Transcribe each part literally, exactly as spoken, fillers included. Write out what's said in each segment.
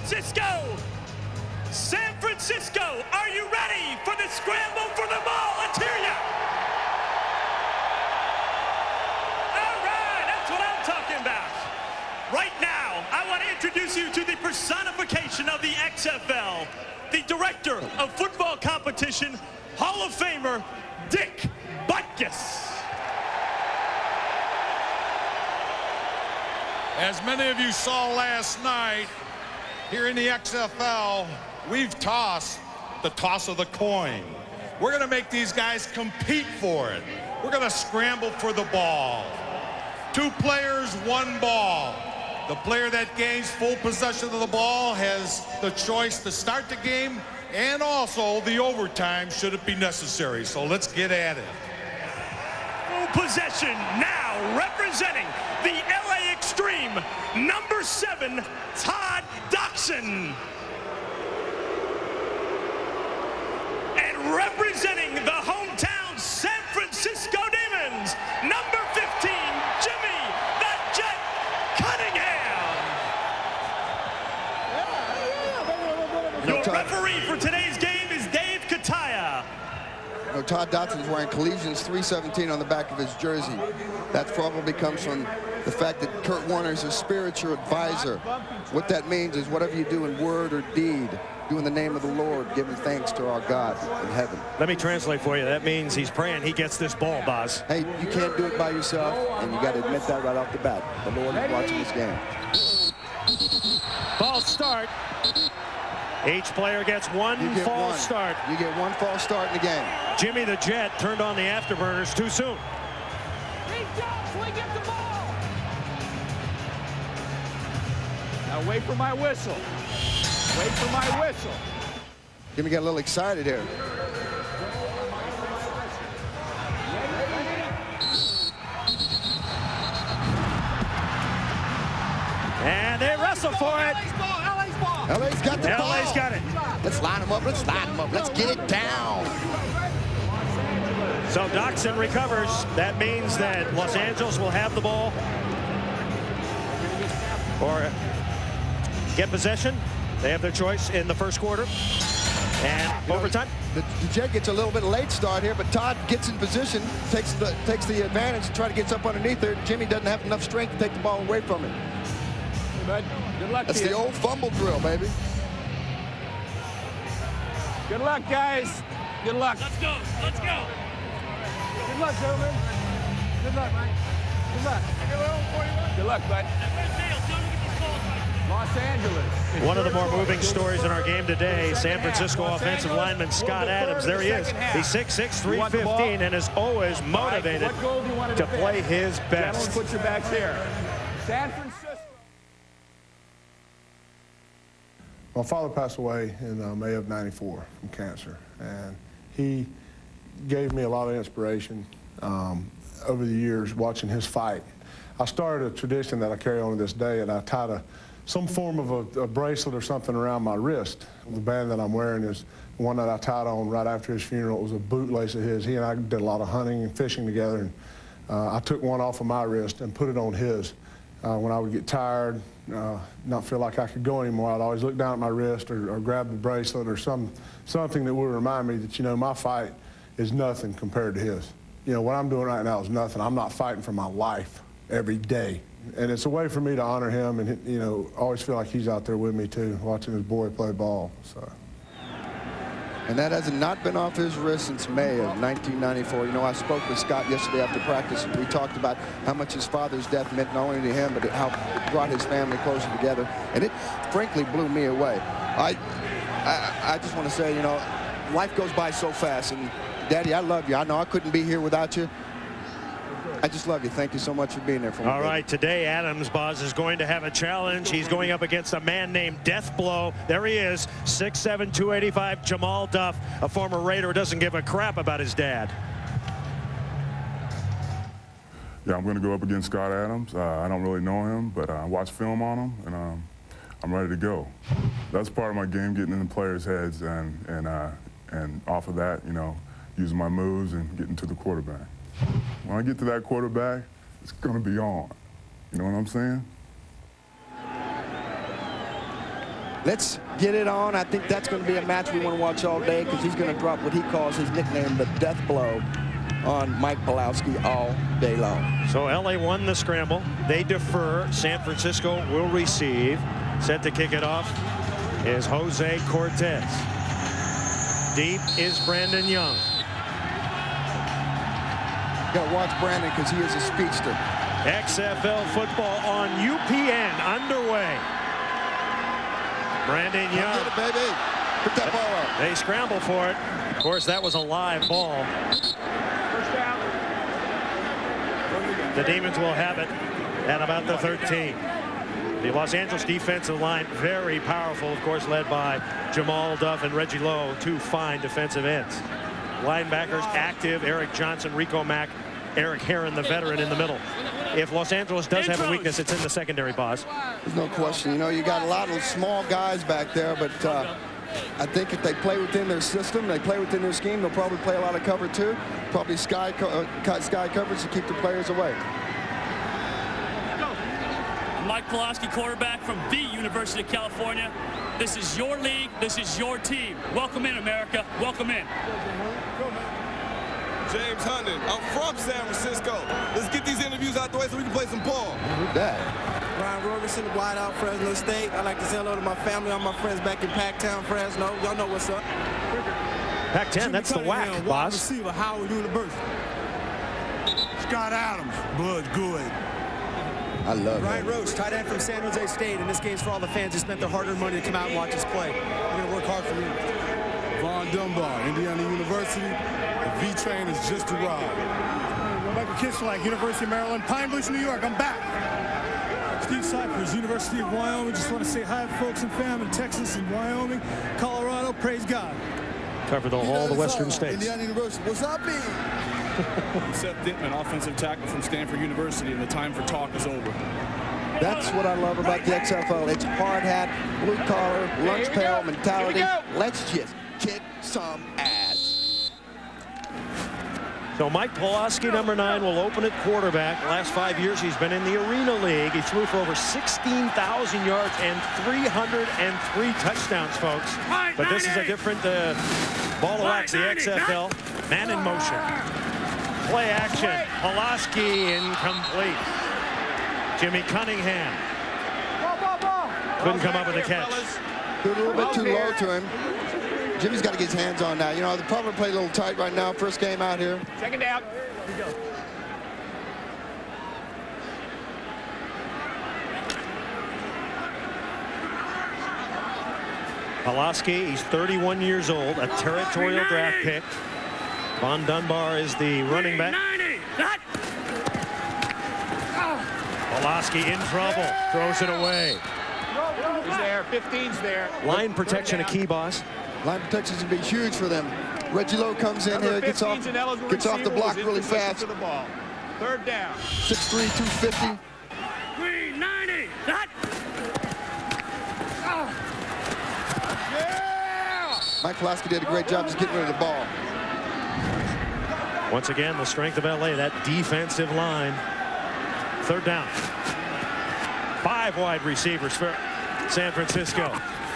Francisco. San Francisco, are you ready for the scramble for the ball? Let's hear ya. All right, that's what I'm talking about. Right now, I want to introduce you to the personification of the X F L, the director of football competition, Hall of Famer, Dick Butkus. As many of you saw last night, here in the X F L, we've tossed the toss of the coin. We're going to make these guys compete for it. We're going to scramble for the ball. Two players, one ball. The player that gains full possession of the ball has the choice to start the game and also the overtime should it be necessary. So let's get at it. Full possession now, representing the L A Xtreme, number seven, Todd Doxson. And representing the hometown San Francisco Demons, number fifteen, Jimmy the Jet Cunningham. Your referee for today's game is Dave Kataya. You know, Todd Doxson's wearing Collegians three seventeen on the back of his jersey. That probably comes from the fact that Kurt Warner is a spiritual advisor. What that means is whatever you do in word or deed, do in the name of the Lord, giving thanks to our God in heaven. Let me translate for you. That means he's praying he gets this ball, Boz. Hey, you can't do it by yourself, and you got to admit that right off the bat. The Lord is watching this game. False start. Each player gets one false one. start. You get one false start in the game. Jimmy the Jet turned on the afterburners too soon. Now wait for my whistle. Wait for my whistle. Jimmy got a little excited here. And they wrestle for it. L A's got the ball. L A's got it. Let's line them up. Let's line them up. Let's get it down. So Doxson recovers. That means that Los Angeles will have the ball or get possession. They have their choice in the first quarter and overtime. The, the Jet gets a little bit late start here, but Todd gets in position, takes the takes the advantage, and try to get up underneath there. Jimmy doesn't have enough strength to take the ball away from him. Hey, bud. Good luck. That's to the you. old fumble drill, baby. Good luck, guys. Good luck. Let's go. Let's go. Good luck, gentlemen. Good luck, man. Good luck. Good luck, bud. Los Angeles. One of the more moving stories in our game today, San Francisco offensive lineman Scott Adams. There he is. He's six six, three fifteen, and is always motivated to play his best. Put your backs here. San Francisco. My father passed away in uh, May of ninety-four from cancer, and he gave me a lot of inspiration um, over the years watching his fight. I started a tradition that I carry on to this day, and I tied a some form of a, a bracelet or something around my wrist. The band that I'm wearing is one that I tied on right after his funeral. It was a bootlace of his. He and I did a lot of hunting and fishing together, and uh, I took one off of my wrist and put it on his. Uh, when I would get tired, uh, not feel like I could go anymore, I'd always look down at my wrist or, or grab the bracelet or some, something that would remind me that, you know, my fight is nothing compared to his. You know, what I'm doing right now is nothing. I'm not fighting for my life every day. And it's a way for me to honor him and, you know, always feel like he's out there with me, too, watching his boy play ball. So. And that has not been off his wrist since May of nineteen ninety-four. You know, I spoke with Scott yesterday after practice, and we talked about how much his father's death meant not only to him, but how it brought his family closer together. And it, frankly, blew me away. I, I, I just want to say, you know, life goes by so fast. And, Daddy, I love you. I know I couldn't be here without you. I just love you. Thank you so much for being there for me. All right, today Adams, Boz, is going to have a challenge. He's going up against a man named Death Blow. There he is, six seven, two eighty-five, Jamal Duff, a former Raider who doesn't give a crap about his dad. Yeah, I'm going to go up against Scott Adams. Uh, I don't really know him, but I watched film on him, and um, I'm ready to go. That's part of my game, getting in the players' heads, and, and, uh, and off of that, you know, using my moves and getting to the quarterback. When I get to that quarterback, it's going to be on. You know what I'm saying? let's get it on. I think that's going to be a match we want to watch all day because he's going to drop what he calls his nickname, the death blow, on Mike Pawlawski all day long. So L A won the scramble. They defer. San Francisco will receive. Set to kick it off is Jose Cortez. Deep is Brandon Young. Got to watch Brandon because he is a speedster. X F L football on U P N underway. Brandon Young. Get it, baby. Put that ball up. They scramble for it. Of course, that was a live ball. The Demons will have it at about the thirteen. The Los Angeles defensive line, very powerful, of course, led by Jamal Duff and Reggie Lowe, two fine defensive ends. Linebackers active, Eric Johnson, Rico Mack, Eric Herron, the veteran, in the middle. If Los Angeles does have a weakness, it's in the secondary, boss. There's no question. You know, you got a lot of small guys back there, but uh, I think if they play within their system, they play within their scheme, they'll probably play a lot of cover too. Probably sky, co uh, sky coverage to keep the players away. Mike Pawlawski, quarterback from the University of California. This is your league. This is your team. Welcome in, America. Welcome in. James Hunden. I'm from San Francisco. Let's get these interviews out the way so we can play some ball. Who's that? Ryan Roberson, wide out Fresno State. I'd like to say hello to my family, all my friends back in Pac-Town, Fresno. Y'all know what's up. Pac ten, that's the whack, boss. Wide receiver, Howard University. Scott Adams, Bud Good. I love Ryan that. Roach, tight end from San Jose State, and this game's for all the fans who spent their hard-earned money to come out and watch us play. We're going to work hard for you. Von Dunbar, Indiana University. The V train is just arrived. Michael Kishlak, University of Maryland, Pine Bluff, New York. I'm back. Steve Cyphers, University of Wyoming. Just want to say hi, folks and fam in Texas and Wyoming, Colorado. Praise God. Covered the, all the western states. Indiana University. What's up, B? Seth Dittman, offensive tackle from Stanford University, and the time for talk is over. That's what I love about the X F L. It's hard hat, blue collar, lunch pail mentality. Let's just kick some ass. So Mike Pawlawski, number nine, will open at quarterback. Last five years, he's been in the Arena League. He threw for over sixteen thousand yards and three hundred three touchdowns, folks. But this is a different uh, ball of wax, the X F L. Man in motion. Play action. Pawlawski incomplete. Jimmy Cunningham couldn't come up with a catch. Threw a little bit too low to him. Jimmy's got to get his hands on that. You know, they're probably play a little tight right now. First game out here. Second down. Pawlawski, he's thirty-one years old, a territorial draft pick. Von Dunbar is the running back. Pawlawski in trouble, throws it away. He's there, fifteen's there. Line protection a key, boss. Line protection's gonna be huge for them. Reggie Lowe comes in here, gets off, gets off the block really fast. Third down. six three, two fifty. three ninety. Mike Pawlawski did a great job just getting rid of the ball. Once again, the strength of L A, that defensive line. Third down. Five wide receivers for San Francisco.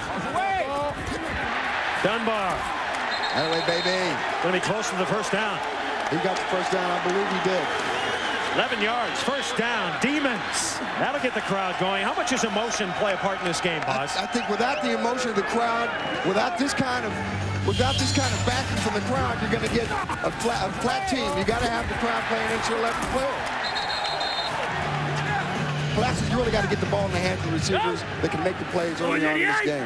Dunbar. That way, baby. Going to be close to the first down. He got the first down. I believe he did. eleven yards, first down, Demons. That'll get the crowd going. How much does emotion play a part in this game, boss? I, I think without the emotion of the crowd, without this kind of without this kind of backing from the crowd, you're going to get a flat, a flat team. You got to have the crowd playing into your eleventh player. Pawlawski's really got to get the ball in the hands of the receivers that can make the plays early on in this game.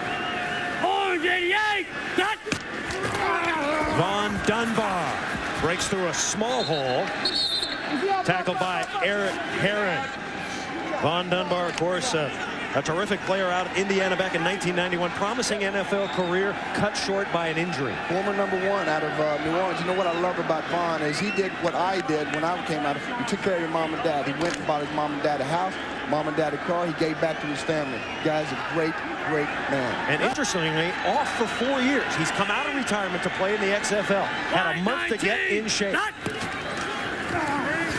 Von Dunbar breaks through a small hole. Tackled by Eric Herron. Von Dunbar, of course, uh, a terrific player out of Indiana back in nineteen ninety-one. Promising N F L career cut short by an injury. Former number one out of uh, New Orleans. You know what I love about Von is he did what I did when I came out. He took care of your mom and dad. He went and bought his mom and dad a house, mom and dad a car. He gave back to his family. The guy's a great, great man. And interestingly, off for four years. He's come out of retirement to play in the X F L. Had a month to get in shape.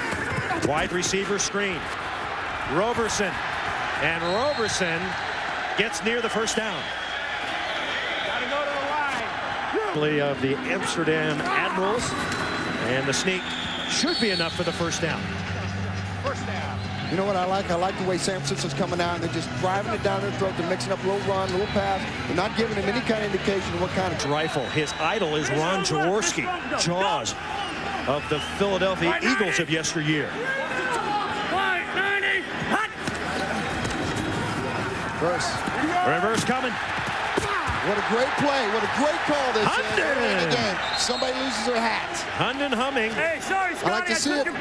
Wide receiver screen. Roberson. And Roberson gets near the first down. Gotta go to the line. Of the Amsterdam Admirals, and the sneak should be enough for the first down. First down. You know what I like? I like the way San Francisco's coming out, and they're just driving it down their throat. They're mixing up a little run, a little pass. They're not giving him any kind of indication of what kind of rifle. His idol is Ron Jaworski, Jaws of the Philadelphia Eagles of yesteryear. Reverse. Reverse coming. What a great play. What a great call this Hunden. is. Again, somebody loses their hat. Hunden humming. Hey, sorry, Scotty. I like to see it.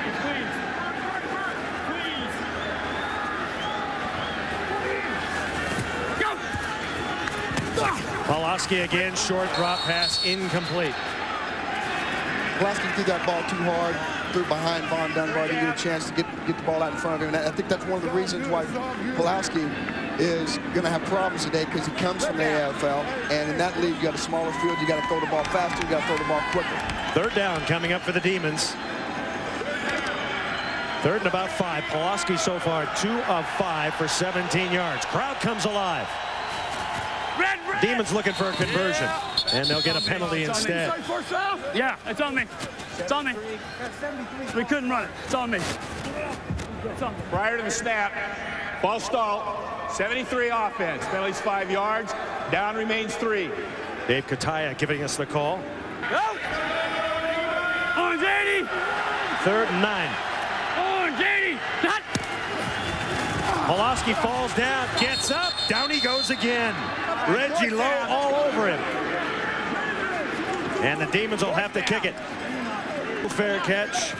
Pawlawski again, short drop pass, incomplete. Pawlawski threw that ball too hard, threw it behind Von Dunbar, didn't get a chance to get, get the ball out in front of him. And I think that's one of the reasons why Pawlawski is going to have problems today, because he comes from the A F L, and in that league, you got a smaller field, you got to throw the ball faster, you got to throw the ball quicker. Third down coming up for the Demons. Third and about five. Pawlawski so far two of five for seventeen yards. Crowd comes alive. Red, red. Demons looking for a conversion, yeah. And they'll get a penalty instead. Yeah, it's on me. It's on me. We couldn't run it. It's on me. It's on me. Prior to the snap, ball stall, seventy-three offense. Penalties five yards. Down remains three. Dave Kataya giving us the call. Go! Orange eighty. Third and nine. Orange eighty. Cut. Pawlawski falls down, gets up, down he goes again. Reggie Lowe all over him. And the Demons will have to kick it. Fair catch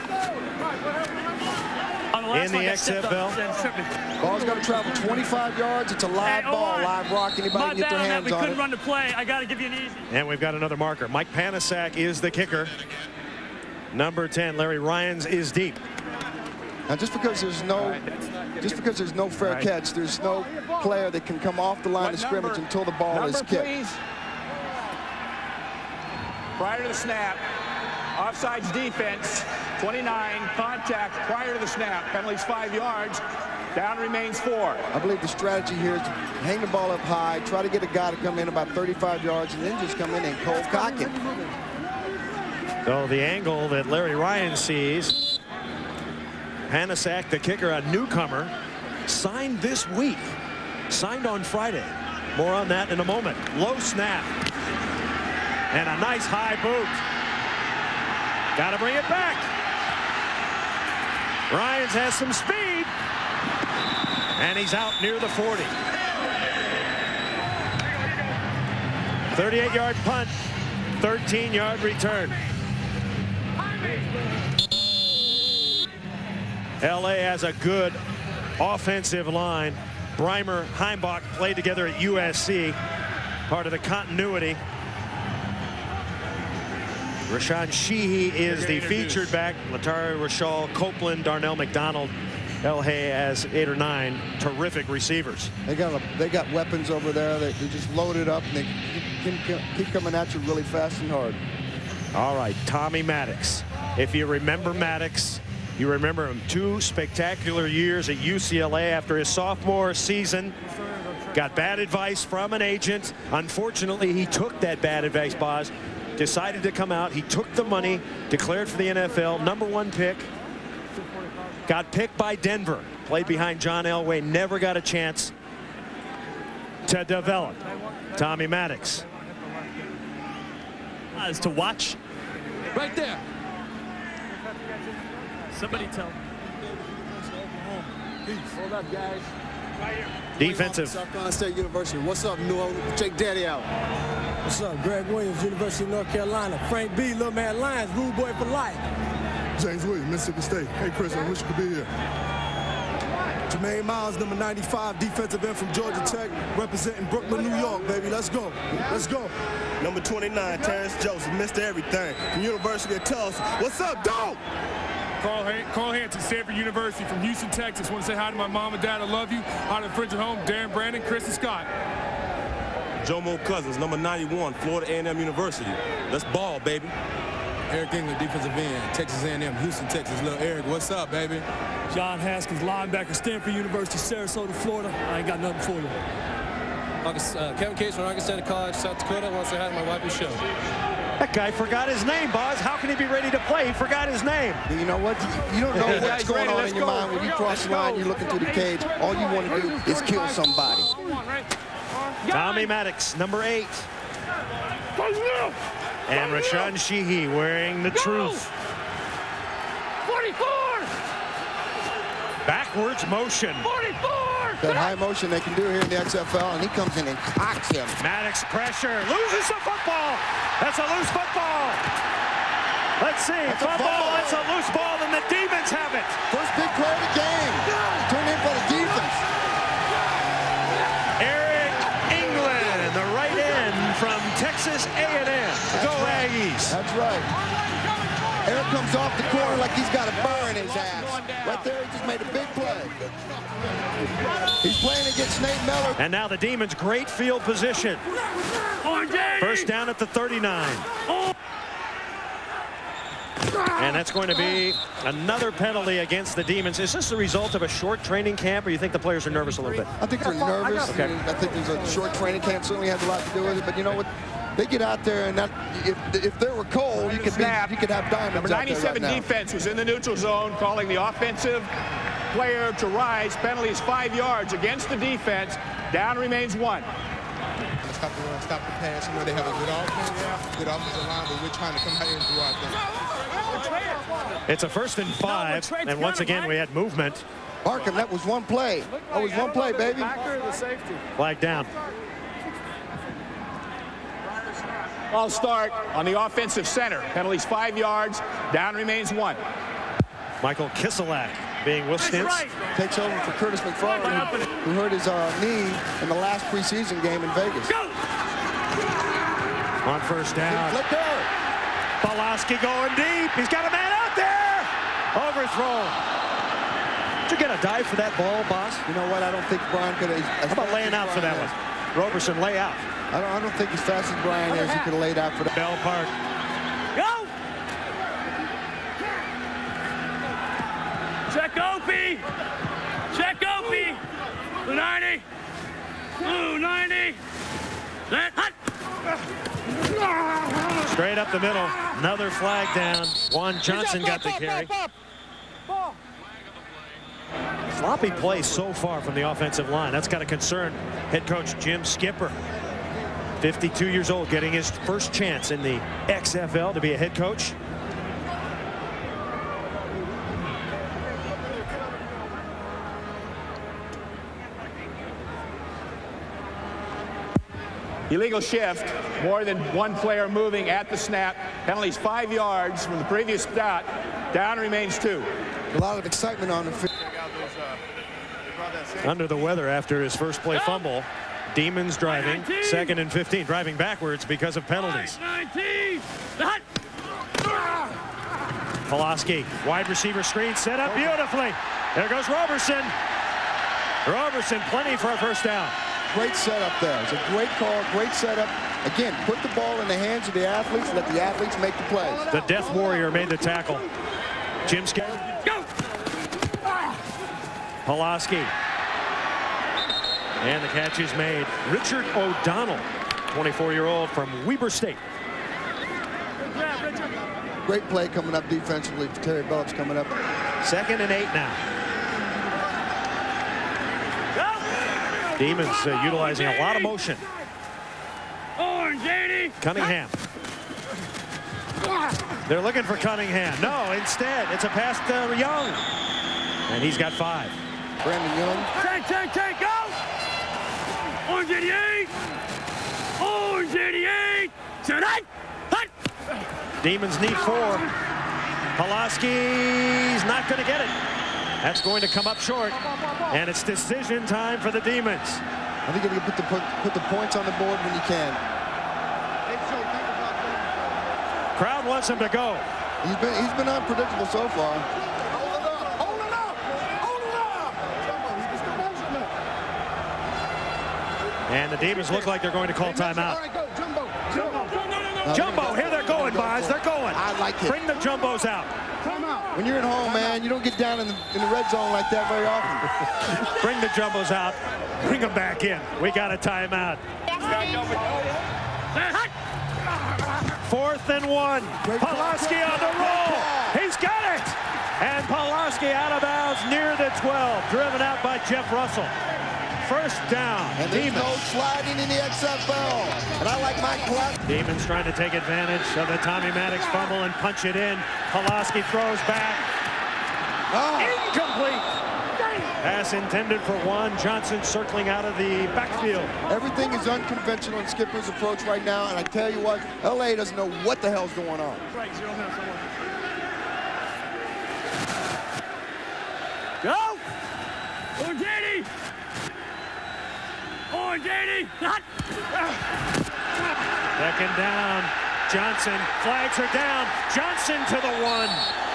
in the X F L. Ball's got to travel twenty-five yards. It's a live hey, ball, on. live rock. Anybody can get their hands we on couldn't it. run the play. I got to give you an easy. And we've got another marker. Mike Panasuk is the kicker. Number ten, Larry Ryans, is deep. Now, just because there's no, just because there's no fair right. catch, there's no player that can come off the line What of scrimmage number? until the ball Number, is kicked. please. Prior to the snap, offsides defense, twenty-nine, contact prior to the snap, penalties five yards, down remains four. I believe the strategy here is to hang the ball up high, try to get a guy to come in about thirty-five yards, and then just come in and cold cock it. So the angle that Larry Ryan sees, Panasuk, the kicker, a newcomer, signed this week, signed on Friday. More on that in a moment. Low snap. And a nice high boot. Got to bring it back. Ryans has some speed. And he's out near the forty. thirty-eight yard punt, thirteen yard return. L A has a good offensive line. Breimer, Heimbach played together at U S C. Part of the continuity. Rashawn Sheehy is the featured back. Latari Rashal, Copeland, Darnell McDonald. El Hay has eight or nine terrific receivers. They got a, they got weapons over there. They, they just loaded up, and they keep, keep, keep coming at you really fast and hard. All right, Tommy Maddox. If you remember Maddox, you remember him two spectacular years at U C L A after his sophomore season. Got bad advice from an agent. Unfortunately, he took that bad advice, Boz. Decided to come out. He took the money, declared for the N F L, number one pick. Got picked by Denver. Played behind John Elway. Never got a chance to develop. Tommy Maddox. As to watch. Right there. Somebody tell. Hold up, guys. Defensive. South Carolina State University. What's up, Newell? Check Daddy out. What's up, Greg Williams, University of North Carolina. Frank B, Little Man Lions, Rude Boy for life. James Williams, Mississippi State. Hey, Chris, I wish you could be here. Jermaine Miles, number ninety-five, defensive end from Georgia Tech, representing Brooklyn, New York, baby. Let's go. Let's go. Number twenty-nine, Terrence Joseph, Mister Everything, from University of Tulsa. What's up, dog? Carl, Han Carl Hansen, Stanford University, from Houston, Texas. Want to say hi to my mom and dad. I love you. Hi to the friends at home, Darren, Brandon, Chris, and Scott. Jomo Cousins, number ninety-one, Florida A and M University. Let's ball, baby. Eric England, defensive end, Texas A and M, Houston, Texas. Little Eric, what's up, baby? John Haskins, linebacker, Stanford University, Sarasota, Florida. I ain't got nothing for you. August, uh, Kevin Kaesviharn, August College, South Dakota. I want to say hi to my wife, Michelle. That guy forgot his name, Boz. How can he be ready to play? He forgot his name. You know what? You don't know what's going on in your mind when you cross the line, you're looking through the cage. All you want to do is kill somebody. Tommy Maddox, number eight. And Rashawn Sheehy wearing the truth. forty-four! Backwards motion. forty-four! That high motion they can do here in the X F L, and he comes in and cocks him. Maddox pressure, loses the football. That's a loose football. Let's see, That's fumble, fumble. that's a loose ball, and the Demons have it. First big play of the game. Turn in for the defense. Eric England, the right end from Texas A and M. Go Aggies. That's right. Eric comes off the corner like he's got a burr in his ass. Right there, he just made a big play. He's playing against Nate Miller. And now the Demons, great field position. First down at the thirty-nine. And that's going to be another penalty against the Demons. Is this the result of a short training camp, or you think the players are nervous a little bit? I think they're nervous. Okay. I think there's a short training camp certainly has a lot to do with it. But you know what? They get out there, and that, if if there were cold, you could be, you could have diamonds Number out there ninety-seven right now. defense was in the neutral zone, calling the offensive player to rise. Penalties five yards against the defense. Down remains one. Stop the run, stop the pass. You know they have a good offense, good offensive line, but we're trying to come out here and do our thing. It's a first and five, and once again we had movement. Markham, that was one play. That was one play, baby. Flag down. I'll start on the offensive center. Penalties five yards. Down remains one. Michael Kiselak being with stints. Takes over for Curtis McFarland, who, who hurt his uh, knee in the last preseason game in Vegas. On first down. Let go. Pawlawski going deep. He's got a man out there. Overthrow. Did you get a dive for that ball, boss? You know what? I don't think Brian could have. How about laying out for that one? Roberson, lay out. I don't, I don't think as fast as Brian is, he could have laid out for that. Bell Park. Go! Check Opie! Check Opie! Blue ninety! Blue ninety! Let hot! Straight up the middle. Another flag down. Juan Johnson got the carry. Sloppy play so far from the offensive line. That's got to concern head coach Jim Skipper. fifty-two years old, getting his first chance in the X F L to be a head coach. Illegal shift. More than one player moving at the snap. Penalties five yards from the previous dot. Down remains two. A lot of excitement on the field. Under the weather after his first play fumble. Demons driving, second and fifteen, driving backwards because of penalties. Pawlawski, wide receiver screen set up beautifully. There goes Roberson. Roberson, plenty for a first down. Great setup there. It's a great call, great setup. Again, put the ball in the hands of the athletes, let the athletes make the plays. The Death Warrior made the tackle. Jim Skipper. Go! Pawlawski. And the catch is made. Richard O'Donnell, twenty-four-year-old from Weber State. Great play coming up defensively. Terry Billups coming up. Second and eight now. Demons uh, utilizing a lot of motion. Orange eighty. Cunningham. They're looking for Cunningham. No, instead, it's a pass to Young. And he's got five. Brandon Young. Take, take, take, go! Orange eighty-eight! Orange eighty-eight! Tonight! Hut! Demons need four. Pawlawski's not going to get it. That's going to come up short. And it's decision time for the Demons. I think you can put the, put, put the points on the board when you can. Crowd wants him to go. He's been, he's been unpredictable so far. And the Demons look like they're going to call timeout. Jumbo, here they're going, boys. They're going. I like it. Bring the Jumbos out. When you're at home, man, you don't get down in the, in the red zone like that very often. Bring the jumbos out. Bring them back in. We got a timeout. Fourth and one. Pawlawski on the roll. He's got it. And Pawlawski out of bounds near the twelve. Driven out by Jeff Russell. First down. And there's no sliding in the X F L. And I like Mike Pawlawski. Demons trying to take advantage of the Tommy Maddox fumble and punch it in. Pawlawski throws back. Oh. Incomplete. Pass intended for one. Johnson circling out of the backfield. Everything is unconventional in Skipper's approach right now. And I tell you what, L A doesn't know what the hell's going on. Go! Organi! Organi! Second down. Johnson flags her down. Johnson to the one.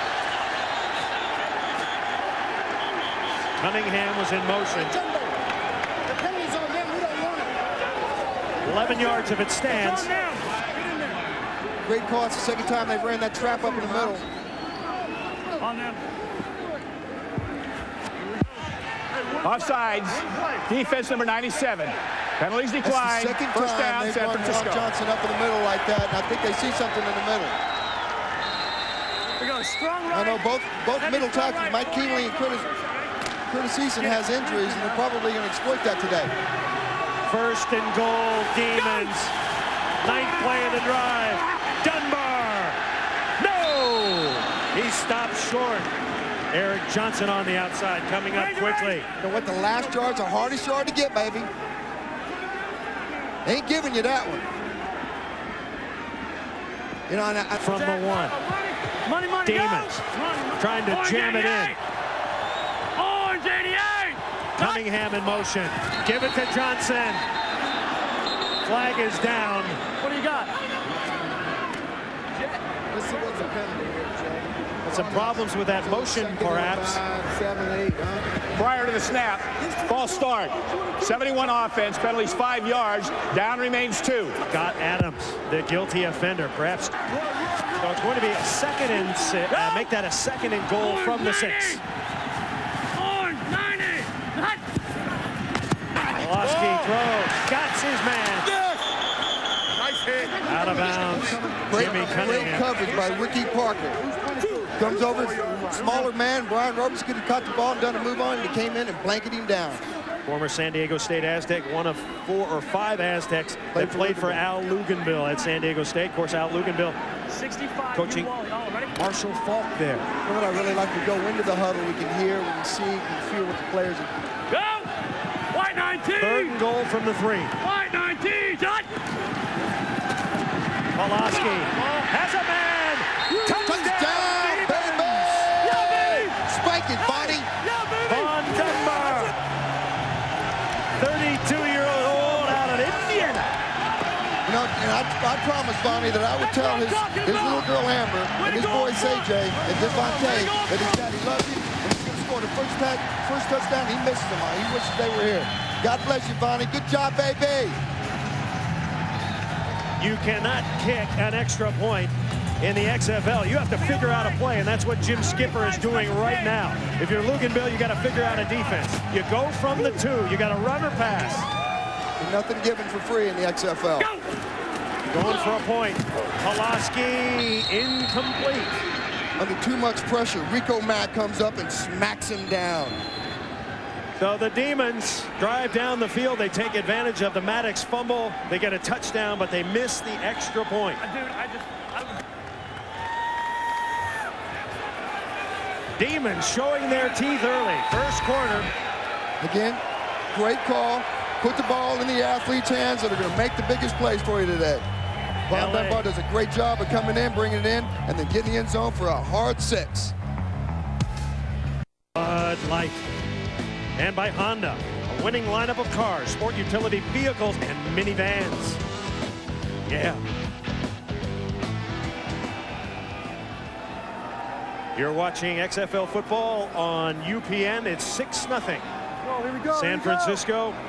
Cunningham was in motion. eleven yards if it stands. Great call. It's the second time they've ran that trap up in the middle. On them. Offsides. Defense number ninety-seven. Penalties decline. Second First time down, San run Francisco. Ron Johnson up in the middle like that, and I think they see something in the middle. We got a strong right. I know both both middle tackles, Mike Keeley and Curtis, Curtis Eason has injuries, and they're probably going to exploit that today. First and goal, Demons. Ninth play of the drive. Dunbar. No! He stopped short. Eric Johnson on the outside, coming up quickly. You know what? The last yard's the hardest yard to get, baby. Ain't giving you that one. You know, and I, from the one. Money, money, Demons trying to jam it in. Orange eighty-eight. Cunningham in motion. Give it to Johnson. Flag is down. What do you got? Let's see what's a penalty here, Joe. Some problems with that motion, perhaps. Seven, eight, huh? Prior to the snap, false start. seventy-one offense, penalties five yards. Down remains two. Scott Adams, the guilty offender, perhaps. So it's going to be a second and six. Uh, make that a second and goal from the six. Orange ninety. Pawlawski throws. Got his man. Nice hit. Out of bounds. Great, Jimmy great Cunningham. coverage by Ricky Parker. Comes over, smaller man. Brian Roberson could have caught the ball and done a move on, and he came in and blanketed him down. Former San Diego State Aztec, one of four or five Aztecs that played for Al Luganville at San Diego State. Of course, Al Luganville sixty-five. coaching Marshall Falk there. You know what I really like? We go into the huddle, we can hear, we can see, we can feel what the players are. Go! White nineteen. Third and goal from the three. White nineteen. Shot. Pawlawski has a man. Touchdown, baby! Spike it, Bonnie. Von Dunbar. thirty-two-year-old out of Indiana. You know, and I, I promised Bonnie that I would tell his, his little girl Amber and his boy C J and Devontae that his daddy loves you and he's going to score the first, tag, first touchdown. He misses them all. He wishes they were here. God bless you, Bonnie. Good job, baby. You cannot kick an extra point in the X F L. You have to figure out a play, and that's what Jim Skipper is doing right now. If you're Luganville, you got to figure out a defense. You go from the two. You got to run or pass. And nothing given for free in the X F L. Go. Going for a point. Pawlawski incomplete. Under too much pressure, Rico Mack comes up and smacks him down. So the Demons drive down the field. They take advantage of the Maddox fumble. They get a touchdown, but they miss the extra point. Dude, I just, I... Demons showing their teeth early. First quarter. Again, great call. Put the ball in the athlete's hands that are going to make the biggest plays for you today. Von Dunbar does a great job of coming in, bringing it in, and then getting the end zone for a hard six. Bud Light. And by Honda, a winning lineup of cars, sport utility vehicles, and minivans. Yeah. You're watching X F L football on U P N. It's six nothing. Oh, here we go. San here we Francisco. Go.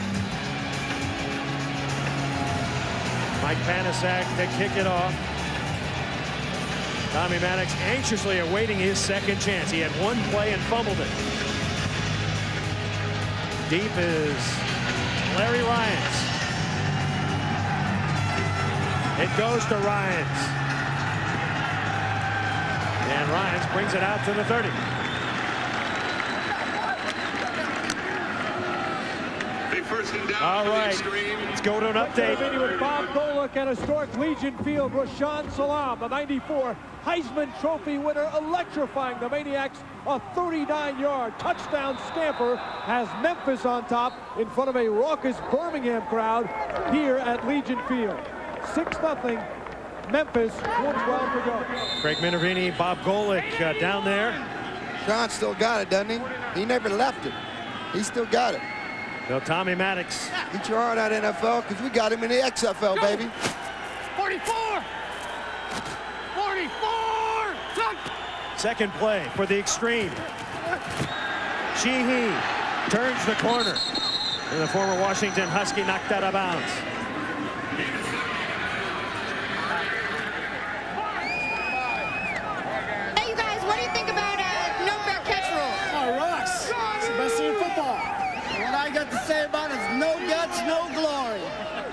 Mike Panasuk to kick it off. Tommy Maddox anxiously awaiting his second chance. He had one play and fumbled it. Deep is Larry Ryans. It goes to Ryans. And Ryans brings it out to the thirty. All right, let's go to an update. With Bob Golick at historic Legion Field, Rashaan Salaam, the ninety-four Heisman Trophy winner, electrifying the Maniacs. A thirty-nine yard touchdown scamper has Memphis on top in front of a raucous Birmingham crowd here at Legion Field. six nothing Memphis, one twelve to go. Craig Minervini, Bob Golick uh, down there. Sean still got it, doesn't he? He never left it. He still got it. So Tommy Maddox. Get your heart out, N F L, because we got him in the X F L, go. Baby. forty-four! forty-four! Second play for the Xtreme. Sheehy turns the corner. And the former Washington Husky knocked out of bounds. Hey, you guys, what do you think about uh, no fair catch rule? Oh, relax. It's the best thing in football. What I got to say about it is no guts, no glory.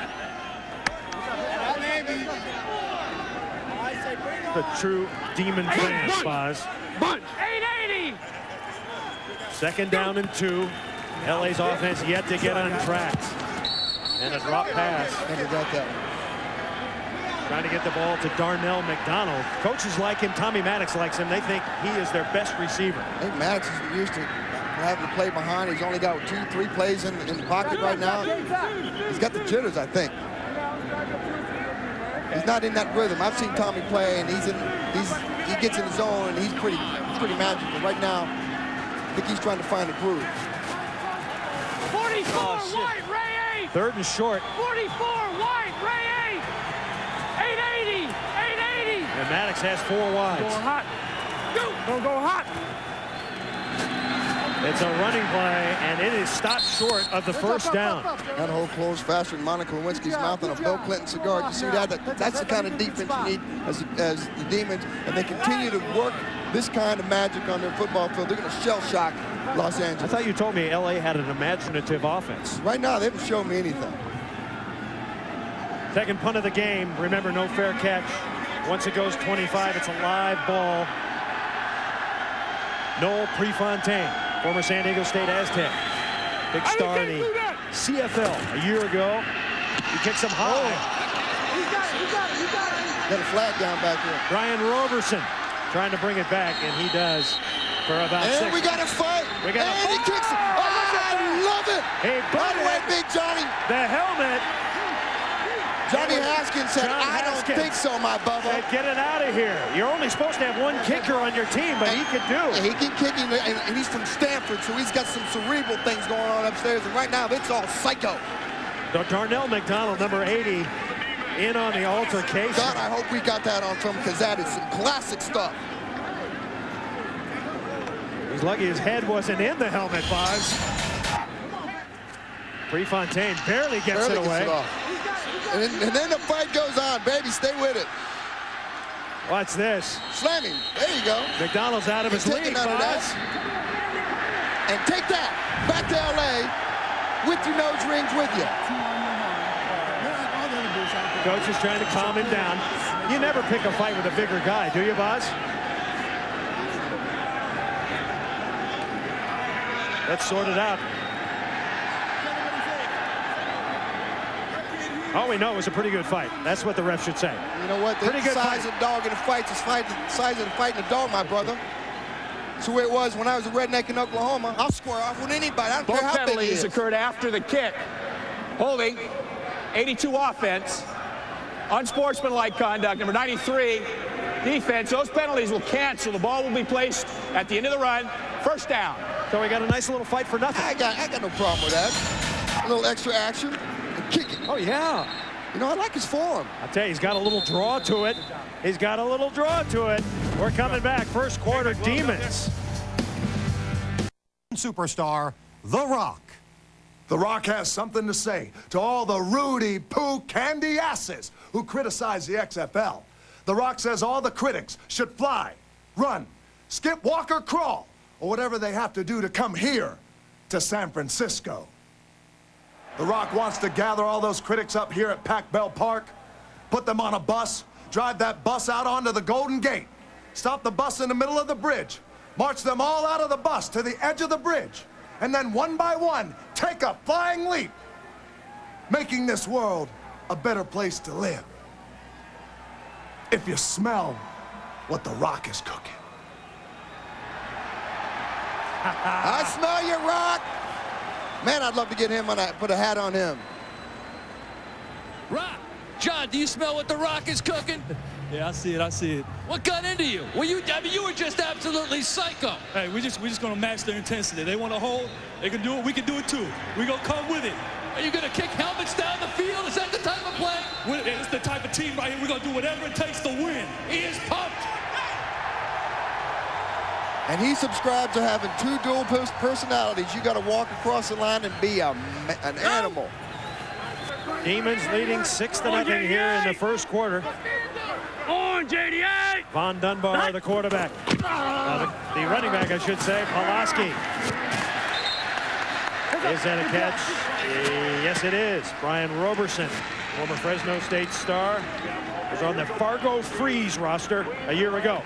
The true demon fan, Boz. eight eighty! Second down and two. L A's offense yet to get on track. And a drop pass. Never got that. Trying to get the ball to Darnell McDonald. Coaches like him. Tommy Maddox likes him. They think he is their best receiver. I think Maddox is used to having to play behind. He's only got two, three plays in, in the pocket right now. He's got the jitters, I think. He's not in that rhythm. I've seen Tommy play, and he's in. He's he gets in his zone, and he's pretty pretty magical. Right now, I think he's trying to find a groove. forty-four, oh, wide, Ray eight. Third and short. forty-four, wide, Ray eight. eight eighty, eight eighty. And Maddox has four wides. Going hot. Go, go, go hot. It's a running play, and it is stopped short of the first down. That hole closed faster than Monica Lewinsky's mouth on a Bill Clinton cigar. You see that? that? That's the kind of defense you need as, as the Demons, and they continue to work this kind of magic on their football field. They're going to shell shock Los Angeles. I thought you told me L A had an imaginative offense. Right now, they haven't shown me anything. Second punt of the game. Remember, no fair catch. Once it goes twenty-five, it's a live ball. Noel Prefontaine, former San Diego State Aztec. Big star in the C F L a year ago. He kicks him high. Oh. You got it, you got it, you got it. Got a flag down back here. Brian Roberson trying to bring it back, and he does for about and six. we got a fight. We got and a he kicks it. Oh, I love it. Hey, by the way, Big Johnny. The helmet. Johnny Haskins said, John I Haskins don't think so, my Bubba. Said, get it out of here. You're only supposed to have one kicker on your team, but and, he can do. He can kick, and, and he's from Stanford, so he's got some cerebral things going on upstairs, and right now it's all psycho. So Darnell McDonald, number eighty, in on the altercation. God, I hope we got that on film, because that is some classic stuff. He's lucky his head wasn't in the helmet, Boz. Prefontaine barely gets barely it away. Gets it off. And then, and then the fight goes on, baby. Stay with it. Watch this. Slamming. There you go. McDonald's out of his league, Boz. And take that back to L A with your nose rings with you. Coach is trying to calm him down. You never pick a fight with a bigger guy, do you, Boz? Let's sort it out. All we know is a pretty good fight. That's what the ref should say. You know what? The pretty good size fight. of the dog in the fight is fight, the size of the fight in the dog, my brother. That's the way it was when I was a redneck in Oklahoma. I'll square off with anybody. I don't Both care how big he penalties is. occurred after the kick. Holding, eighty-two offense, unsportsmanlike conduct, number ninety-three defense. Those penalties will cancel. The ball will be placed at the end of the run. First down. So we got a nice little fight for nothing. I got, I got no problem with that. A little extra action. Kicking. Oh, yeah. You know, I like his form. I'll tell you, he's got a little draw to it. He's got a little draw to it. We're coming back. First quarter, Demons. Superstar, The Rock. The Rock has something to say to all the Rudy Poo candy asses who criticize the X F L. The Rock says all the critics should fly, run, skip, walk, or crawl, or whatever they have to do to come here to San Francisco. The Rock wants to gather all those critics up here at Pac Bell Park, put them on a bus, drive that bus out onto the Golden Gate, stop the bus in the middle of the bridge, march them all out of the bus to the edge of the bridge, and then one by one, take a flying leap, making this world a better place to live. If you smell what the Rock is cooking. I smell you, Rock. Man, I'd love to get him on a, put a hat on him. Rock, John, do you smell what the Rock is cooking? Yeah, I see it. I see it. What got into you? Well, you, I mean, you were just absolutely psycho. Hey, we just, we're just going to match their intensity. They want to hold, they can do it, we can do it too. We're going to come with it. Are you going to kick helmets down the field? Is that the type of play? We're, it's the type of team right here. We're going to do whatever it takes to win. He is pumped. And he subscribes to having two dual post personalities. You got to walk across the line and be a, an animal. Demons leading six to nothing here in the first quarter. Orange eighty-eight. Von Dunbar, the quarterback. Uh, the, the running back, I should say, Pawlawski. Is that a catch? Yes, it is. Brian Roberson, former Fresno State star, was on the Fargo Freeze roster a year ago.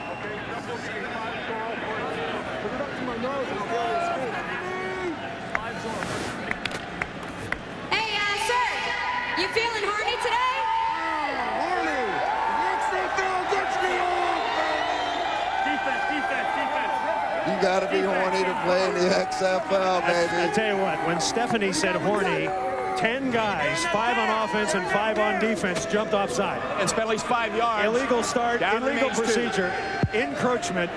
Hey, uh, sir, you feeling horny today? Horny. Defense, defense, defense. You got to be horny to play in the X F L, baby. I, I tell you what, when Stephanie said horny, ten guys, five on offense and five on defense, jumped offside. And spent at least five yards. Illegal start, Down illegal remains two. procedure, encroachment.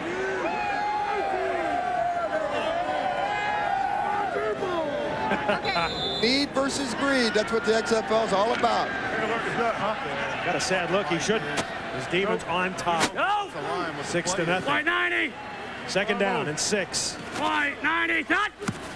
Need versus greed. That's what the X F L is all about. Got a sad look. He shouldn't. His Demons on top. Go! Six to nothing. White ninety. Second down and six. White ninety. Touch.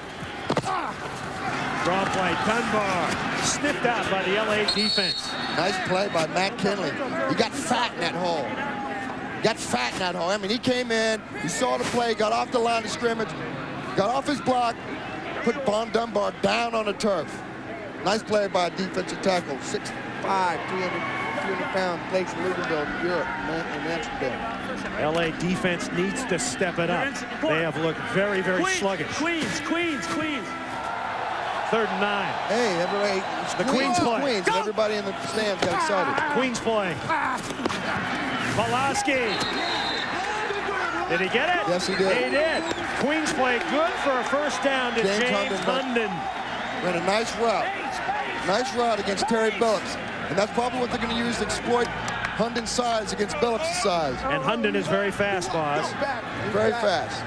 Draw play. Dunbar sniffed out by the L A defense. Nice play by Matt Kinley. He got fat in that hole. Got fat in that hole. I mean, he came in, he saw the play, got off the line of scrimmage, got off his block, put Von Dunbar down on the turf. Nice play by a defensive tackle. six five, two hundred pound, plays for Louisville, Europe, and Amsterdam. L A defense needs to step it up. They have looked very, very Queens, sluggish. Queens, Queens, Queens. Third and nine. Hey, everybody, The Queens play. Queens. Everybody in the stands got excited. Queens play. Pawlawski. Did he get it? Yes, he did. He did. Queens play good for a first down to James James Hunden. Hunden. Ran a nice route. Nice route against Terry Billups. And that's probably what they're going to use to exploit Hunden's size against Billups' size. And Hunden is very fast, boss. Very fast.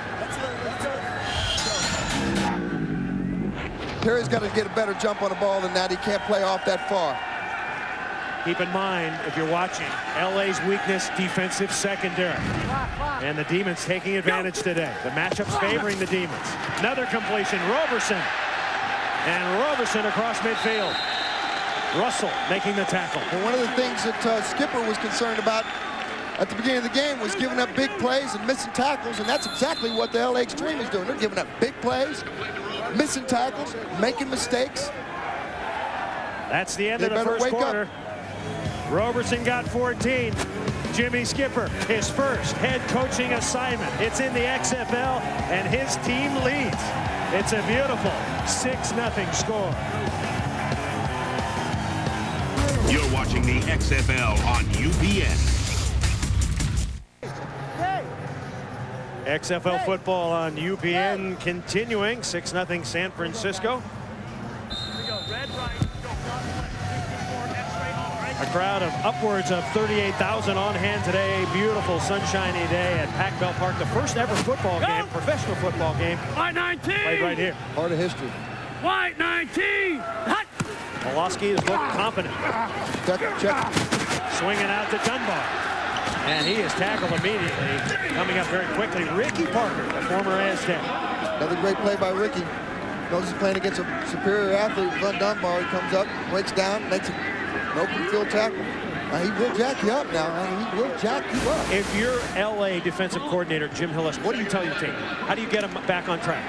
Terry's got to get a better jump on the ball than that. He can't play off that far. Keep in mind, if you're watching, L A's weakness, defensive secondary. And the Demons taking advantage today. The matchup's favoring the Demons. Another completion, Roberson. And Roberson across midfield. Russell making the tackle. And one of the things that uh, Skipper was concerned about at the beginning of the game was giving up big plays and missing tackles, and that's exactly what the L A Xtreme is doing. They're giving up big plays, missing tackles, making mistakes. That's the end They of the better first wake quarter. up. Roberson got fourteen. Jimmy Skipper, his first head coaching assignment. It's in the X F L, and his team leads. It's a beautiful six nothing score. You're watching the X F L on U B N. X F L football on U P N continuing. six nothing San Francisco. A crowd of upwards of thirty-eight thousand on hand today. A beautiful sunshiny day at Pac Bell Park. The first ever football game, professional football game, White nineteen. played right here. Part of history. White nineteen. Hot. Pawlawski has looked confident. Check, check. Swinging out to Dunbar. And he is tackled immediately. Coming up very quickly, Ricky Parker, the former Aztec. Another great play by Ricky. Knows he's playing against a superior athlete, Von Dunbar. He comes up, breaks down, makes an open field tackle. Uh, he will jack you up now. Uh, he will jack you up. If you're L A defensive coordinator Jim Hillis, what do you tell your team? How do you get them back on track?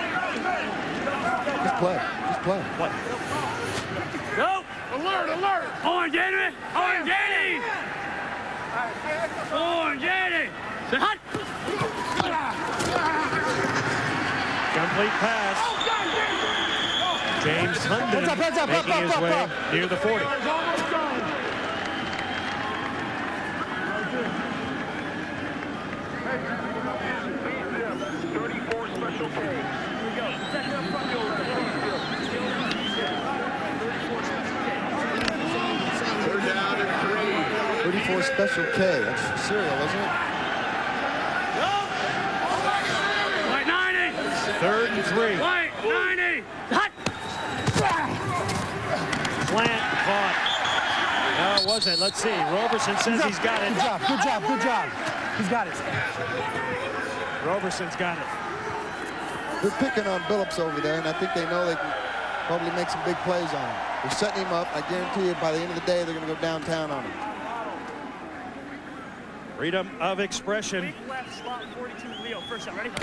Just play. Just play. What? Go! Alert! Alert! Orange enemy! Orange enemy! Orange enemy! Hot! Complete pass. James Hunden Heads up, heads up, making up, his up, way up. near the forty. thirty-four Special K. Here we go. Second up front, you'll Third down and three. thirty-four Special K. That's cereal, isn't it? White ninety! Third and three. White ninety! Hot! Plant caught. No, it wasn't. Let's see. Roberson says he's got it. Good job, good job, good job. He's got it. Roberson's got it. They're picking on Billups over there, and I think they know they can probably make some big plays on him. They're setting him up. I guarantee you by the end of the day, they're going to go downtown on him. Freedom of expression. Big left slot forty-two Leo. First shot, ready?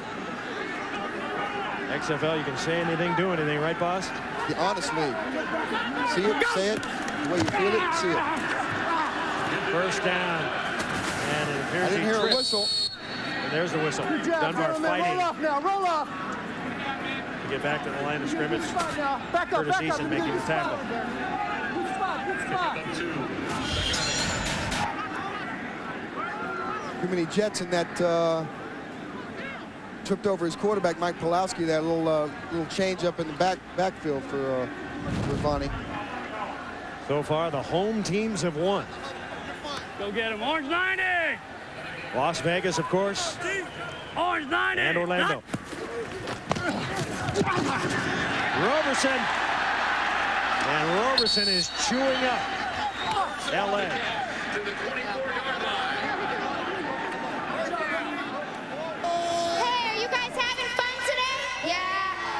X F L, you can say anything, do anything, right, boss? The honest league. See it, say it, the way you feel it, see it. First down. And it appears I didn't he hear tripped. a whistle. And there's the whistle. Good job, Dunbar gentlemen. fighting Roll off now, roll off. to get back to the line of scrimmage. Good spot now. Back up, Curtis back up. Eason making the tackle. Good spot, good spot. Too many Jets in that uh, tripped over his quarterback, Mike Pawlawski. That little uh, little change up in the back backfield for uh, for Vonnie. So far, the home teams have won. Go get him. Orange ninety! Las Vegas, of course, Orange ninety! and Orlando. Roberson. And Roberson is chewing up L A. Hey, are you guys having fun today? Yeah.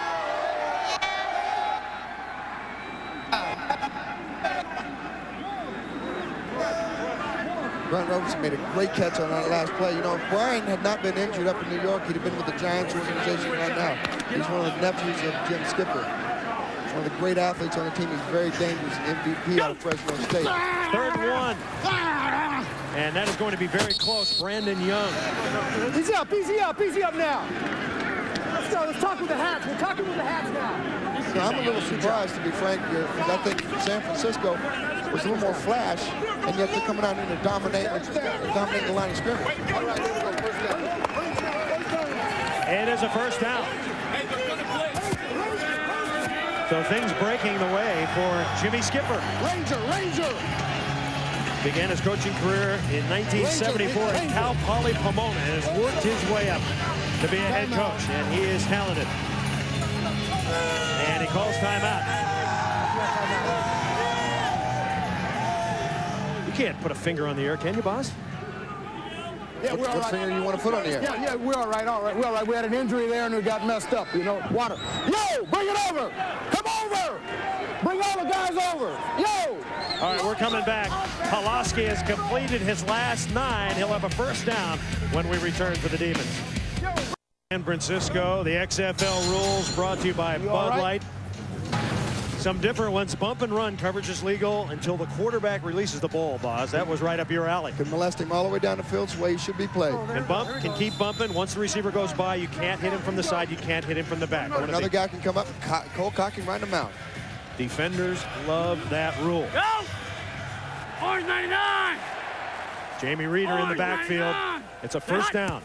Brian Roberson made a great catch on that last play. You know, if Brian had not been injured up in New York, he'd have been with the Giants organization right now. He's one of the nephews of Jim Skipper. One of the great athletes on the team. He's very dangerous, M V P out of Fresno State. Third and one. And that is going to be very close. Brandon Young. Easy up, easy up, easy up now. Let's go, let's talk with the hats. We're talking with the hats now. So I'm a little surprised, to be frank, because I think San Francisco was a little more flash, and yet they're coming out here to dominate, dominate the line of scrimmage. It is a first down. So things breaking the way for Jimmy Skipper. Ranger, Ranger. Began his coaching career in nineteen seventy-four at Cal Poly Pomona and has worked his way up to be a head coach, and he is talented. And he calls timeout. You can't put a finger on the air, can you, boss? Yeah, we're what all what right. finger do you want to put on the air? Yeah, yeah, we're all right, all right, we're all right. We had an injury there and we got messed up, you know, water. Yo, bring it over. Come over. Bring all the guys over. Yo. All right, we're coming back. Pawlawski has completed his last nine. He'll have a first down when we return for the Demons. San Francisco, the X F L rules brought to you by Bud right? Light. Some different ones. Bump and run coverage is legal until the quarterback releases the ball, boss. That was right up your alley. Can molest him all the way down the field. It's the way he should be played. Can bump, can keep bumping. Once the receiver goes by, you can't hit him from the side. You can't hit him from the back. Another guy can come up and co cold cock him right in the mouth. Defenders love that rule. Go! Orange ninety-nine! Jamie Reeder in the backfield. It's a first down.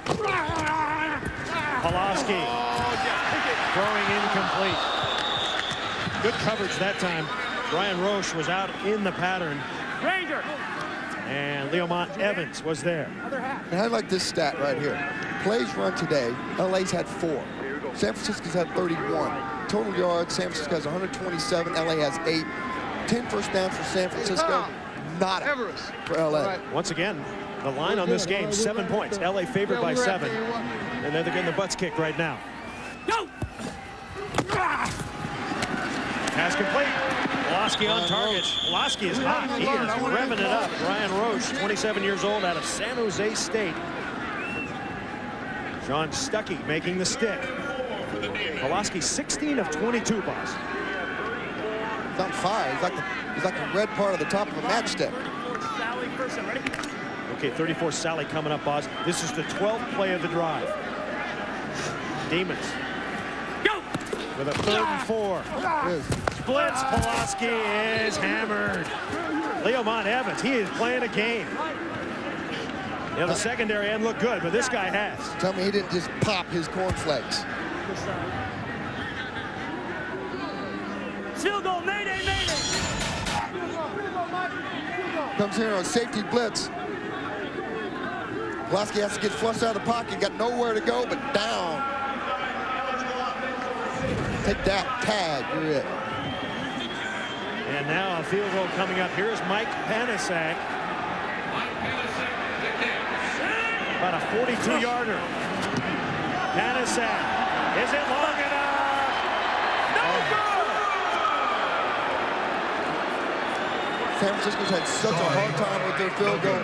Pawlawski throwing incomplete. Good coverage that time. Brian Roche was out in the pattern. Ranger! And Leomont Evans was there. And I like this stat right here. Plays run today, L A's had four. San Francisco's had thirty-one. Total yards, San Francisco has one hundred twenty-seven, L A has eight. ten first downs for San Francisco, not for L A. Once again, the line on this game, seven points. L A favored by seven. And they're getting the butts kicked right now. Go! Pass complete. Pawlawski on target. Pawlawski is hot. He is revving it up. Ryan Roche, twenty-seven years old, out of San Jose State. Sean Stuckey making the stick. Pawlawski sixteen of twenty-two, boss. He's on fire. He's like the, he's like the red part of the top of a matchstick. Okay, thirty-four Sally coming up, boss. This is the twelfth play of the drive. Demons. Go! With a third and four. Splits. Pawlawski is hammered. Leomont Evans, he is playing a game. You know, the secondary end looked good, but this guy has. Tell me he didn't just pop his cornflakes. Field goal, mayday, mayday. Comes here on safety blitz. Pawlawski has to get flushed out of the pocket. Got nowhere to go but down. Take that, tag, you're it. And now a field goal coming up. Here's Mike Panasuk. About a forty-two yarder. Panasuk. Is it long enough? No good! San Francisco's had such a hard time with their field goal.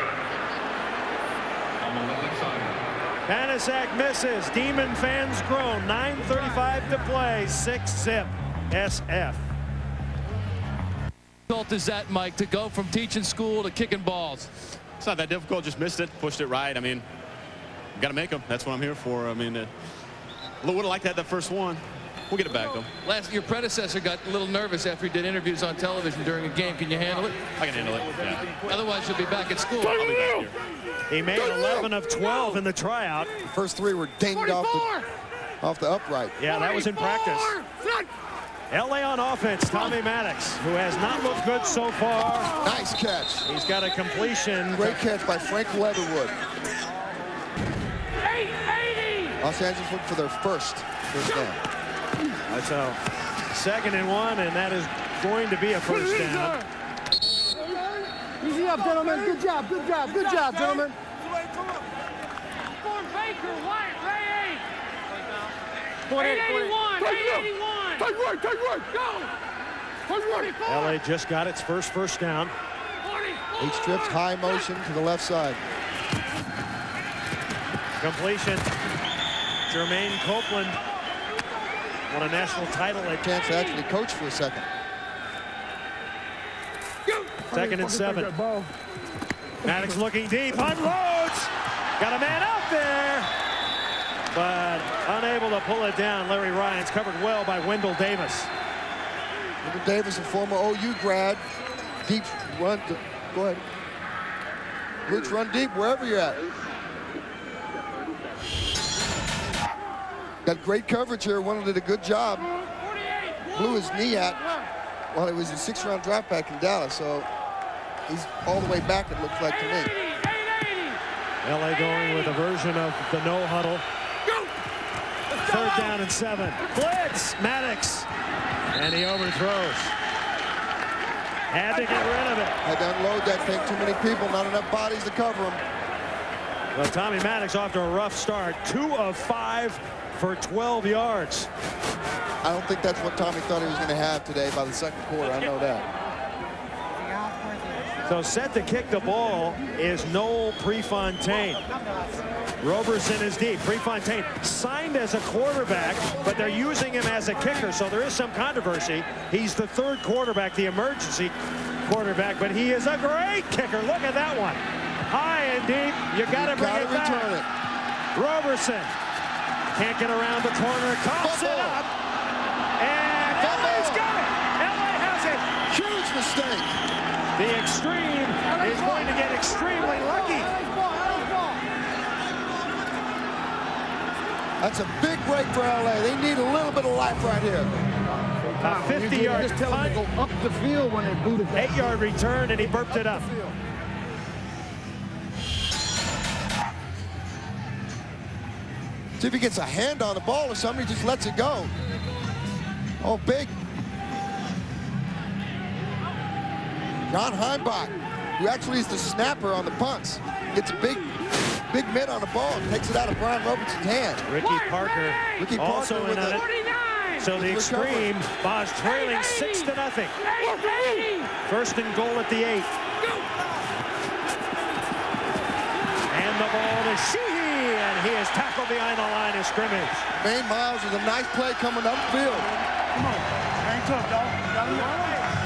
Panasuk misses. Demon fans groan. nine thirty-five to play. Six zip. S F. How difficult is that, Mike, to go from teaching school to kicking balls? It's not that difficult. Just missed it, pushed it right. I mean, got to make them. That's what I'm here for. I mean, uh, would have liked to have that first one. We'll get it back, though. Last, your predecessor got a little nervous after he did interviews on television during a game. Can you handle it? I can handle it, yeah. Otherwise, you'll be back at school. I'll be back here. He made eleven of twelve in the tryout. The first three were dinged off the, off the upright. Yeah, that was in practice. L A on offense, Tommy Maddox, who has not looked good so far. Nice catch. He's got a completion. Great catch by Frank Leatherwood. Los Angeles looking for their first first down. That's a second and one, and that is going to be a first down. Easy up, gentlemen. Good job, good job, good job, gentlemen. eight eighty-one, eight eighty-one. Take right, take right. Go. L A just got its first first down. Eight strips, high motion to the left side. Completion. Jermaine Copeland won a national title at chance to actually coach for a second. Second and seven. Maddox looking deep, unloads. Got a man out there, but unable to pull it down. Larry Ryan's covered well by Wendell Davis. Wendell Davis, a former O U grad. Deep run. To, go ahead. Roots run deep wherever you're at. Got great coverage here. Wendell did a good job. Blew his knee out while he was a six-round draft back in Dallas. So he's all the way back, it looks like to me. L A going with a version of the no huddle. Third down and seven. Blitz, Maddox. And he overthrows. Had to get rid of it. Had to unload that thing. Too many people, not enough bodies to cover him. Well, Tommy Maddox off to a rough start. Two of five for twelve yards. I don't think that's what Tommy thought he was going to have today by the second quarter. I know that. So set to kick the ball is Noel Prefontaine. Roberson is deep. Prefontaine signed as a quarterback, but they're using him as a kicker, so there is some controversy. He's the third quarterback, the emergency quarterback, but he is a great kicker. Look at that one. High and deep. You got to bring it back. Return it. Roberson can't get around the corner. Coughs it up. And L A's got it. L A has it. Huge mistake. The Extreme is going to get extremely lucky. That's a big break for L A. They need a little bit of life right here. A fifty-yard punt. Go up the field when they boot it. Eight-yard return, and he burped it up. See if he gets a hand on the ball or somebody just lets it go. Oh, big. John Heimbach, who actually is the snapper on the punts, gets a big, big mitt on the ball and takes it out of Brian Robertson's hand. Ricky Parker Ricky also Parker with in on a it. So the Xtreme, Boz trailing six to nothing. First and goal at the eight. And the ball to Sheehy, and he is tackled behind the line of scrimmage. Maine Miles with a nice play coming upfield. Come on, hang tough, dog. You gotta look.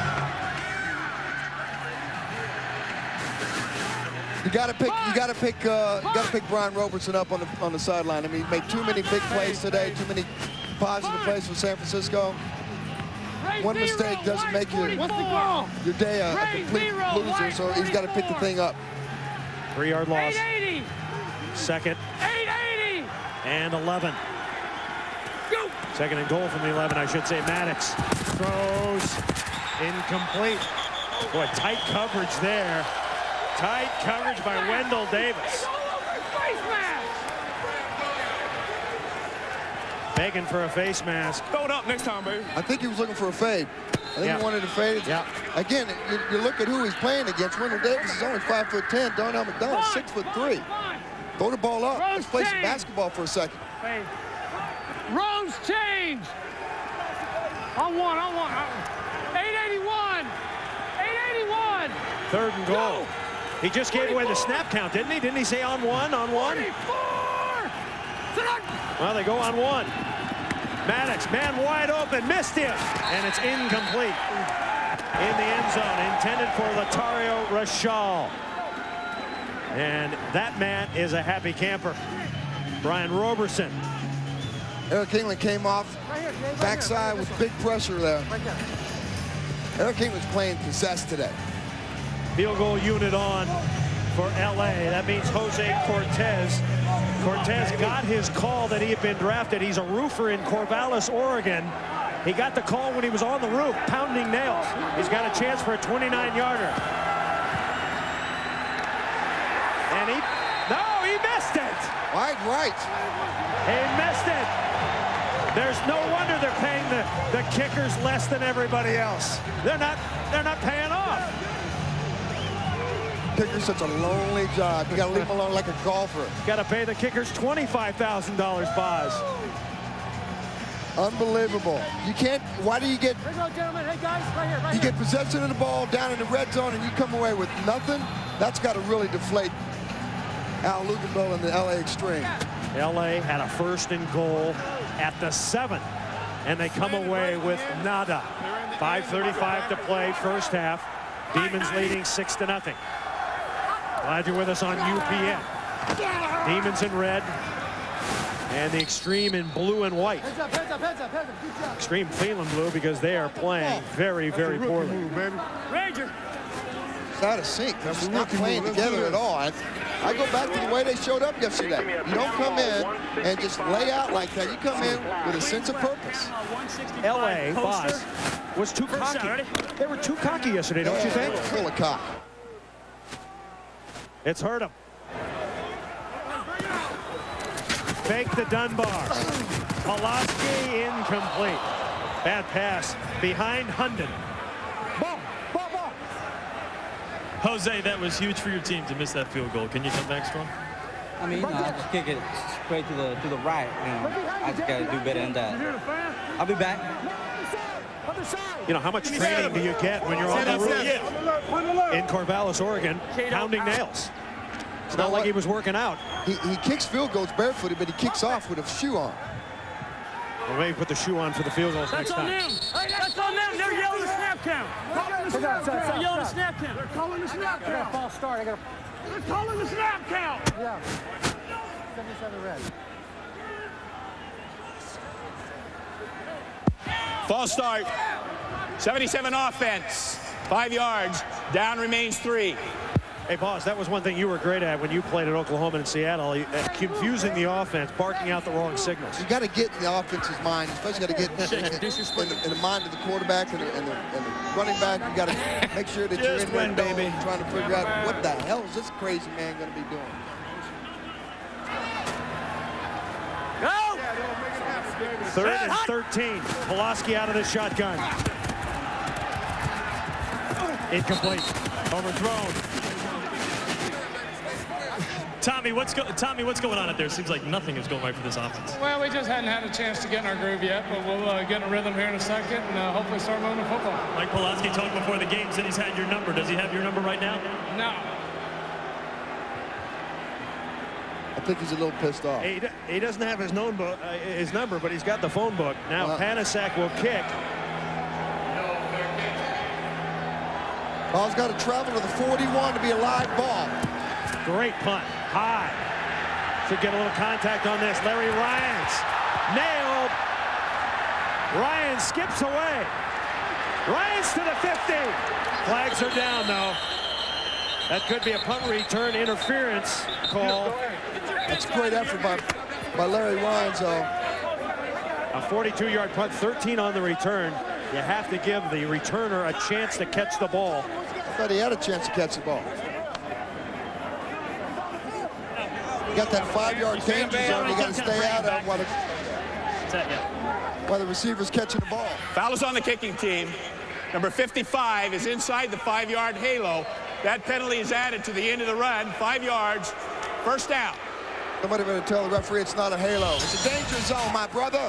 You got to pick. You got to pick. Uh, you got to pick Brian Roberson up on the on the sideline. I mean, he made too many big plays today. Too many positive plays for San Francisco. One mistake doesn't make your your day a, a complete loser. So he's got to pick the thing up. Three-yard loss. Second. And eleven. Second and goal from the eleven, I should say. Maddox throws incomplete. Boy, tight coverage there. Tight coverage by Wendell Davis. Begging for a face mask. Throw it up next time, baby. I think he was looking for a fade. I think yeah. he wanted a fade. Yeah. Again, you, you look at who he's playing against. Wendell Davis is only five foot ten. Darnell McDonald six foot three. Throw the ball up. Let's play some basketball for a second. Rose change. On one, on one. eight eighty-one. eight eighty-one. Third and goal. He just gave away the snap count, didn't he? Didn't he say on one, on one? Well, they go on one. Maddox, man wide open, missed him. And it's incomplete. In the end zone, intended for Latario Rashal. And that man is a happy camper. Brian Roberson. Eric England came off backside with big pressure there. Eric England's playing possessed today. Field goal unit on for L A. That means Jose Cortez. Cortez got his call that he had been drafted. He's a roofer in Corvallis, Oregon. He got the call when he was on the roof, pounding nails. He's got a chance for a twenty-nine yarder. And he, no, he missed it. Right, right. He missed it. There's no wonder they're paying the, the kickers less than everybody else. They're not, they're not paying off. Kicker's such a lonely job. You got to leave him alone like a golfer. Got to pay the kickers twenty-five thousand dollars, Boz. Unbelievable. You can't. Why do you get? Here we go, gentlemen. Hey guys, right here, right you here. get possession of the ball down in the red zone, and you come away with nothing. That's got to really deflate Al Luginbill and the L A Xtreme. L A had a first and goal at the seven, and they come away with nada. five thirty-five to play, first half. Demons leading six to nothing. Glad you're with us on U P N. Demons in red, and the Xtreme in blue and white. Heads up, heads up, heads up, heads up. Good job. Xtreme feeling blue because they are playing very, very poorly. Move, baby. Ranger. It's out of sync. They're not playing together at all. I, I go back to the way they showed up yesterday. You don't come in and just lay out like that. You come in with a sense of purpose. L A, Boz, was too cocky. They were too cocky yesterday, don't yeah, you think? Full of cock. It's hurt him. Fake the Dunbar. Pawlawski incomplete. Bad pass behind Hunden. Ball, ball, ball. Jose, that was huge for your team to miss that field goal. Can you come back strong? I mean, you know, I just kick it straight to the to the right. You know, I just got to do better than that. I'll be back. You know, how much training do you get when you're on the roof in Corvallis, Oregon, pounding nails? It's not like he was working out. He, he kicks field goals barefooted, but he kicks off with a shoe on. Well, maybe put the shoe on for the field goals That's next on time. them. That's on them. They're yelling the snap count. They're yelling the snap count. They're calling the snap count. I got a false start. I got a... They're calling the snap count. Yeah. seventy-seven red. False start. seventy-seven offense. Five yards. Down remains three. Hey, Boz, that was one thing you were great at when you played at Oklahoma and Seattle, uh, confusing the offense, barking out the wrong signals. You got to get in the offense's mind, especially got to get in, in, in, in the mind of the quarterback and the, and the, and the running back. You got to make sure that you're in win, window baby. trying to figure out what the hell is this crazy man going to be doing. Go! Third and thirteen. Pawlawski out of the shotgun. Incomplete. Overthrown. Tommy, what's go Tommy, what's going on out there? Seems like nothing is going right for this offense. Well, we just hadn't had a chance to get in our groove yet, but we'll uh, get in a rhythm here in a second and uh, hopefully start moving the football. Mike Pawlawski talked before the game, said he's had your number. Does he have your number right now? No. I think he's a little pissed off. He, he doesn't have his, known book, uh, his number, but he's got the phone book. Now uh, Panasuk will kick. Ball's got to travel to the forty-one to be a live ball. Great punt. High. Should get a little contact on this. Larry Ryans. Nailed. Ryan skips away. Ryans to the fifty. Flags are down, though. That could be a punt return interference call. That's a great effort by, by Larry Ryans, though. A forty-two yard punt, thirteen on the return. You have to give the returner a chance to catch the ball. I thought he had a chance to catch the ball. You got that five yard danger zone you got to stay out of while the, while the receiver's catching the ball. Foul is on the kicking team. Number fifty-five is inside the five yard halo. That penalty is added to the end of the run. Five yards. First down. Somebody better tell the referee it's not a halo. It's a danger zone, my brother.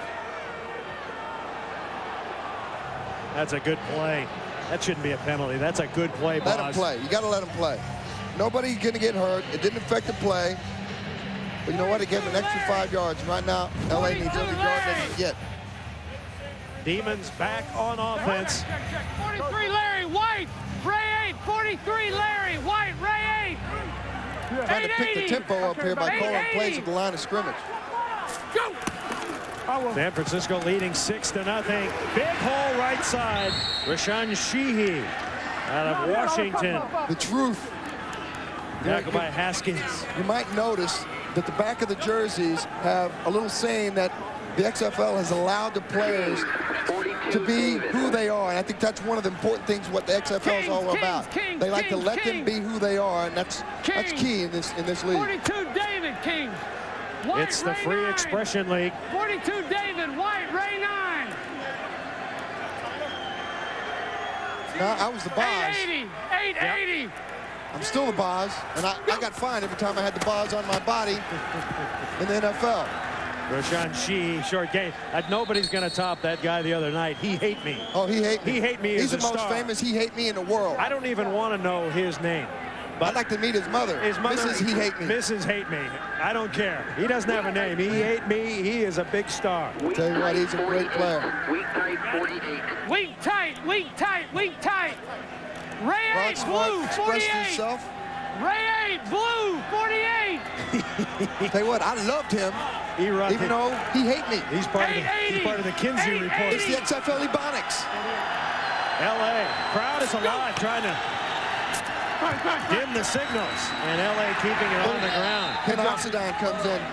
That's a good play. That shouldn't be a penalty. That's a good play, boss. Let him play. You got to let him play. Nobody's going to get hurt. It didn't affect the play. But you know what? It gave him an extra five yards. Right now, L A needs every yard they can get. Demons back on offense. forty-three, Larry White. Ray eight. forty-three, Larry White. Ray eight. Trying to pick the tempo up here by calling plays at the line of scrimmage. Go. San Francisco leading six to nothing. Big hole right side. Rashawn Sheehy out of Washington. The truth. Tackled by Haskins. You might notice that the back of the jerseys have a little saying that the X F L has allowed the players to be who they are. And I think that's one of the important things what the X F L is all about. They like to let them be who they are, and that's that's key in this in this league. forty-two, David King. White, it's the Ray Free nine. Expression League. forty-two, David White, Ray nine. No, I was the boss. eight eighty. eight eighty. Yep. I'm still the boss, and I, I got fined every time I had the bars on my body in the N F L. Rashawn Sheehy, short game. Uh, nobody's going to top that guy the other night. He hate me. Oh, he hate me. He hate me He's as the a most star. famous he hate me in the world. I don't even want to know his name. But I'd like to meet his mother. His mother. Missus He hate me. Missus Hate me. I don't care. He doesn't have a name. He hate me. He is a big star. I'll tell you what, he's a great player. Weak tight, forty-eight. Weak tight, weak tight, weak tight. Ray eight, blue, forty-eight. Ray eight, blue, forty-eight. Tell you what, I loved him, he even though he hate me. He's part, of the, he's part of the Kinsey report. It's the X F L Ebonics. L A crowd is alive, trying to dim the signals, and L A keeping it on the ground. Ken Oxendine comes in.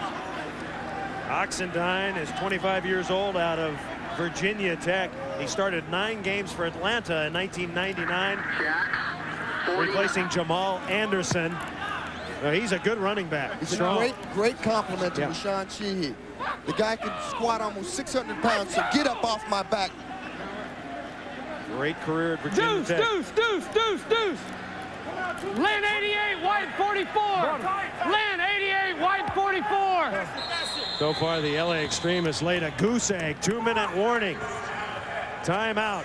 Oxendine is twenty-five years old, out of Virginia Tech. He started nine games for Atlanta in nineteen ninety-nine, replacing Jamal Anderson. Well, he's a good running back. He's Strong. a great, great compliment to yeah. Rashawn Sheehy. The guy can squat almost six hundred pounds, so get up off my back. Great career at Virginia Deuce, Tech. deuce, deuce, deuce, deuce. Lynn eighty-eight, White forty-four. Lynn eighty-eight, White forty-four. So far, the L A Xtreme has laid a goose egg. Two-minute warning. Timeout.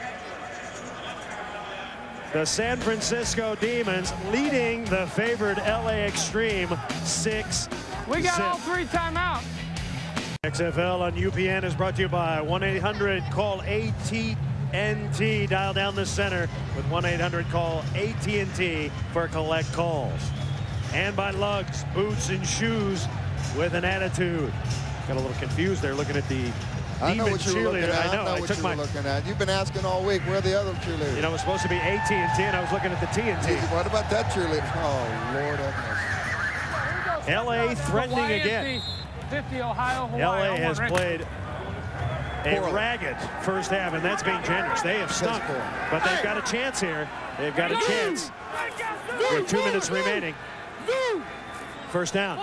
The San Francisco Demons leading the favored L A Xtreme six. We got zip. all three timeouts. X F L on U P N is brought to you by one eight hundred call A T and T. Dial down the center with one eight hundred call A T and T for collect calls. And by Lugs, boots and shoes with an attitude. Got a little confused there looking at the I know Demon what you were looking cheerleader. at. I know. I know I what took you my, were looking at. You've been asking all week, where are the other cheerleaders? You know, it was supposed to be A T and T, and I was looking at the T and T. What about that cheerleader? Oh, Lord have mercy. L A threatening Hawaii again. fifty, Ohio, Hawaii. L A has Rick. played a Poorly. ragged first half, and that's being generous. They have stunk, but they've got a chance here. They've got a chance with two minutes remaining. First down.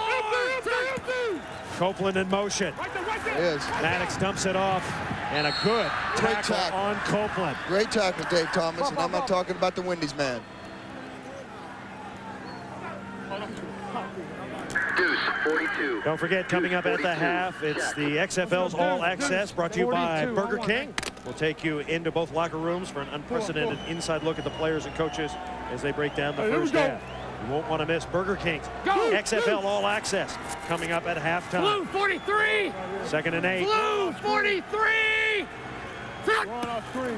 Copeland in motion. Yes. Maddox dumps it off, and a good Great tackle, tackle on Copeland. Great tackle, Dave Thomas, and I'm not talking about the Wendy's man. Don't forget, coming up at the half, it's the X F L's All Access, brought to you by Burger King. We'll take you into both locker rooms for an unprecedented inside look at the players and coaches as they break down the first half. You won't want to miss Burger King's X F L All Access coming up at halftime. Blue forty-three. Second and eight. Blue forty-three. One off three.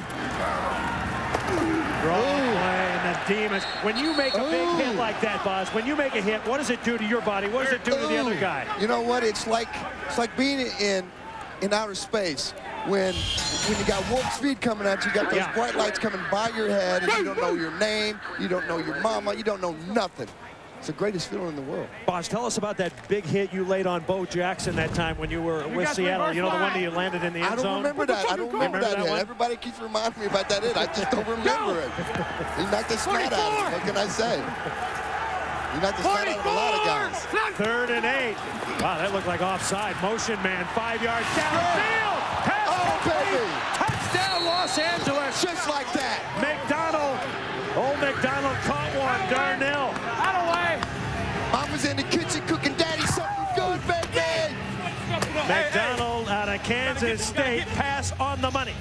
Draw play and the Demons. When you make a big Ooh. hit like that, Boz, when you make a hit, what does it do to your body? What does it do to the other guy? You know what? It's like it's like being in in outer space. When when you got warp speed coming at you, you got those Yeah. bright lights coming by your head, and you don't know your name, you don't know your mama, you don't know nothing. It's the greatest feeling in the world. Boz, tell us about that big hit you laid on Bo Jackson that time when you were You with got Seattle. reverse You know, the one that line. you landed in the end I don't zone? remember that. I don't remember, Remember that, that hit. one? Everybody keeps reminding me about that hit. I just don't remember it. He knocked the snot out of him. What can I say? He knocked the snot out of a lot of guys. Third and eight. Wow, that looked like offside. Motion man, five yards downfield. Pass Oh, complete. baby. Touchdown, Los Angeles. Just like that. McDonald. Old McDonald caught one. Darnell. Out of way. Mama's in the kitchen cooking daddy something good, baby. McDonald out of Kansas State. Pass on the money.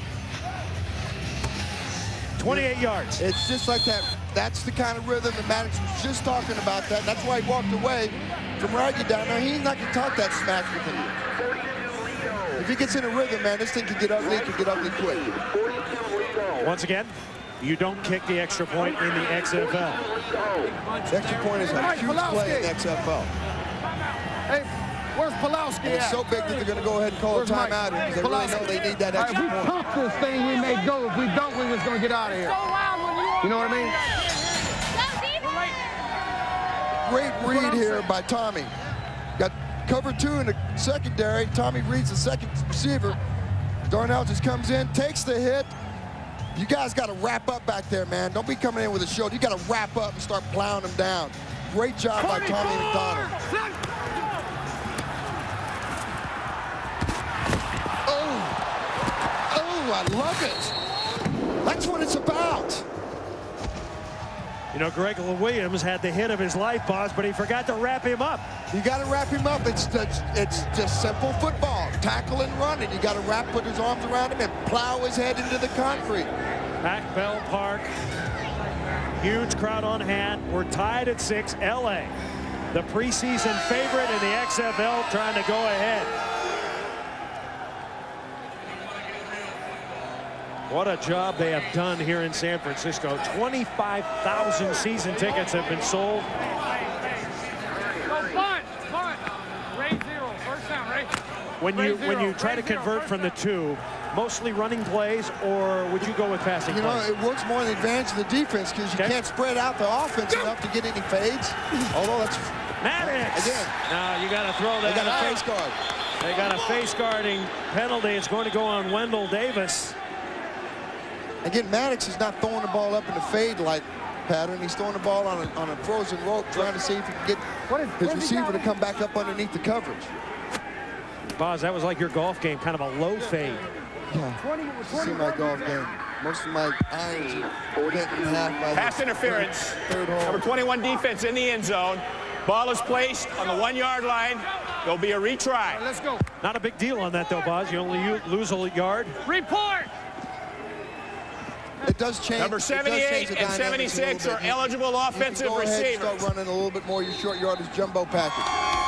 twenty-eight yards. It's just like that. That's the kind of rhythm that Maddox was just talking about. That. That's why he walked away from riding down there. He's not going to talk that smack with him. If he gets in a rhythm, man, this thing can get ugly. It can get ugly quick. Once again, you don't kick the extra point in the X F L. The extra point is a huge play in the X F L. Hey, where's Pawlawski And it's at? so big that they're going to go ahead and call a timeout because they really know they need that All extra right, if we point. pump this thing, we may go. If we don't, we're just going to get out of here. You know what I mean? Great read here by Tommy. Got cover two in the secondary. Tommy reads the second receiver. Darnell just comes in, takes the hit. You guys got to wrap up back there, man. Don't be coming in with a shoulder. You got to wrap up and start plowing them down. Great job by Tommy McDonald. Oh, oh, I love it. That's what it's about. You know, Greg Williams had the hit of his life, Boz, but he forgot to wrap him up. You got to wrap him up. It's, it's it's just simple football. Tackle and run it. You got to wrap, put his arms around him, and plow his head into the concrete. Pac Bell Park, huge crowd on hand. We're tied at six. L A, the preseason favorite in the X F L, trying to go ahead. What a job they have done here in San Francisco. twenty-five thousand season tickets have been sold. Go bunt, bunt. Ray zero, first down, Ray. When Ray you zero, when you try Ray to zero, convert first from the two, mostly running plays, or would you go with passing You know, plays? it works more in the advantage of the defense because you Okay. can't spread out the offense enough to get any fades. Although that's Maddox. again, Now you got to throw they that got a out. face guard. They got a face guarding penalty. It's going to go on Wendell Davis. Again, Maddox is not throwing the ball up in the fade like pattern. He's throwing the ball on a, on a frozen rope, trying to see if he can get his receiver to come back up underneath the coverage. Boz, that was like your golf game, kind of a low fade. Yeah, see my golf game. Most of my irons are bent in half by Pass the interference. Third hole. Number twenty-one defense in the end zone. Ball is placed on the one-yard line. There'll be a retry. Let's go. Not a big deal on that, though, Boz. You only u- lose a yard. Report. It does change. Number it does change seventy-eight the and dynamics a seventy-six little are bit. eligible You can offensive go ahead and receivers. start running a little bit more your short yardage jumbo package.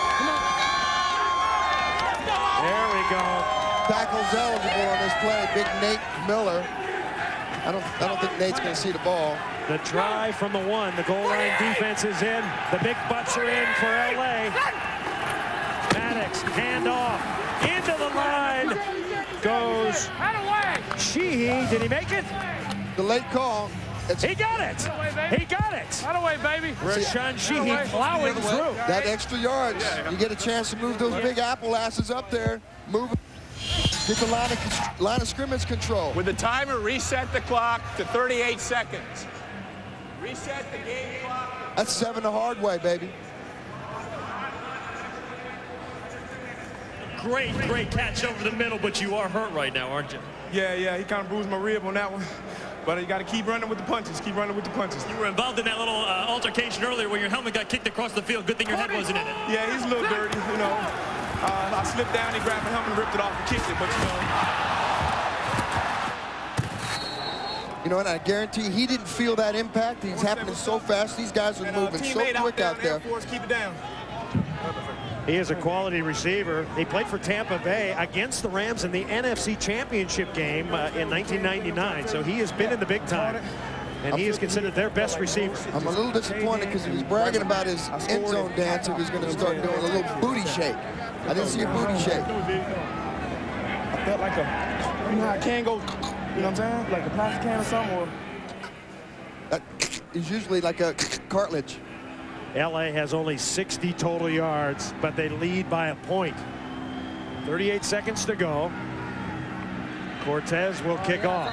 There we go. Tackle's eligible on this play. Big Nate Miller. I don't I don't think Nate's going to see the ball. The try from the one. The goal line defense is in. The big butts are in for L A. Maddox, hand off. Into the line goes Sheehy. Did he make it? The late call. It's he got it. He got it. Out of way, baby. Rashawn Sheehy plowing through. That extra yards. You get a chance to move those big apple asses up there. Move. Get the line of, line of scrimmage control. With the timer, reset the clock to thirty-eight seconds. Reset the game clock. That's seven the hard way, baby. Great, great catch over the middle, but you are hurt right now, aren't you? Yeah, yeah, he kind of bruised my rib on that one. But you got to keep running with the punches. Keep running with the punches. You were involved in that little uh, altercation earlier where your helmet got kicked across the field. Good thing your head wasn't in it. Yeah, he's a little dirty, you know. Uh, I slipped down, he grabbed my helmet and ripped it off and kicked it, but you know. You know, and I guarantee he didn't feel that impact. He's happening so fast. These guys are moving so quick out there. Keep it down. He is a quality receiver. He played for Tampa Bay against the Rams in the N F C Championship game uh, in nineteen ninety-nine. So he has been in the big time, and he is considered their best receiver. I'm a little disappointed because he was bragging about his end zone dance. He was going to start doing a little booty shake. I didn't see a booty shake. I felt like a, you know how a can go, you know what I'm saying? Like a plastic can or something. Or... That is usually like a cartilage. L A has only sixty total yards, but they lead by a point. thirty-eight seconds to go. Cortez will kick off.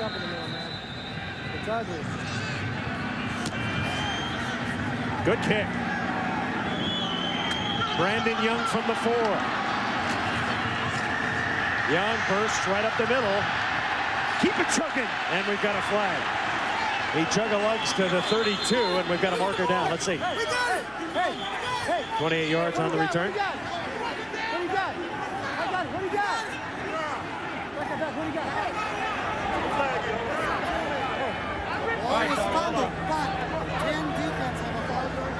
Good kick. Brandon Young from the four. Young bursts right up the middle. Keep it chugging, and we've got a flag. He chug-a-lugs to the thirty-two, and we've got a marker down. Let's see. twenty-eight yards on the return. What do you got? I got it. What do you got? What do you got? Oh, he was fumbled, but ten defense have a five-yard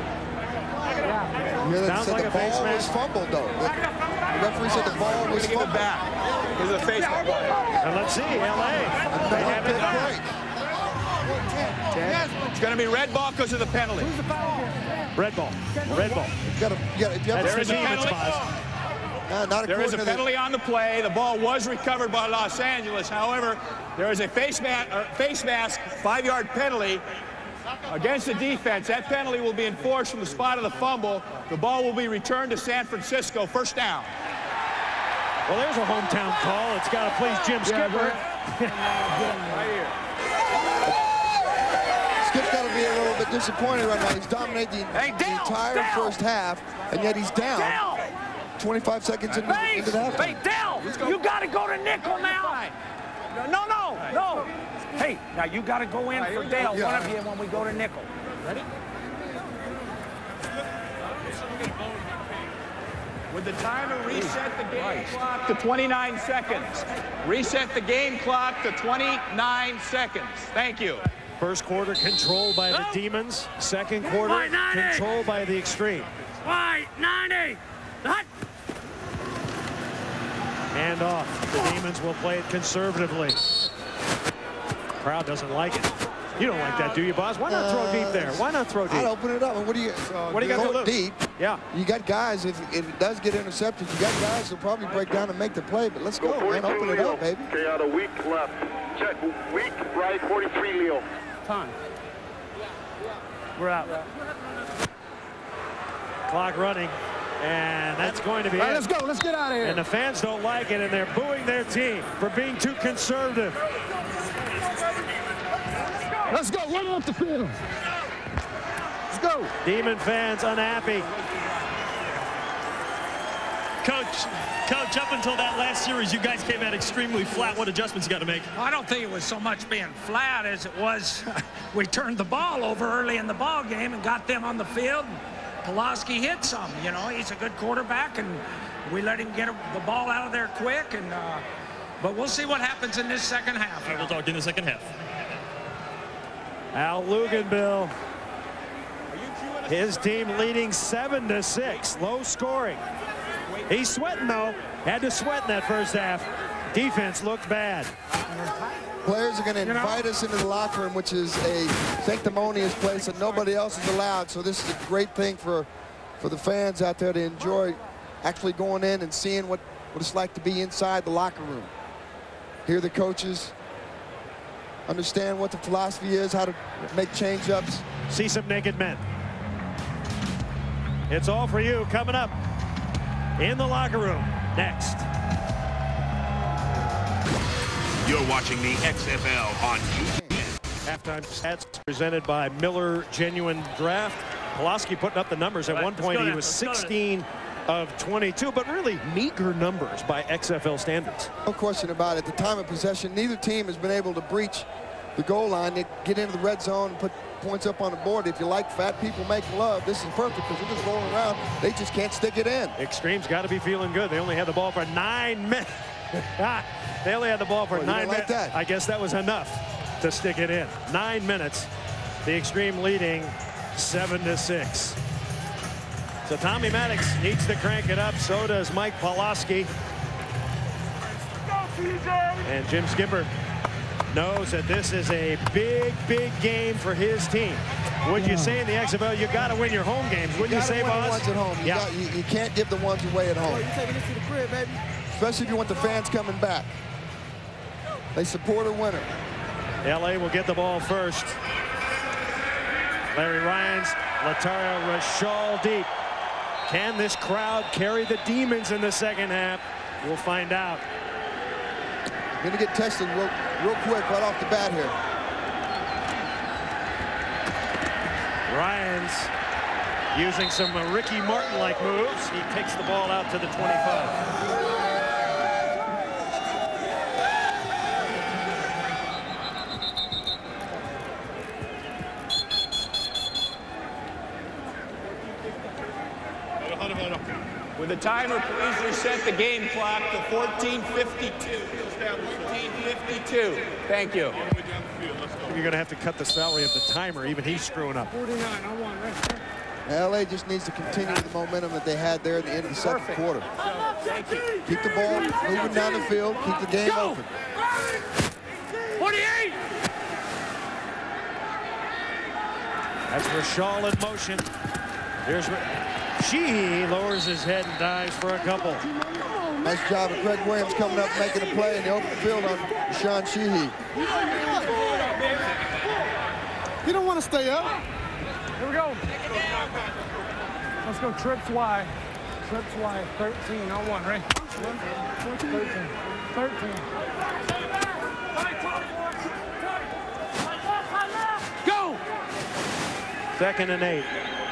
You know, Sounds said like the a face ball was mask. fumbled, though. The, the referee said the ball was Give it fumbled. back. This is a face mask. And let's see, L A. They have it back. It's going to be red ball because of the penalty. Red ball. Red ball. You gotta, you gotta, if you have There a is a penalty. Uh, not There is a according to the- penalty on the play. The ball was recovered by Los Angeles. However, there is a face, ma uh, face mask five-yard penalty against the defense. That penalty will be enforced from the spot of the fumble. The ball will be returned to San Francisco. First down. Well, there's a hometown call. It's got to please Jim Skipper. Right here. Skip's got to be a little bit disappointed right now. He's dominating the, Hey, the Dale, entire Dale. first half, and yet he's down Dale! twenty-five seconds into, Hey, into the half. hey, Dell, you got to go to nickel now. No, no, no. Hey, now you got to go in for Dale, one of you, when we go to nickel. Ready? With the timer, reset the game clock to twenty-nine seconds. Reset the game clock to twenty-nine seconds. Thank you. First quarter controlled by the Demons. Second quarter White ninety. controlled by the Extreme. White ninety. Hut. Hand off. The Demons will play it conservatively. Crowd doesn't like it. You don't like that, do you, boss? Why not throw deep there? Why not throw deep? I'd open it up. And what do you? What do you got to throw lose? it deep. Yeah. You got guys. If, if it does get intercepted, you got guys who'll probably break down and make the play. But let's go, man. Open it up, baby. Okay, out a week left. Check. Week right. forty-three, Leo. Time. We're out. Clock running. And that's going to be All right, it. let's go. Let's get out of here. And the fans don't like it, and they're booing their team for being too conservative. Let's go. Run off the field. Let's go. Demon fans unhappy. Coach, Coach, up until that last series, you guys came out extremely flat. What adjustments you got to make? I don't think it was so much being flat as it was we turned the ball over early in the ball game and got them on the field. Pawlawski hit some, you know, he's a good quarterback, and we let him get the ball out of there quick. And uh, but we'll see what happens in this second half. All right, we'll talk in the second half. Al Luganbill, his team leading seven to six, low scoring. He's sweating though. Had to sweat in that first half. Defense looked bad. Players are going to invite us into the locker room, which is a sanctimonious place that nobody else is allowed. So this is a great thing for for the fans out there to enjoy actually going in and seeing what, what it's like to be inside the locker room. Hear the coaches, understand what the philosophy is, how to make change-ups. See some naked men. It's all for you coming up in the locker room next. You're watching the X F L on YouTube. Halftime stats presented by Miller Genuine Draft. Pawlawski putting up the numbers. At Right, one point, go he there. was Let's go there. sixteen of twenty-two, but really meager numbers by X F L standards. No question about it. At the time of possession, neither team has been able to breach the goal line. They get into the red zone and put points up on the board. If you like fat people making love, this is perfect because they're just rolling around. They just can't stick it in. Extreme's got to be feeling good. They only had the ball for nine minutes. They only had the ball for well, nine like minutes. That. I guess that was enough to stick it in. Nine minutes. The Xtreme leading seven to six. So Tommy Maddox needs to crank it up. So does Mike Pawlawski. And Jim Skipper knows that this is a big, big game for his team. Would yeah. you say in the X F L, you got to win your home games? Wouldn't you, you say, win Boz? The ones at home. You, yeah. got, you, you can't give the ones away at home. Oh, you're taking this to the crib, baby. Especially if you want the fans coming back. They support a winner. L A will get the ball first. Larry Ryan's Latario Rashal deep. Can this crowd carry the demons in the second half? We'll find out. Going to get tested real, real quick right off the bat here. Ryan's using some uh, Ricky Martin-like moves. He takes the ball out to the twenty-five. With the timer, please reset the game clock to fourteen fifty-two. fourteen fifty-two. Thank you. You're going to have to cut the salary of the timer. Even he's screwing up. forty-nine, I won, right? L A just needs to continue the momentum that they had there at the end of the second Perfect. quarter. Thank you. Keep the ball moving down the field. Keep the game Go. open. forty-eight. That's Rashal in motion. Here's Sheehy lowers his head and dives for a couple. Nice job of Greg Williams coming up making a play in the open field on Sean Sheehy. You don't want to stay up. Here we go. Let's go trips Y. Trips Y, thirteen on one, right? thirteen. thirteen. Go! Second and eight.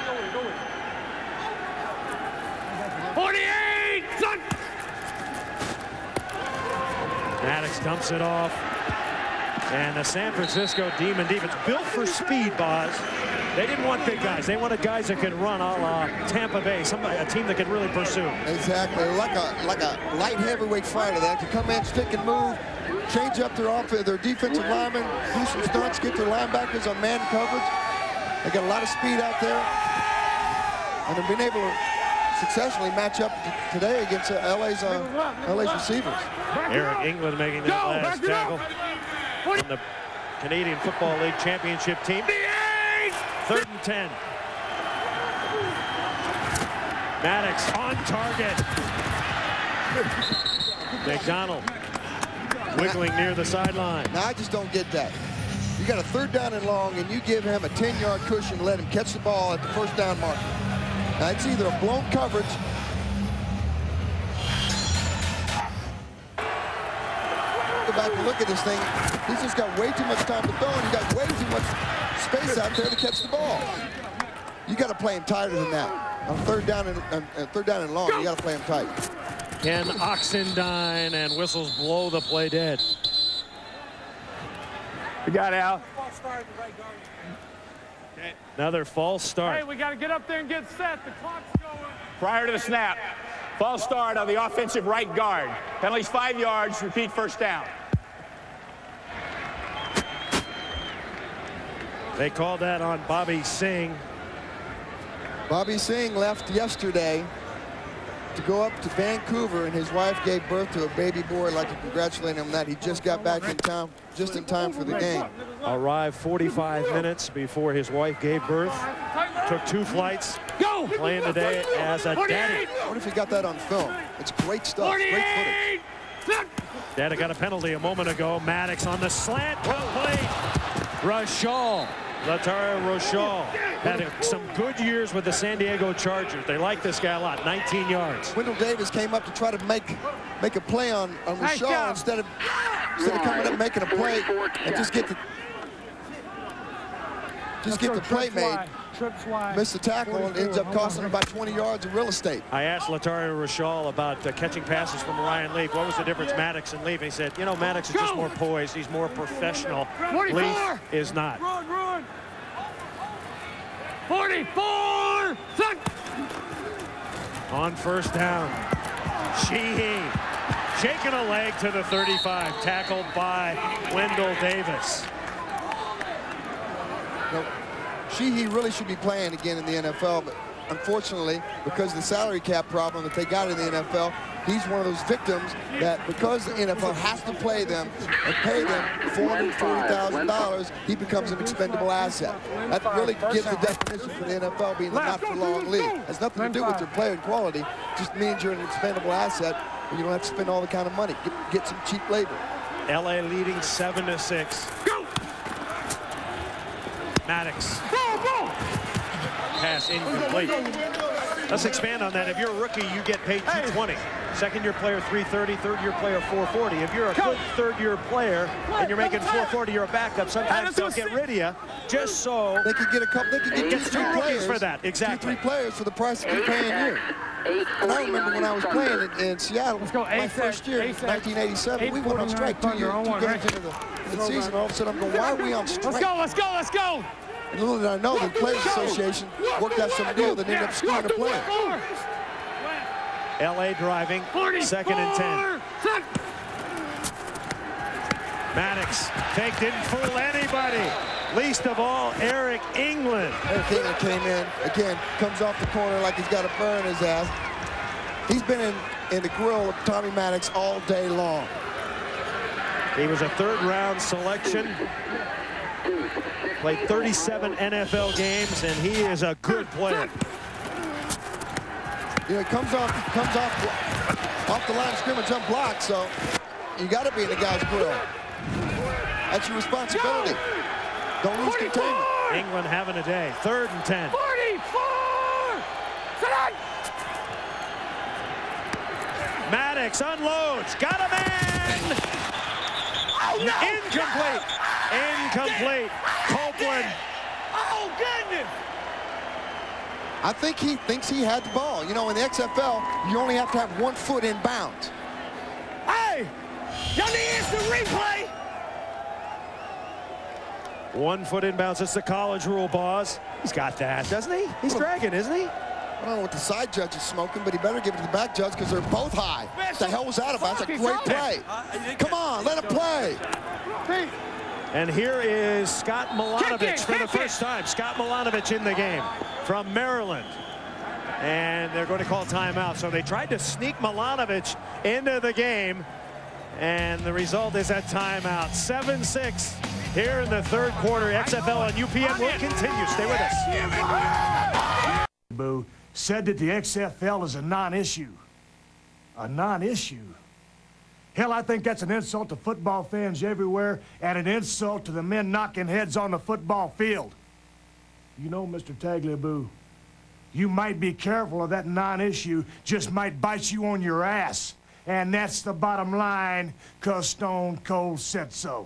forty-eight! Son! Maddox dumps it off. And the San Francisco Demon defense built for speed, Boz. They didn't want big guys. They wanted guys that could run a la Tampa Bay, somebody, a team that could really pursue. Exactly, like a like a light heavyweight fighter that can come in, stick and move, change up their offense, their defensive linemen, do some stunts, get their linebackers on man coverage. They got a lot of speed out there, and they've been able to successfully match up today against uh, L A's uh, L A's receivers. Eric England making that Go, last tackle from the Canadian Football League championship team. Third and ten. Maddox on target. McDonald wiggling near the sideline. Now, I just don't get that. You got a third down and long, and you give him a ten-yard cushion to let him catch the ball at the first down marker. Now, it's either a blown coverage. Go back and look at this thing. He's just got way too much time to throw, and he got way too much space out there to catch the ball. You got to play him tighter than that. On third down and uh, third down and long, you got to play him tight. Ken Oxendine, and whistles blow the play dead. We got Al. Another false start. Hey, we got to get up there and get set. The clock's going. Prior to the snap, false start on the offensive right guard. Penalties five yards, repeat first down. They called that on Bobby Singh. Bobby Singh left yesterday to go up to Vancouver, and his wife gave birth to a baby boy. I'd like to congratulate him on that. He just got back in town, just in time for the game. Arrived forty-five minutes before his wife gave birth. Took two flights. Go! Playing today as a daddy. What if you got that on film? It's great stuff. Great footage. Dada got a penalty a moment ago. Maddox on the slant. Complete. Rashal. Latario Rashal had a, some good years with the San Diego Chargers. They like this guy a lot. nineteen yards. Wendell Davis came up to try to make make a play on, on Rashal instead of instead of coming up and making a play and just get the just get the play made. trips wide. Missed the tackle and ends up costing him about twenty yards of real estate. I asked Latario Rashal about uh, catching passes from Ryan Leaf. What was the difference, Maddox and Leaf? And he said, you know, Maddox is just more poised. He's more professional. Leaf is not. Run, run. forty-four. On first down, Sheehy shaking a leg to the thirty-five, tackled by Wendell Davis. Now, Sheehy really should be playing again in the N F L, but unfortunately, because of the salary cap problem that they got in the N F L, he's one of those victims that because the N F L has to play them and pay them four hundred forty thousand dollars, he becomes an expendable asset. That really gives the definition for the N F L being the not-for-long league. It has nothing to do with your player quality. It just means you're an expendable asset and you don't have to spend all the kind of money. Get, get some cheap labor. L A leading seven to six. Maddox. Pass incomplete. Let's expand on that. If you're a rookie, you get paid two twenty. Second-year player, three thirty. Third-year player, four forty. If you're a good third-year player and you're making four forty, you're a backup. Sometimes they'll get rid of you just so they could get a couple. They could get two, two three players for that. Exactly. Two, three players for the price that you're paying here. And I remember when I was playing in, in Seattle, my first year, nineteen eighty-seven, we went on strike two years, two games into the, the season. All of a sudden, I'm going, why are we on strike? Let's go, let's go, let's go. And little did I know, the Players Association worked out some deal that ended up screwing the player. L A driving, second and ten. Maddox, fake, didn't fool anybody. Least of all, Eric England. Eric England came in, again, comes off the corner like he's got a burr in his ass. He's been in, in the grill of Tommy Maddox all day long. He was a third-round selection. Played thirty-seven N F L games, and he is a good player. You know, he comes off, comes off, off the line of scrimmage unblocked, so you got to be in the guy's grill. That's your responsibility. Don't lose containment. England having a day. Third and ten. forty-four! Maddox unloads. Got a man! Oh, no! Incomplete. Incomplete. Copeland. Oh, goodness! I think he thinks he had the ball. You know, in the X F L, you only have to have one foot in bounds. Hey! Y'all need instant replay! One foot inbounds. It's the college rule, Boz. He's got that, doesn't he? He's dragging, isn't he? I don't know what the side judge is smoking, but he better give it to the back judge because they're both high. What the hell was that about? It's a great play. Come on, let him play. And here is Scott Milanovic for the first time. Scott Milanovic in the game from Maryland. And they're going to call timeout. So they tried to sneak Milanovic into the game. And the result is a timeout. seven six here in the third quarter. X F L on U P M will continue. Stay with us. Boo said that the X F L is a non-issue. A non-issue? Hell, I think that's an insult to football fans everywhere and an insult to the men knocking heads on the football field. You know, Mister Tagliabue, you might be careful of that non-issue, just might bite you on your ass. And that's the bottom line, because Stone Cold said so.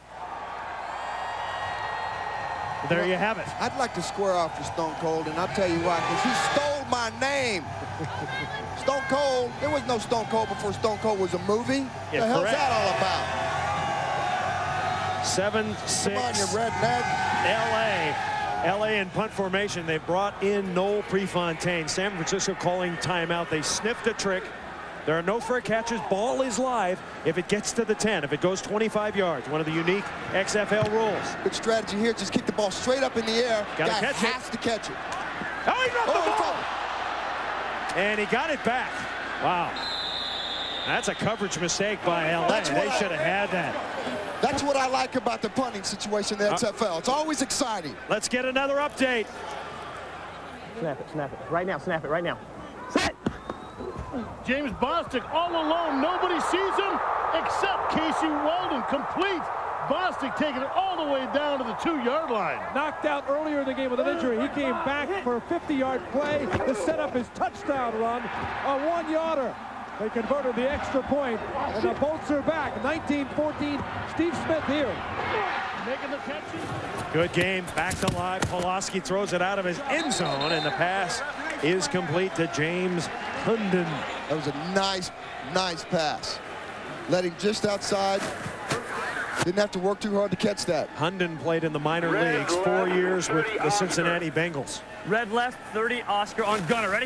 There you have it. I'd like to square off for Stone Cold, and I'll tell you why, because he stole my name. Stone Cold, there was no Stone Cold before Stone Cold was a movie. Yeah, the hell's correct. that all about? seven six. Come on, you redneck. L A. L A in punt formation. They brought in Noel Prefontaine. San Francisco calling timeout. They sniffed a trick. There are no fair catches. Ball is live if it gets to the ten. If it goes twenty-five yards, one of the unique X F L rules. Good strategy here. Just kick the ball straight up in the air. Got to Guy catch has it. to catch it. Oh, he dropped oh, the ball. And he got it back. Wow. That's a coverage mistake by L A. They should have had that. That's what I like about the punting situation in the X F L. It's always exciting. Let's get another update. Snap it, snap it. Right now, snap it, right now. Set! James Bostic all alone. Nobody sees him except Casey Weldon. Complete. Bostic taking it all the way down to the two-yard line. Knocked out earlier in the game with an injury. He came back for a fifty-yard play to set up his touchdown run, a one-yarder. They converted the extra point, and the Bolts are back. nineteen fourteen, Steve Smith here. Making the catches. Good game, back to live. Pawlawski throws it out of his end zone, and the pass is complete to James Hunden. That was a nice, nice pass. Led him just outside. Didn't have to work too hard to catch that. Hunden played in the minor leagues, four years with the Cincinnati Bengals. Red left, thirty, Oscar on gunner. Ready?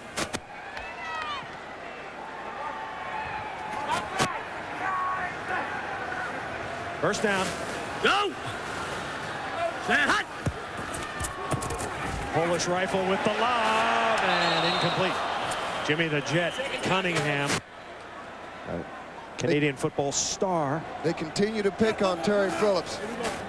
First down. Go! Stand hot! Polish rifle with the lob, and incomplete. Jimmy the Jet Cunningham, uh, Canadian they, football star. They continue to pick on Terry Phillips.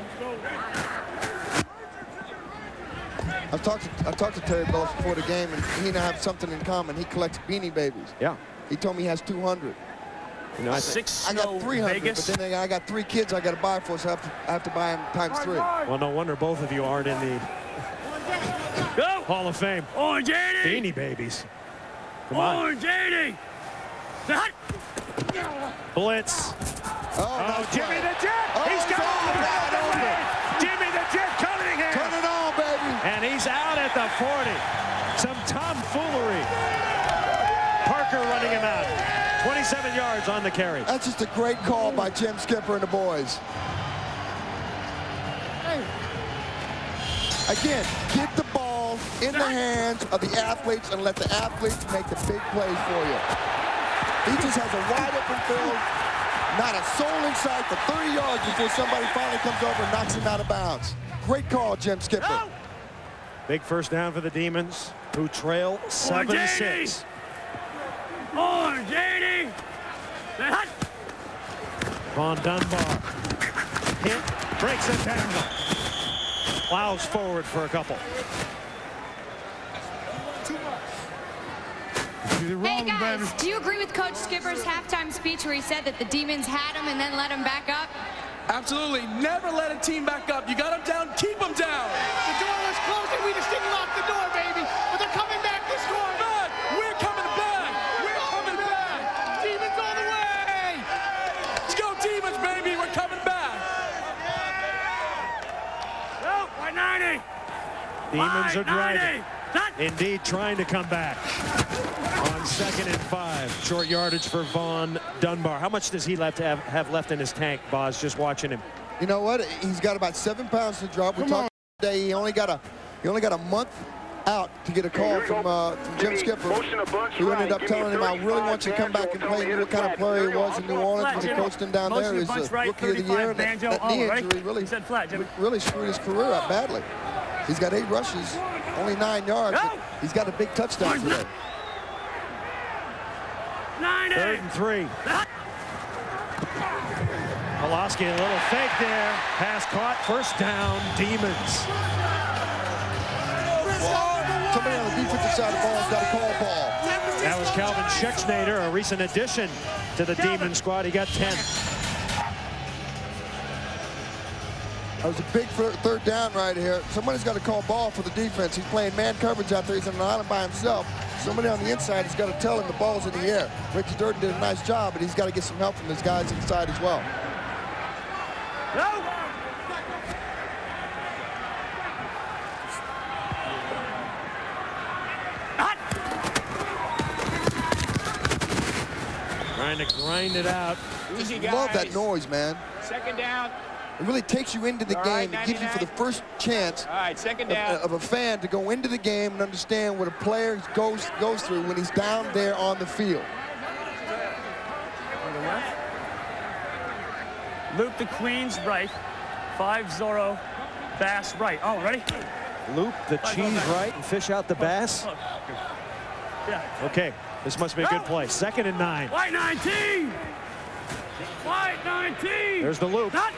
I've talked to, I've talked to Terry Phillips before the game, and he and I have something in common. He collects Beanie Babies. Yeah. He told me he has two hundred. You know, I, Six I got three hundred, Vegas. But then I got three kids I got to buy for, so I have to, I have to buy them times three. Well, no wonder both of you aren't in the Go. Hall of Fame. Orange eighty. Beanie Babies. Come Orange on. eighty. Hot. Blitz. Oh, oh nice Jimmy play. the Jet. Oh, he's he's got wide open. Jimmy the Jet Cunningham. Turn it on, baby. And he's out at the forty. Some tomfoolery. Parker running him out. twenty-seven yards on the carry. That's just a great call by Jim Skipper and the boys. Again, get the ball in the hands of the athletes and let the athletes make the big plays for you. He just has a wide open field, not a soul in sight for thirty yards before somebody finally comes over and knocks him out of bounds. Great call, Jim Skipper. Go. Big first down for the Demons, who trail seven six. Orange eighty. Hot. Von Dunbar. Hit, breaks it down. Plows forward for a couple. Hey guys, do you agree with Coach Skipper's halftime speech where he said that the Demons had him and then let him back up? Absolutely. Never let a team back up. You got them down, keep them down. The door was closing. We just didn't lock the door, baby. But they're coming back this score. Back. We're coming back. We're coming back. Demons all the way. Let's go, Demons, baby. We're coming back. Go, one ninety. Demons are driving. Hot. Indeed, trying to come back. On second and five, short yardage for Von Dunbar. How much does he left have, have left in his tank, Boz, just watching him? You know what? He's got about seven pounds to drop. We Come talked on. today. He only got a he only got a month out to get a call from, uh, from Jim Skipper, who ended up telling him, I really want you to come back and play. You know what kind of player he was in New Orleans when he coached him down there. He's the rookie of the year, and that, that knee injury really, really screwed his career up badly. He's got eight rushes, only nine yards. But he's got a big touchdown today. Third and three. Pawlawski, a little fake there. Pass caught. First down, Demons. Somebody on the defensive side of the ball has got a call ball. That was Calvin Schexnayder, a recent addition to the Demon squad. He got ten. That was a big third down right here. Somebody's got to call ball for the defense. He's playing man coverage out there. He's on an island by himself. Somebody on the inside has got to tell him the ball's in the air. Ricky Durden did a nice job, but he's got to get some help from his guys inside as well. Go. Trying to grind it out. Easy, Love that noise, man. Second down. It really takes you into the All game. right, It gives you for the first chance All right, second of, down. of a fan to go into the game and understand what a player goes goes through when he's down there on the field. On the left. Loop the Queens right. Five Zorro. Bass right. Oh, ready? Loop the cheese right and fish out the bass. Yeah. Okay, this must be a good play. Second and nine. White nineteen. White nineteen. There's the loop. Not.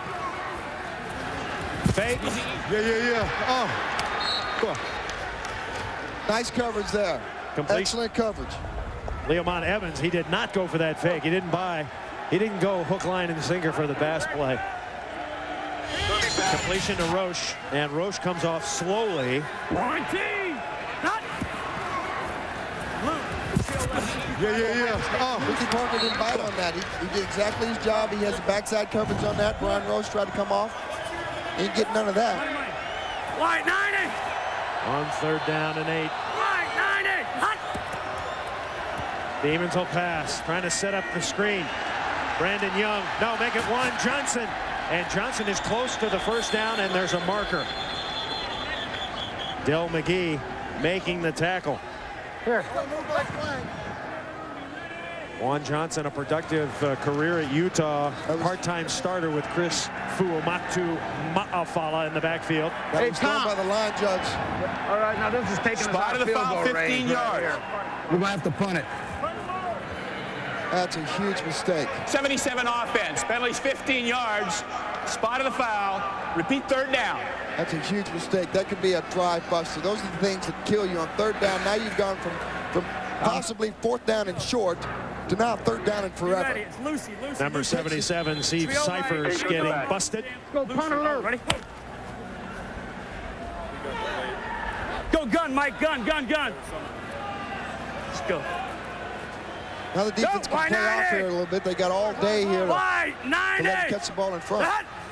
Fake. Yeah, yeah, yeah. Oh. Cool. Nice coverage there. Complete. Excellent coverage. Leomont Evans, he did not go for that fake. He didn't buy. He didn't go hook, line, and sinker for the bass play. Completion to Roche, and Roche comes off slowly. nineteen. Not. Loop. Yeah, yeah, yeah. Oh, Ricky Parker didn't bite on that. He, he did exactly his job. He has the backside coverage on that. Brian Rose tried to come off. He didn't get none of that. White ninety. On third down and eight. White ninety. Hot. Demons will pass, trying to set up the screen. Brandon Young, no, make it one. Johnson, and Johnson is close to the first down, and there's a marker. Del McGee making the tackle. Here. Juan Johnson, a productive uh, career at Utah, part-time starter with Chris Fuamatu Ma'afala in the backfield. That hey, was done by the line judge. All right, now this is taking Spot us of the foul, fifteen yards. Right. We're gonna have to punt it. That's a huge mistake. seventy-seven offense, penalties fifteen yards. Spot of the foul. Repeat third down. That's a huge mistake. That could be a drive buster. Those are the things that kill you on third down. Now you've gone from from possibly fourth down and short to now third down and forever. It's Lucy, Lucy, Number Lucy. seventy-seven, Steve Cyphers getting busted. Go punt alert. Ready? Go gun, Mike, gun, gun, gun. Let's go. Now the defense can play off here a little bit. They got all day here to, to let him catch the ball in front.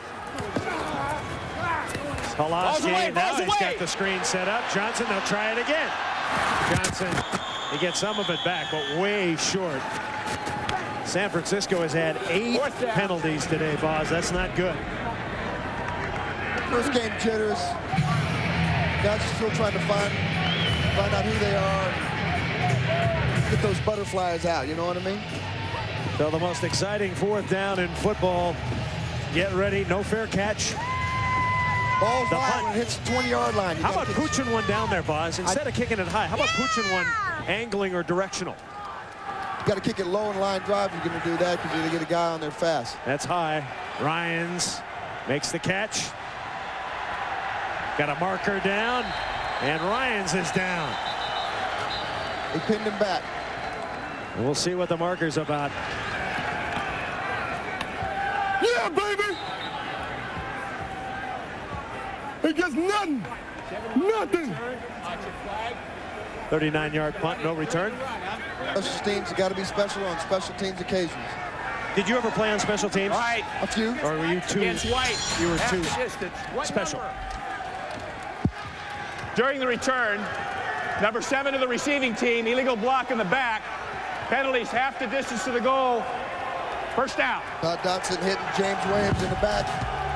Pawlawski, now he's got the screen set up. Johnson, they'll try it again. Johnson, he gets some of it back, but way short. San Francisco has had eight penalties today, Boz. That's not good. First game jitters. Guys are still trying to find, find out who they are. Get those butterflies out, you know what I mean? So the most exciting fourth down in football. Get ready, no fair catch. Ball's high when it hits the twenty-yard line. You how about pooching one down there, Boz? Instead I, of kicking it high, how about yeah! pooching one angling or directional? You got to kick it low and line drive. You're going to do that because you're going to get a guy on there fast. That's high. Ryans makes the catch. Got a marker down, and Ryans is down. He pinned him back. We'll see what the marker's about. Yeah, baby! He gets nothing. Nothing. thirty-nine yard punt, no return. Special teams have got to be special on special teams occasions. Did you ever play on special teams? All right. A few. Or were you too? Against White. You were too special. During the return, number seven of the receiving team, illegal block in the back. Penalties half the distance to the goal. First down. Todd Dotson hitting James Williams in the back.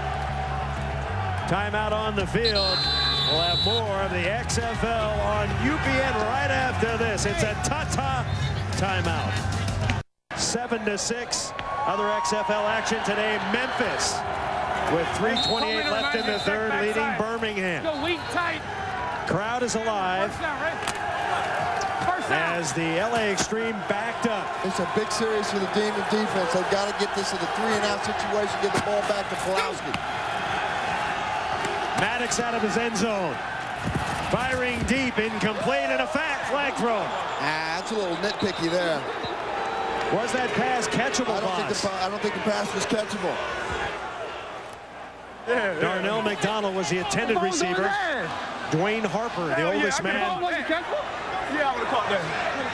Timeout on the field. We'll have more of the X F L on U P N right after this. It's a Tata timeout. Seven to six. Other X F L action today. Memphis with three twenty-eight left in the third, leading Birmingham. Go weak tight. Crowd is alive as the L A Xtreme backed up. It's a big series for the Demon defense. They've got to get this in a three and out situation, get the ball back to Pawlawski. Maddox out of his end zone. Firing deep, incomplete, and a fat flag throw. Ah, that's a little nitpicky there. Was that pass catchable, I don't, think the, I don't think the pass was catchable. Yeah, yeah. Darnell McDonald was the intended receiver. Dwayne Harper, the Hell oldest yeah, man. Yeah, I would have caught that.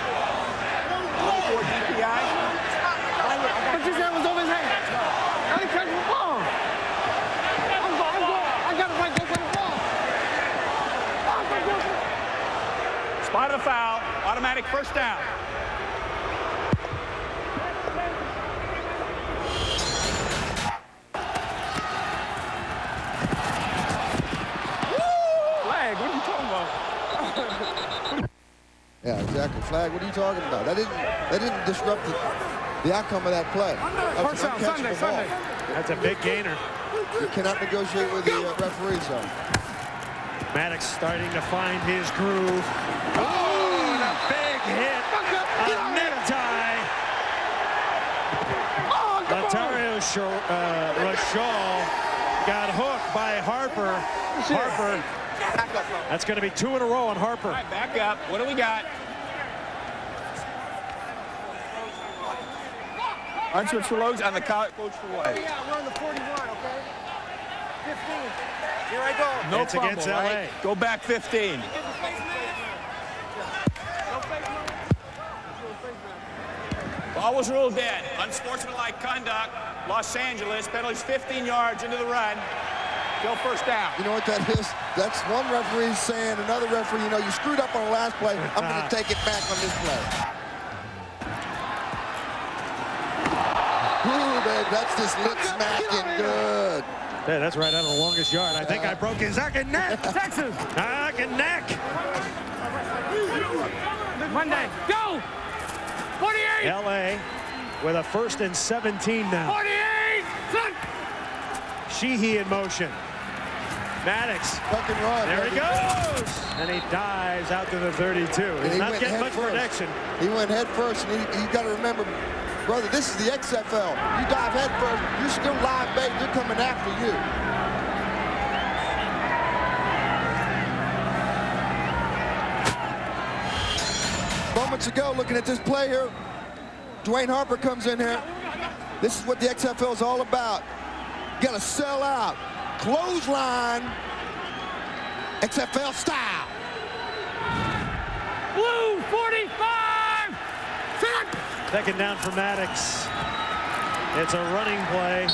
But this guy was over his head. I didn't catch the ball. I'm going, I'm going. I got to right go for the ball. Spot of the foul. Automatic first down. Flag, what are you talking about? Yeah, exactly. Flag, what are you talking about? That didn't that didn't disrupt the, the outcome of that play. That was an uncatchable ball. That's a big gainer. You cannot negotiate with the uh, referee zone. Maddox starting to find his groove. Oh, and a big hit. A necktie. Latario uh, Rashall got hooked by Harper. Harper. That's going to be two in a row on Harper. All right, back up. What do we got? I'll switch for Logs on the coach for what? Yeah, we're on the forty-one, okay? fifteen. Here I go. No it's fumble, against right? L A. Go back fifteen. Ball was ruled dead. Unsportsmanlike conduct. Los Angeles. Penalties fifteen yards into the run. Still first down. You know what that is? That's one referee saying another referee, you know, you screwed up on the last play. I'm going to take it back on this play. Ooh, babe, that's just lip smacking good. Yeah, that's right out of the longest yard. I think Yeah. I broke his fucking neck. Texas. Fucking neck. Monday. Go! forty-eight! L A with a first and seventeen now. forty-eight! Sheehy in motion. Maddox. Fucking run. There he baby. goes. And he dives out to the thirty-two. And He's he not went getting head much first. protection. He went head first, and he, you got to remember, brother, this is the X F L. You dive head first, you're still live bait. They're coming after you. Moments ago, looking at this play here, Dwayne Harper comes in here. This is what the X F L is all about. You got to sell out. Clothesline, X F L style. Blue forty-five! Set! Second down for Maddox. It's a running play.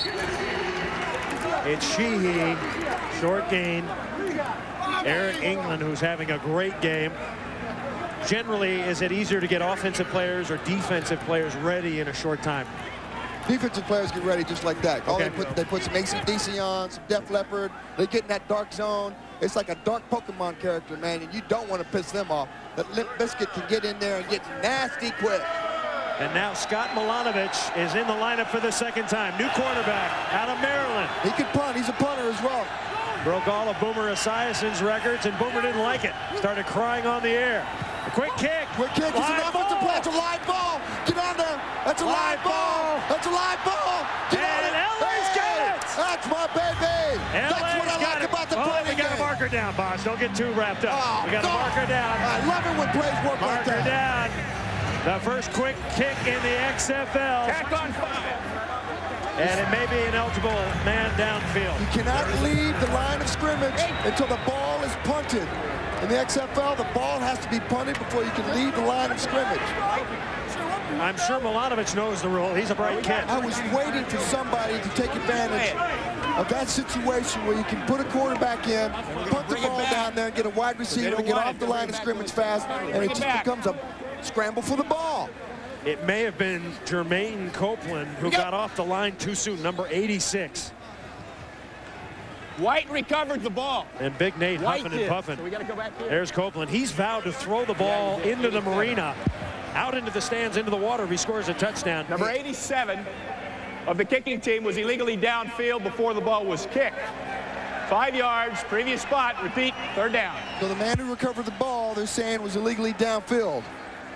It's Sheehy, short gain. Eric England, who's having a great game. Generally, is it easier to get offensive players or defensive players ready in a short time? Defensive players get ready just like that. All Okay. they put, they put some A C D C on, some Def Leppard. They get in that dark zone. It's like a dark Pokemon character, man, and you don't want to piss them off. That Limp Bizkit can get in there and get nasty quick. And now Scott Milanovich is in the lineup for the second time. New quarterback out of Maryland. He can punt. He's a punter as well. Broke all of Boomer Esiason's records, and Boomer didn't like it. Started crying on the air. A quick kick. Quick kick. It's an offensive play. It's a live ball. Get on there. That's a live, Live ball. ball. That's a live ball. Get on And it. L A's got Hey, it. That's my baby. That's what I L A's got like it. about the Oh, punting we got to game. mark her down, boss. Don't get too wrapped up. Oh, we got to God. mark her down. I love it when plays work Mark like her that. down. The first quick kick in the X F L. Tack on five. And it may be an eligible man downfield. You cannot leave the line of scrimmage until the ball is punted. In the X F L, the ball has to be punted before you can leave the line of scrimmage. I'm sure Milanovich knows the rule. He's a bright kid. I was waiting for somebody to take advantage of that situation where you can put a quarterback in, punt the ball down there, and get a wide receiver to get off the line of scrimmage fast, and it just becomes a scramble for the ball. It may have been Jermaine Copeland who got off the line too soon, number eighty-six. White recovered the ball. And Big Nate White huffing and did. puffing. So we got to go back here. There's Copeland. He's vowed to throw the ball into the marina, out into the stands, into the water if he scores a touchdown. Number eighty-seven of the kicking team was illegally downfield before the ball was kicked. Five yards, previous spot, repeat, third down. So the man who recovered the ball, they're saying, was illegally downfield.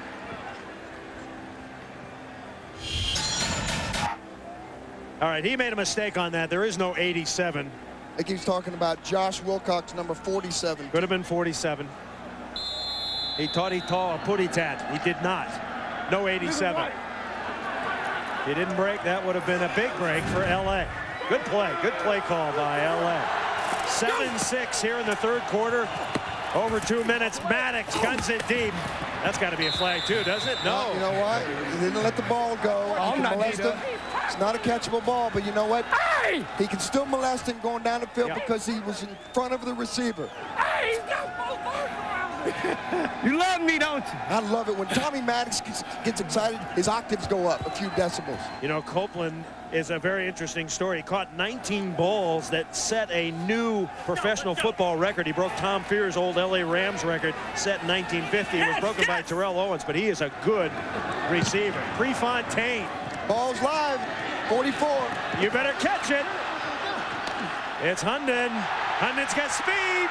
All right, he made a mistake on that. There is no eighty-seven. I think he's talking about Josh Wilcox, number forty-seven. Could have been forty-seven. He thought he taught a putty tat. He did not. No eighty-seven. He didn't break. That would have been a big break for L A. Good play. Good play call by L A. seven six here in the third quarter. Over two minutes. Maddox guns it deep. That's got to be a flag too, doesn't it? No. Uh, you know what? He didn't let the ball go. Oh, He can not molest neither. him. It's not a catchable ball, but you know what? Hey! He can still molest him going down the field Yep. because he was in front of the receiver. Hey, he's got both arms. You love me, don't you? I love it. When Tommy Maddox gets, gets excited, his octaves go up a few decibels. You know, Copeland is a very interesting story. He caught nineteen balls that set a new professional football record. He broke Tom Fear's old L A Rams record set in nineteen fifty. It was broken by Terrell Owens, but he is a good receiver. Prefontaine. Ball's live, forty-four. You better catch it. It's Hunden. Hunden's got speed.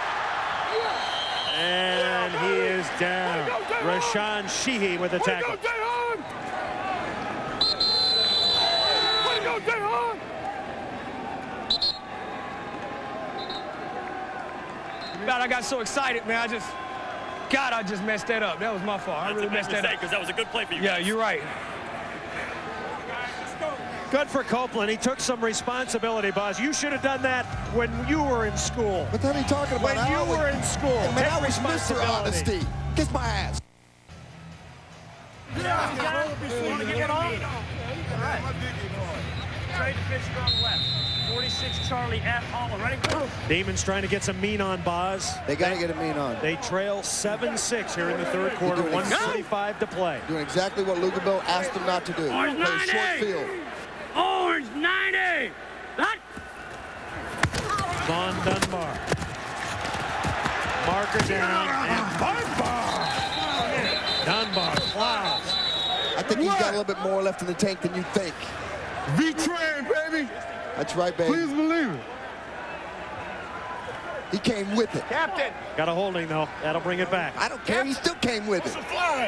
And he is down. Rashawn Sheehy with the tackle. God, I got so excited, man. I just, God, I just messed that up. That was my fault. I really messed that up. Because that was a good play for you Yeah, guys. you're right. Good for Copeland. He took some responsibility, Buzz. You should have done that when you were in school. But then he talking about When I you always- were in school. Man, Take I was Mister responsibility. Honesty. Kiss my ass. Yeah. You want to get it on? All right. Trade the pitch strong left. forty-six Charlie at Hall. Ready? Demons trying to get some mean on Boz. They got to get a mean on. They trail seven six here in the third quarter. one forty-five to play. Doing exactly what Lugabo asked them not to do. Orange Play ninety. short field. Orange ninety. That. Von Dunbar. Marker down. And Dunbar plows. I think he's got a little bit more left in the tank than you think. V-Train, baby. That's right, baby. Please believe it. He came with it. Captain. Got a holding, though. That'll bring it back. I don't care. He still came with it.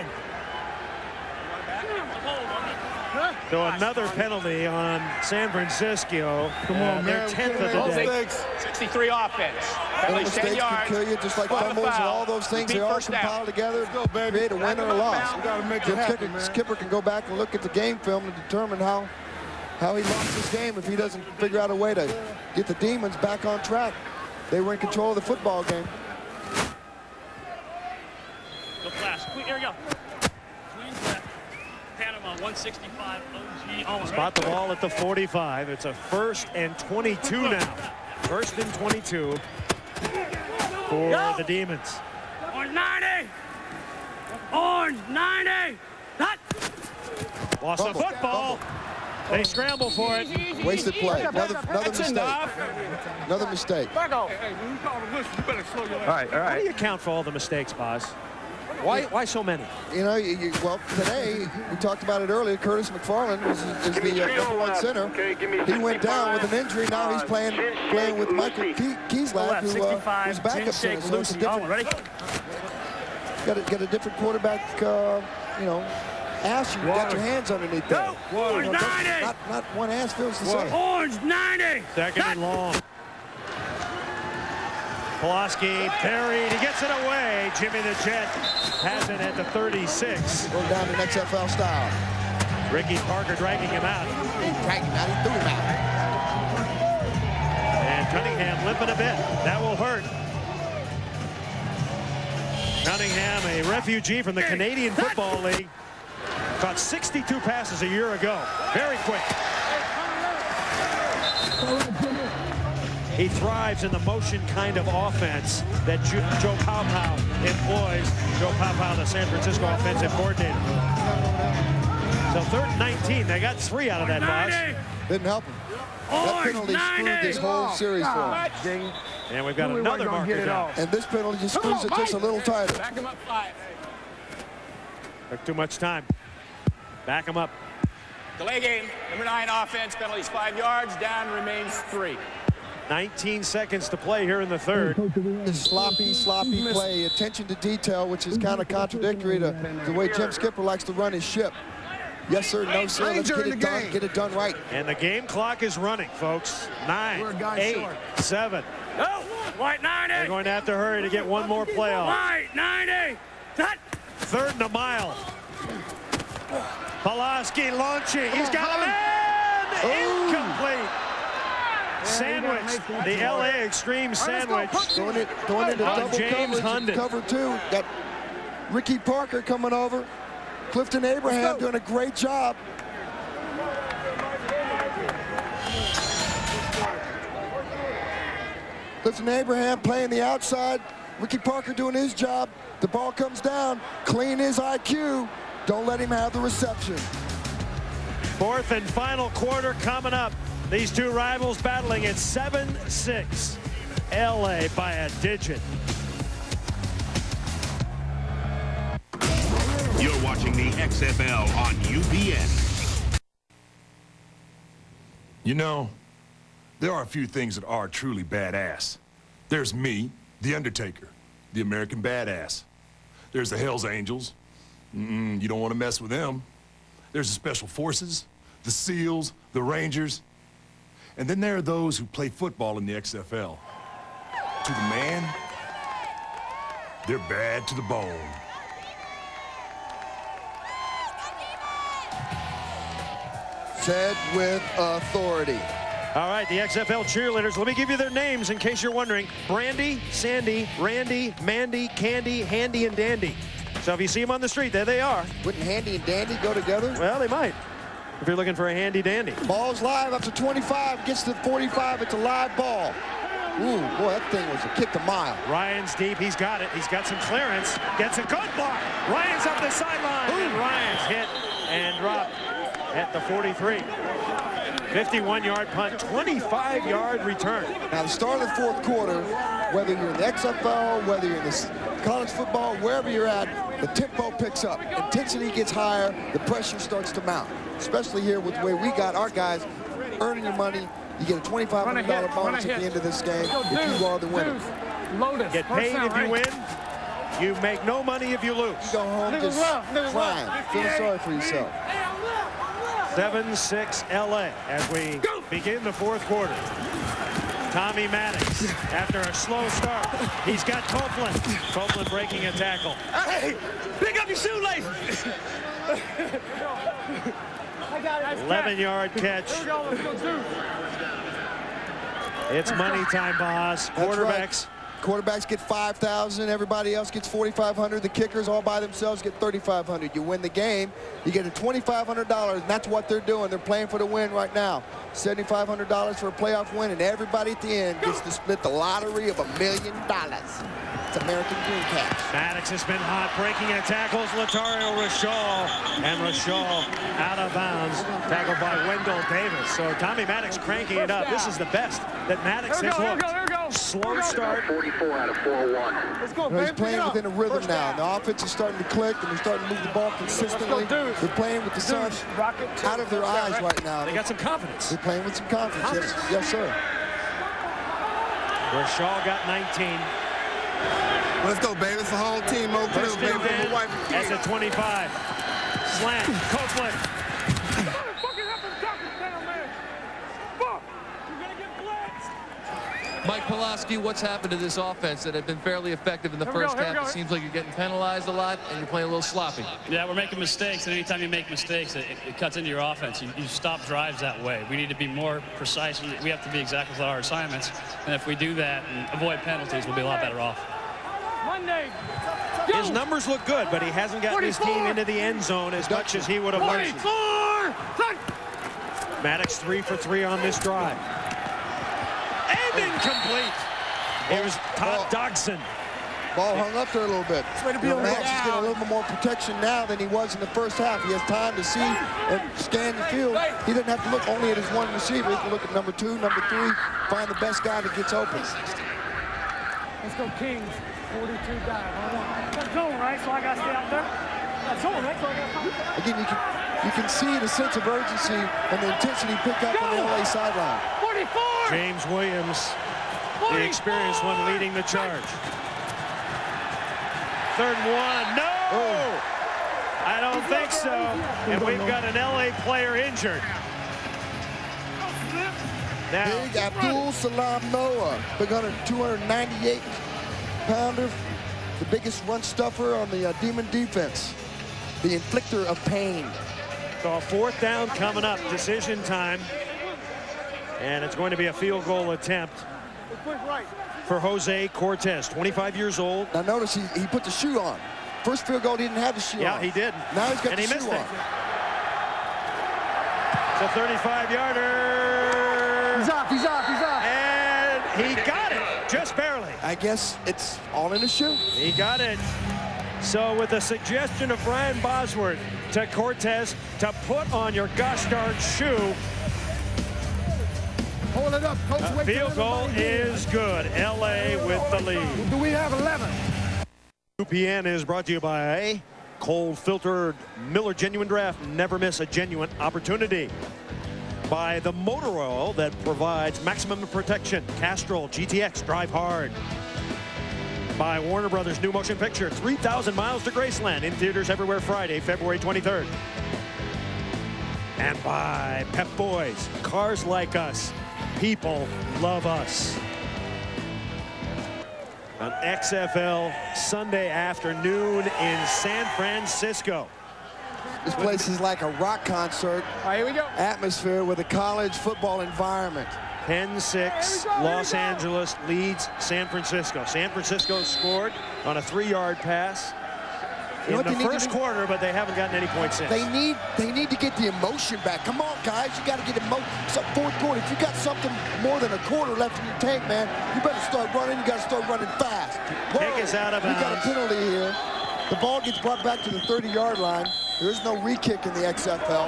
So another penalty on San Francisco. Come uh, on, their man. tenth of the day. sixty-three offense. Little Penalties, ten mistakes yards. can kill you, just like Spot fumbles and foul. all those things. Repeat They all first down. compile together, Go, baby. create a win or a loss. You gotta make it Jim happen, Skipper, man. Skipper can go back and look at the game film and determine how how he lost this game if he doesn't figure out a way to get the Demons back on track. They were in control of the football game. Go flash. Here we go. Queens left. Panama one sixty-five. O G. Oh, Spot the ball at the forty-five. It's a first and twenty-two now. First and twenty-two for Go. the Demons. Orange ninety. Orange ninety. That. Lost Fumble. the football. They scramble for it. Wasted play. Another, another That's mistake. enough. Another mistake. Hey, when you call the whistle, you better slow your ass. All right, all right. How do you account for all the mistakes, Boz? Why, why so many? You know, you, you, well, today, we talked about it earlier, Curtis McFarland is, is the uh, number one center. He went down with an injury. Now he's playing playing with Michael Ke Keeslack, who, uh, who's backup center. So it's a different, Ready? got to get a different quarterback, uh, you know, ass you got your hands underneath there. Orange You know, ninety. not, not one ass feels the same. Orange ninety. Second and long. Pawlawski buried. He gets it away. Jimmy the Jet has it at the thirty-six. Going down in X F L style. Ricky Parker dragging him out. He dragged him out. He threw him out. And Cunningham limping a bit. That will hurt. Cunningham, a refugee from the Canadian Football League. Caught sixty-two passes a year ago. Very quick. He thrives in the motion kind of offense that Joe Pawpaw employs. Joe Pawpaw, the San Francisco offensive coordinator. So third and nineteen. They got three out of that, Boz. Didn't help him. That penalty screwed this whole series for him. And we've got another marker down. And this penalty just screws it just a little tighter. Back him up five. Took too much time. Back him up. Delay game. Number nine offense. Penalties five yards. Down remains three. nineteen seconds to play here in the third. This sloppy, sloppy play, attention to detail, which is kind of contradictory to the way Jim Skipper likes to run his ship. Yes, sir, no, sir, let's get it done, get it done right. And the game clock is running, folks. Nine, eight, seven. No. White ninety. They're going to have to hurry to get one more play off. White ninety. That. Third and a mile. Pawlawski launching. He's got a man. Incomplete. Sandwich. The L A Xtreme sandwich. Going, it, going into on double James coverage, Hunden. cover two. Got Ricky Parker coming over. Clifton Abraham doing a great job. Clifton Abraham playing the outside. Ricky Parker doing his job. The ball comes down. Clean his I Q. Don't let him have the reception. Fourth and final quarter coming up. These two rivals battling at seven six. L A by a digit. You're watching the X F L on U B N. You know, there are a few things that are truly badass. There's me, the Undertaker, the American badass. There's the Hells Angels. Mm-mm, you don't want to mess with them. There's the Special Forces, the SEALs, the Rangers. And then there are those who play football in the X F L. To the man, they're bad to the bone. Said with authority. All right, the X F L cheerleaders. Let me give you their names in case you're wondering. Brandy, Sandy, Randy, Mandy, Candy, Handy, and Dandy. So if you see them on the street, there they are. Wouldn't Handy and Dandy go together? Well, they might. If you're looking for a handy dandy. Ball's live up to twenty-five, gets to forty-five. It's a live ball. Ooh, boy, that thing was a kick a mile. Ryan's deep. He's got it. He's got some clearance. Gets a good block. Ryan's up the sideline. And Ryan's hit and dropped at the forty-three. fifty-one yard punt, twenty-five yard return. Now, the start of the fourth quarter, whether you're in the X F L, whether you're in the college football, wherever you're at, the tempo picks up. Intensity gets higher. The pressure starts to mount, especially here with the way we got our guys earning your money. You get a twenty-five hundred dollar bonus at the end of this game if you are the winner. Get paid if you win. You make no money if you lose. You go home just crying, feeling sorry for yourself. seven six L A as we begin the fourth quarter. Tommy Maddox, after a slow start, he's got Copeland. Copeland breaking a tackle. Hey, pick up your shoelaces. eleven yard catch. It's money time, boss. Quarterbacks. Right. Quarterbacks get five thousand. Everybody else gets forty-five hundred. The kickers all by themselves get thirty-five hundred. You win the game, you get a twenty-five hundred dollars, and that's what they're doing. They're playing for the win right now. seventy-five hundred dollars for a playoff win, and everybody at the end gets to split the lottery of a million dollars. It's American Dream Cash. Maddox has been hot, breaking at tackles. Latario Rashall, and Rashall out of bounds. Tackled by Wendell Davis. So Tommy Maddox cranking it up. This is the best that Maddox has looked. Slow start. forty-four out of four oh one. Let's go, you know, he's playing within a rhythm now. The offense is starting to click, and they're starting to move the ball consistently. They're playing with the sun out of their eyes right now. They got some confidence. They're playing with some confidence. Yes, yes, sir. Rashall got nineteen. Let's go, baby. It's a whole team. No First baby. and ten at the twenty-five. Slant. Copeland. Mike Pawlawski, what's happened to this offense that had been fairly effective in the first half? It seems like you're getting penalized a lot and you're playing a little sloppy. Yeah, we're making mistakes, and anytime you make mistakes, it, it cuts into your offense. You, you stop drives that way. We need to be more precise. We have to be exact with our assignments, and if we do that and avoid penalties, we'll be a lot better off. Monday. His numbers look good, but he hasn't gotten his team into the end zone as much as he would have liked. Maddox three for three on this drive. And incomplete. It was Todd Dodson. Ball hung up there a little bit. You know, Max is getting a little bit more protection now than he was in the first half. He has time to see and scan the field. He doesn't have to look only at his one receiver. He can look at number two, number three, find the best guy that gets open. Let's go Kings. forty-two dive. That's zone, right? So I got to stay out there? That's zone, right? So I got to Again, you can, you can see the sense of urgency and the intensity pick up on the L A sideline. forty-four! James Williams, the experienced one, leading the charge. Third and one. No! Oh. I don't think so. And we've got an L A player injured. Now, Big Abdul Salam Noah, big two hundred ninety-eight pounder, the biggest run stuffer on the uh, Demon defense, the inflictor of pain. So a fourth down coming up, decision time. And it's going to be a field goal attempt for Jose Cortez, twenty-five years old. Now notice he, he put the shoe on. First field goal, he didn't have the shoe yeah, on. Yeah, he did. Now he's got and the he shoe missed on. It. It's a thirty-five yarder. He's off, he's off, he's off. And he got it, just barely. I guess it's all in the shoe. He got it. So with the suggestion of Brian Bosworth to Cortez to put on your gosh darn shoe, Hold it up, Coach. uh, field goal is good. L A with the lead. Do we have eleven? U P N is brought to you by cold filtered Miller Genuine Draft. Never miss a genuine opportunity. By the motor oil that provides maximum protection. Castrol G T X, drive hard. By Warner Brothers new motion picture, three thousand miles to Graceland, in theaters everywhere Friday, February twenty-third. And by Pep Boys, cars like us, people love us. An X F L Sunday afternoon in San Francisco. This place is like a rock concert. All right, here we go. Atmosphere with a college football environment. ten six, Los Angeles leads San Francisco. San Francisco scored on a three-yard pass You know in what the they need first to do? quarter, but they haven't gotten any points since. They need they need to get the emotion back. Come on, guys, you got to get emotion. So fourth quarter, if you got something more than a quarter left in your tank, man, you better start running. You got to start running fast. Whoa, kick is out of we got a bounds. penalty here. The ball gets brought back to the thirty-yard line. There is no re-kick in the X F L.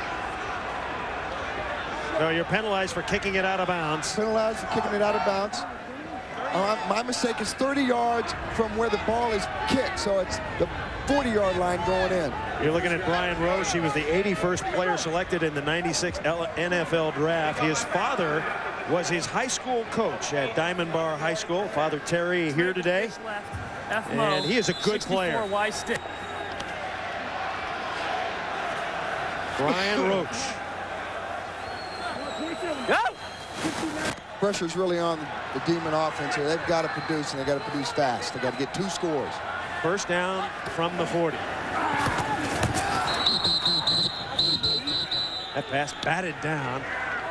So you're penalized for kicking it out of bounds. Penalized for kicking it out of bounds. Uh, my mistake is thirty yards from where the ball is kicked, so it's the forty-yard line going in. You're looking at Brian Roche. He was the eighty-first player selected in the ninety-six N F L draft. His father was his high school coach at Diamond Bar High School. Father Terry here today, and he is a good player. Brian Roche. Pressure's really on the Demon offense here. They've got to produce, and they've got to produce fast. They've got to get two scores. First down from the forty. That pass batted down.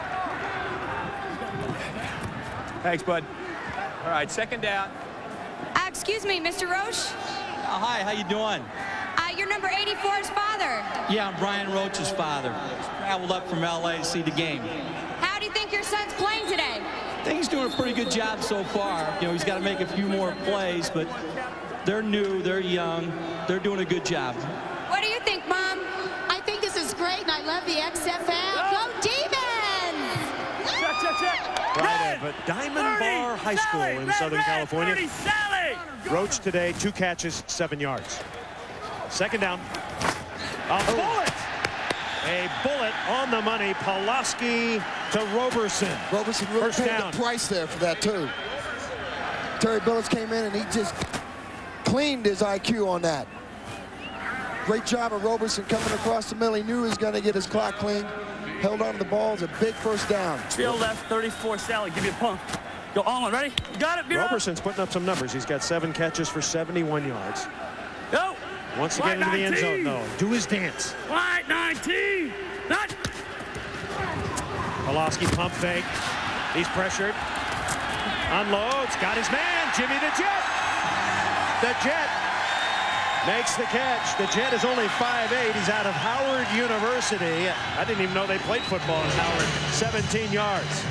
Thanks, bud. All right, second down. Uh, excuse me, Mister Roche. Uh, hi, how you doing? Uh, you're number eighty-four's father. Yeah, I'm Brian Roach's father. Traveled up from L A to see the game. How do you think your son's playing today? I think he's doing a pretty good job so far. You know, he's got to make a few more plays, but they're new, they're young, they're doing a good job. What do you think, Mom? I think this is great, and I love the X F L. Go Demons! Check, check, check. Right at but Diamond Bar High School in red, Southern red, California. thirty, Sally. Roach today, two catches, seven yards. Second down. A bullet! A bullet on the money. Pawlawski to Roberson. Roberson really First paid down. the price there for that, too. Terry Billups came in, and he just cleaned his I Q on that. Great job of Roberson coming across the middle. He knew he was going to get his clock clean. Held on to the ball. It's a big first down. Field left, thirty-four, Sally. Give you a pump. Go on, ready? You got it, Bureau. Roberson's putting up some numbers. He's got seven catches for seventy-one yards. Go. Wants to get into the end zone, though. Do his dance. White nineteen. Not. Pawlawski pump fake. He's pressured. Unloads. Got his man. Jimmy the Jet. The Jet makes the catch. The Jet is only five eight. He's out of Howard University. I didn't even know they played football in Howard. seventeen yards.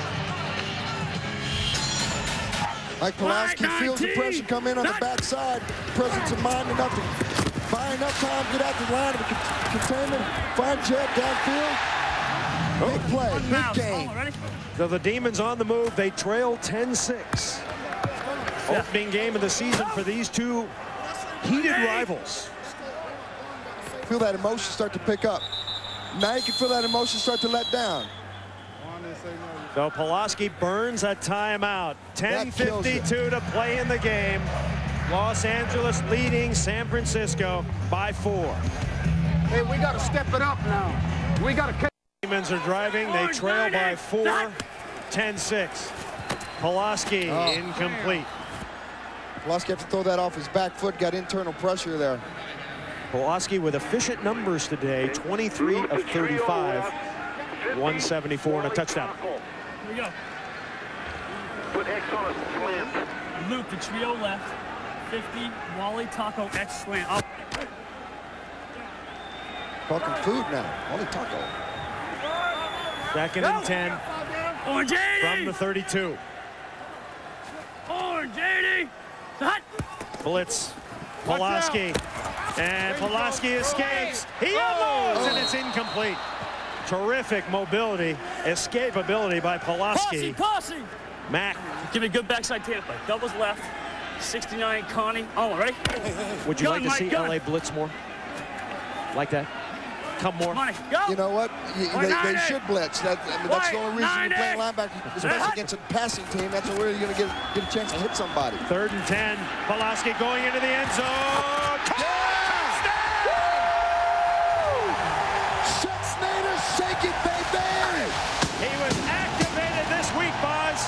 Mike Pawlawski feels the pressure come in on the backside. Presence of mind enough to buy enough time, get out the line of containment, find Jet downfield. Big play, big game. So the Demons on the move. They trail ten six. Opening game of the season for these two heated rivals. Feel that emotion start to pick up. Now you can feel that emotion start to let down. So Pawlawski burns a timeout. ten fifty-two to play in the game. Los Angeles leading San Francisco by four. Hey, we got to step it up now. We got to. Demons are driving. They trail by four. ten six. Pawlawski oh. incomplete. Pawlawski had to throw that off his back foot. Got internal pressure there. Pawlawski with efficient numbers today. twenty-three of thirty-five. one seventy-four and a touchdown. Here we go. Put X on a slant. Luke, the trio left. fifty, Wally, Taco, X slant. Up. Talking food now. Wally Taco. Second and ten. Orange eighty. From the thirty-two. Orange eighty. Hot. Blitz. Pawlawski. And Pawlawski escapes. He unloads, and it's incomplete. Terrific mobility, escapability by Pawlawski. Posse, posse. Mack. Give me a good backside tail play. Doubles left. sixty-nine, Connie. Oh, ready? Would you gun, like to Mike, see gun. L A blitz more? Like that? Come more. Money, go. You know what? You, they, they should blitz. That, I mean, that's the only reason you're playing linebacker, especially against a passing team. That's where you're going to get get a chance to hit somebody. Third and ten. Pawlawski going into the end zone. Schexnayder, shake it, baby! He was activated this week, Boz.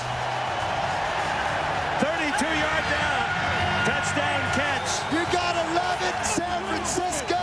thirty-two yard down. Touchdown catch. You gotta love it, San Francisco!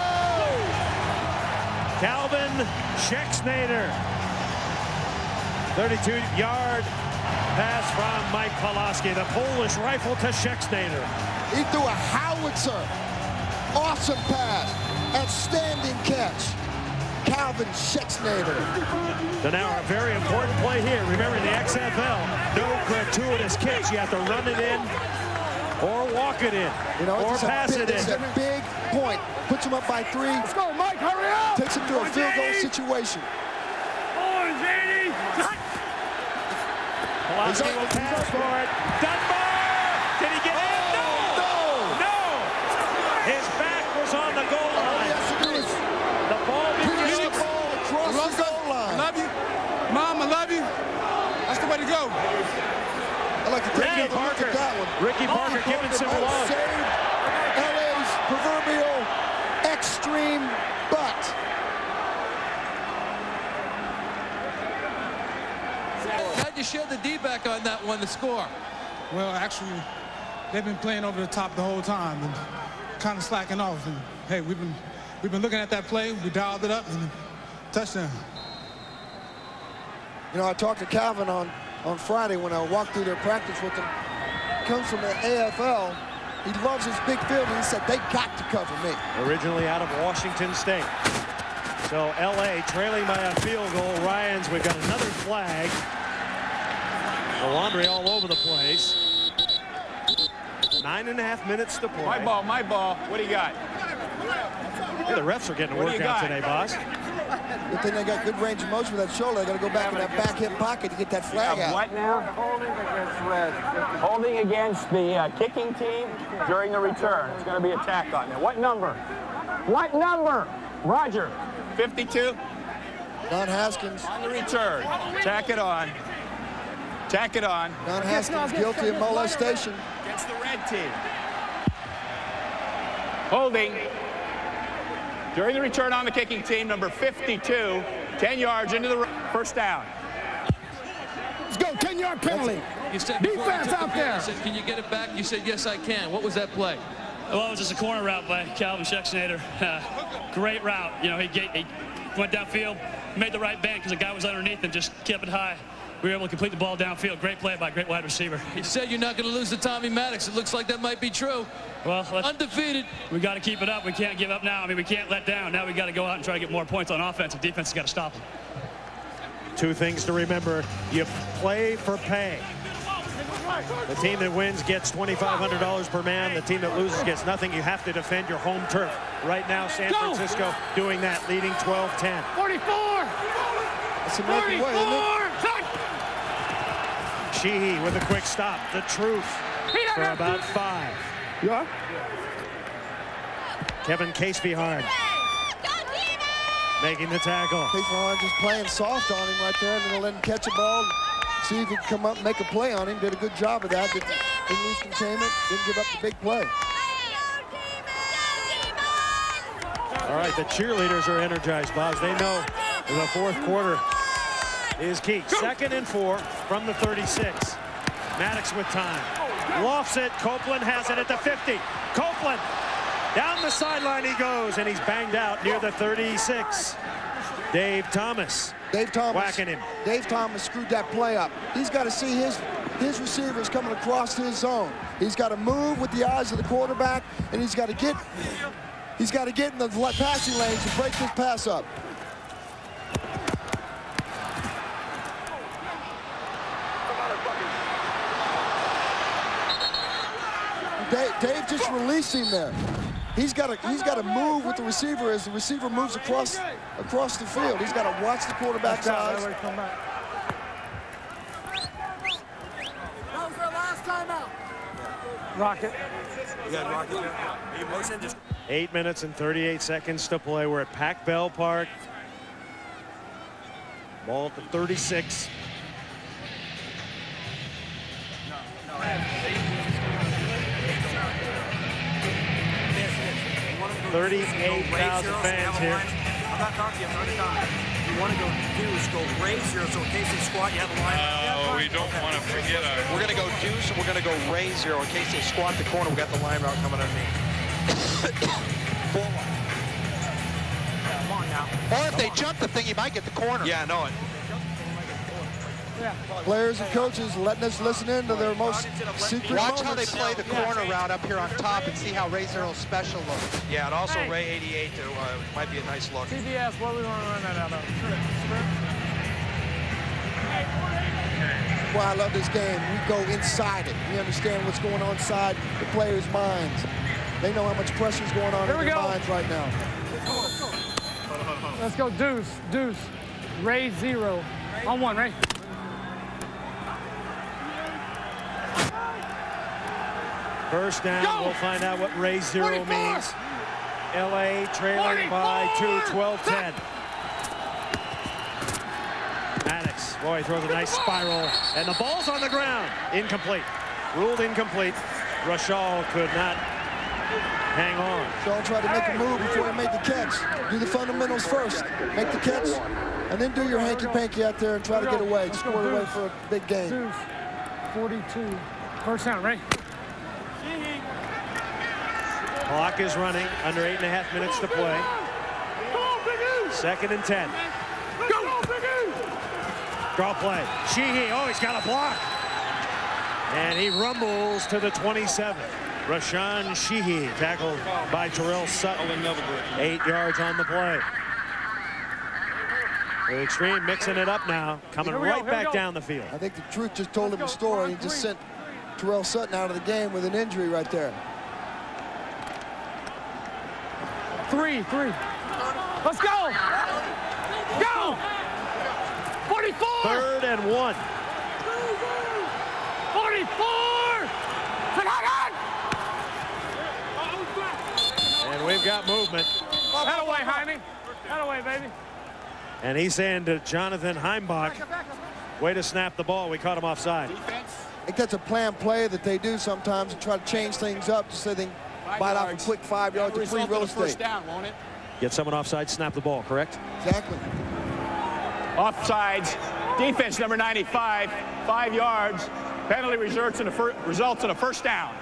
Calvin Schexnayder. thirty-two yard pass from Mike Pawlawski. The Polish rifle to Schexnayder. He threw a howitzer. Awesome pass. Outstanding catch. Calvin Schexnayder. So now a very important play here. Remember, in the X F L, no gratuitous kicks. You have to run it in or walk it in, you know, or pass big, it in. It's a big point. Puts him up by three. Let's go, Mike, hurry up! Takes him to a field goal situation. Pawlawski will pass for it. Dunbar! Did he get in? No! No! No! His back was on the goal line. Yes, it is. The ball Here's begins. the ball across the goal line. I love you. Mom, I love you. That's the way to go. I like to take Ricky a look Parker. at that one. Ricky Parker Oh, giving some might love. save L A's proverbial extreme butt. How'd you shed the D-back on that one to score? Well, actually, they've been playing over the top the whole time and kind of slacking off. And hey, we've been we've been looking at that play. We dialed it up and touchdown. You know, I talked to Calvin on on Friday when I walked through their practice with him. He comes from the A F L. He loves his big field, and he said they got to cover me. Originally out of Washington State. So L A trailing by a field goal. Ryans, we've got another flag. The laundry all over the place. Nine and a half minutes to play. My ball, my ball. What do you got? Yeah, the refs are getting a What do you workout got? today, boss. Good thing they got good range of motion with that shoulder. They got to go back in that back hip pocket to get that flag out. What now? Holding against red. Holding against the uh, kicking team during the return. It's going to be a tack on there. What number? What number? Roger. fifty-two. Don Haskins. On the return. Tack it on. Tack it on. Don Haskins guilty of molestation. Against the red team. Holding. During the return on the kicking team, number fifty-two, ten yards into the first down. Let's go, ten-yard penalty. You said before Defense you took out the play, there. I said, can you get it back? You said, yes, I can. What was that play? Well, it was just a corner route by Calvin Schexnayder. Uh, great route. You know, he, get, he went downfield, made the right bend because the guy was underneath and just kept it high. We were able to complete the ball downfield. Great play by a great wide receiver. You said you're not going to lose to Tommy Maddox. It looks like that might be true. Well, let's, undefeated. We got to keep it up. We can't give up now. I mean, we can't let down. Now we got to go out and try to get more points on offense. The defense has got to stop them. Two things to remember. You play for pay. The team that wins gets twenty-five hundred dollars per man. The team that loses gets nothing. You have to defend your home turf. Right now, San Francisco doing that, leading twelve ten. forty-four. That's the American way, isn't it? Sheehy with a quick stop. The truth for about five. Yeah. Kevin Kaesviharn making the tackle. Kaesviharn just playing soft on him right there, and then let him catch a ball, see if he can come up and make a play on him. Did a good job of that. Didn't, didn't lose containment, didn't give up the big play. All right, the cheerleaders are energized, Boz. They know the fourth quarter is key. Second and four from the thirty-six. Maddox with time. Lofts it. Copeland has it at the fifty. Copeland down the sideline he goes, and he's banged out near the thirty-six. Dave Thomas. Dave Thomas whacking him. Dave Thomas screwed that play up. He's got to see his his receivers coming across his zone. He's got to move with the eyes of the quarterback, and he's got to get he's got to get in the passing lanes to break this pass up. Dave, Dave just released him there. He's got to he's got to move with the receiver as the receiver moves across across the field. He's got to watch the quarterback's eyes. That was our last timeout. Rocket. Yeah, Rocket. Just Eight minutes and thirty-eight seconds to play. We're at Pac Bell Park. Ball at the thirty-six. thirty-eight thousand fans here. I'm not talking to you. I'm not talking. You want to go do is go raise zero, so in case they squat, you have a line. Uh, we don't want to forget our... We're going to go do, so we're going to go raise zero. In case they squat the corner, we got the line route coming underneath. Come on now. Or if they jump the thing, you might get the corner. Yeah, I know it. Players and coaches letting us listen in to their most secret Watch moments. how they play the corner route up here on top and see how Ray Zero's special looks. Yeah, and also Hey. Ray eighty-eight uh, might be a nice look. T B S, what we want to run that out of? Well, I love this game. We go inside it. We understand what's going on inside the players' minds. They know how much pressure is going on Here in we their go. minds right now. Let's go deuce, deuce. Ray zero. On one, Ray. First down, Go. we'll find out what Ray zero forty-four. means. L A trailing by two, twelve ten. Maddox, boy, throws a nice spiral, and the ball's on the ground. Incomplete. Ruled incomplete. Rashal could not hang on. Shaw tried to make a move before he made the catch. Do the fundamentals first. Make the catch, and then do your hanky-panky out there and try to get away. Score away for a big game. Deuce, forty-two. First down, Ray. Clock is running, under eight and a half minutes to play. Second and ten. Draw play. Sheehy, oh, he's got a block. And he rumbles to the twenty-seven. Rashawn Sheehy, tackled by Terrell Sutton. Eight yards on the play. The Xtreme mixing it up now, coming right back down the field. I think the truth just told him a story. He just sent Terrell Sutton out of the game with an injury right there. Three, three. Let's go. Go. forty-four. Third and one. forty-four. And we've got movement. That away, Jaime. That away, baby. And he's saying to Jonathan Heimbach, way to snap the ball. We caught him offside. I think that's a planned play that they do sometimes to try to change things up just so they can bite off a quick five yards of free real estate. Down, won't it? Get someone offside, snap the ball, correct? Exactly. Offsides. Defense number ninety-five, five yards. Penalty results in a, fir results in a first down.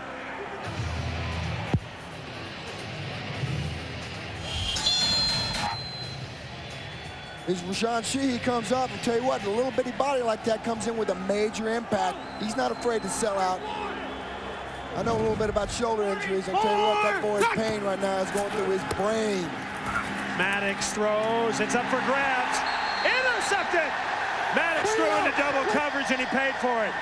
As Rashawn Sheehy comes up, and tell you what, a little bitty body like that comes in with a major impact. He's not afraid to sell out. I know a little bit about shoulder injuries. I tell you what, that boy's pain right now is going through his brain. Maddox throws. It's up for grabs. Intercepted. Maddox threw into double coverage, and he paid for it.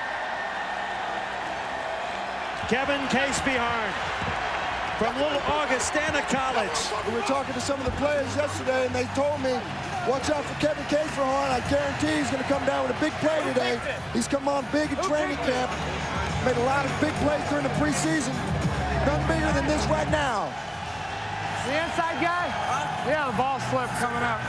Kevin Kaesviharn from Little Augustana College. We were talking to some of the players yesterday, and they told me, watch out for Kevin Kaesviharn. I guarantee he's going to come down with a big play today. He's come on big in training camp. Made a lot of big plays during the preseason. None bigger than this right now. The inside guy? Yeah, the ball slipped coming up.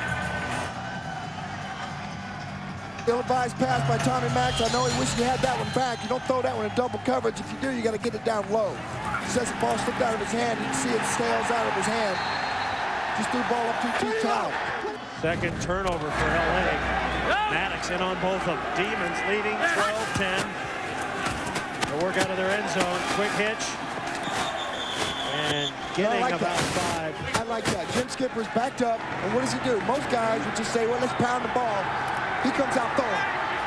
Ill-advised pass by Tommy Maddox. I know he wished he had that one back. You don't throw that one in double coverage. If you do, you got to get it down low. He says the ball slipped out of his hand. You can see it scales out of his hand. Just threw the ball up too, too tight. Second turnover for L A. Maddox in on both of them. Demons leading twelve ten. They work out of their end zone. Quick hitch. And getting like about that. five. I like that. Jim Skipper's backed up. And what does he do? Most guys would just say, well, let's pound the ball. He comes out throwing.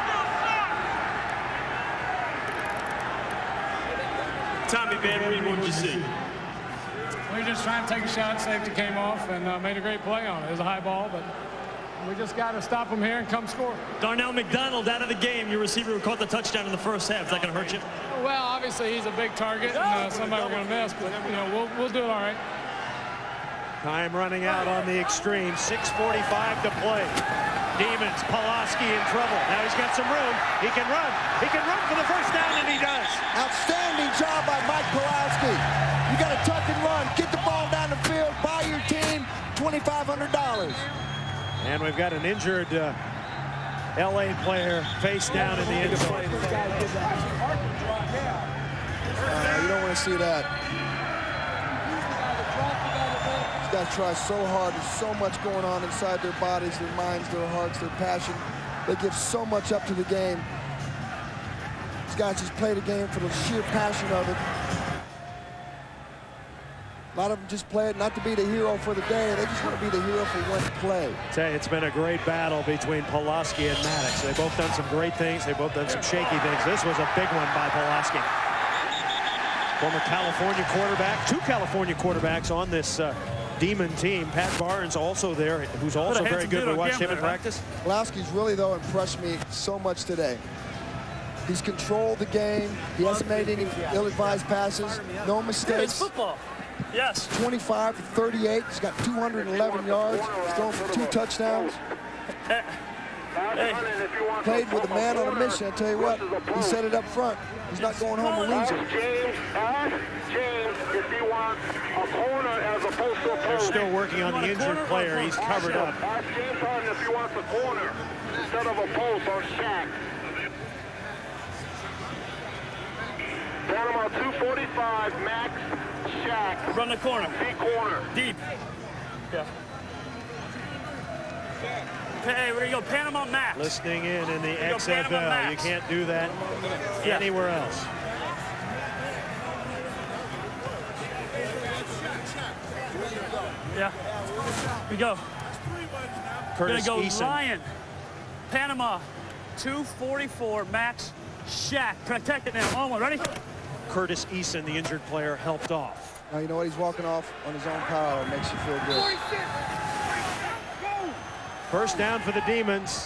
Tommy, man, what did you see? We just trying to take a shot. Safety came off and uh, made a great play on it. It was a high ball, but we just got to stop them here and come score. Darnell McDonald out of the game. Your receiver who caught the touchdown in the first half. Is that going to hurt you? Well, obviously he's a big target and uh, somebody we're going to miss, but you know we'll we'll do it all right. Time running out on the Xtreme. six forty-five to play. Demons, Pawlawski in trouble. Now he's got some room. He can run. He can run for the first down, and he does. Outstanding job by Mike Pawlawski. You got to tuck and run. Get the ball down the field. Buy your team twenty-five hundred dollars. And we've got an injured uh, L A player face down in the end zone. Uh, you don't want to see that. These guys try so hard. There's so much going on inside their bodies, their minds, their hearts, their passion. They give so much up to the game. These guys just play the game for the sheer passion of it. A lot of them just play it not to be the hero for the day. They just want to be the hero for one play. Say it's been a great battle between Pawlawski and Maddox. They've both done some great things. They've both done some shaky things. This was a big one by Pawlawski. Former California quarterback. Two California quarterbacks on this uh, Demon team. Pat Barnes also there, who's also very good. We watched him in practice. Pawlawski's really, though, impressed me so much today. He's controlled the game. He hasn't made any ill-advised passes. No mistakes. It's football. Yes. twenty-five for thirty-eight. He's got two hundred eleven yards. He's thrown for two touchdowns. Hey. Played with a man on a mission. I tell you what, he said it up front. He's not going home a loser. James, ask James if he wants a corner as opposed to a post. They're still working on the injured player. He's covered up. Ask James Harden if he wants a corner instead of a post or Shaq. Panama two forty-five, Max, Shaq. Run the corner. Deep corner. Deep. Yeah. Hey, where you go? Panama Max. Listening in in the X F L. You can't do that yeah. anywhere else. Yeah. We go. Curtis We're gonna go Eason. Lion. Panama two forty-four, Max, Shaq. Protect it now. On one. Ready? Curtis Eason, the injured player, helped off. Now, you know what? He's walking off on his own power. It makes you feel good. First down for the Demons.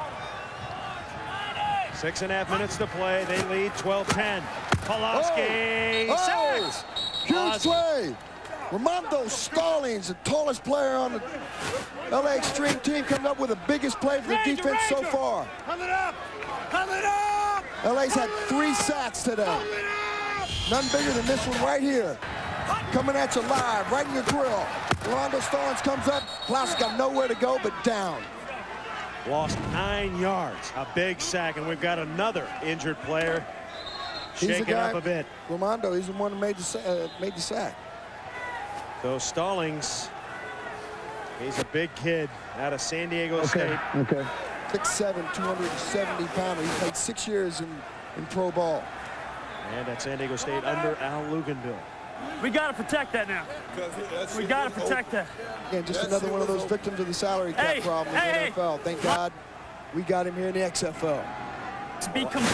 Six and a half minutes to play. They lead twelve ten. Pawlawski. Oh, oh, huge play. Ramondo Stallings, the tallest player on the L A Xtreme team, coming up with the biggest play for the Ranger, defense Ranger. so far. Coming up. Coming up. L A's had three sacks today. None bigger than this one right here. Coming at you live, right in your grill. Ramondo Stallings comes up. Pawlawski got nowhere to go but down. Lost nine yards. A big sack, and we've got another injured player shaking up a bit. Ramondo, he's the one who made the, uh, made the sack. So Stallings, he's a big kid out of San Diego okay. State. Okay. six seven, two hundred seventy pounder. He played six years in, in pro ball. And at San Diego State under Al Luganville. We got to protect that now. We got to protect that. Again, just another one of those victims of the salary cap hey, problem in hey, the N F L. Thank God we got him here in the X F L. To be com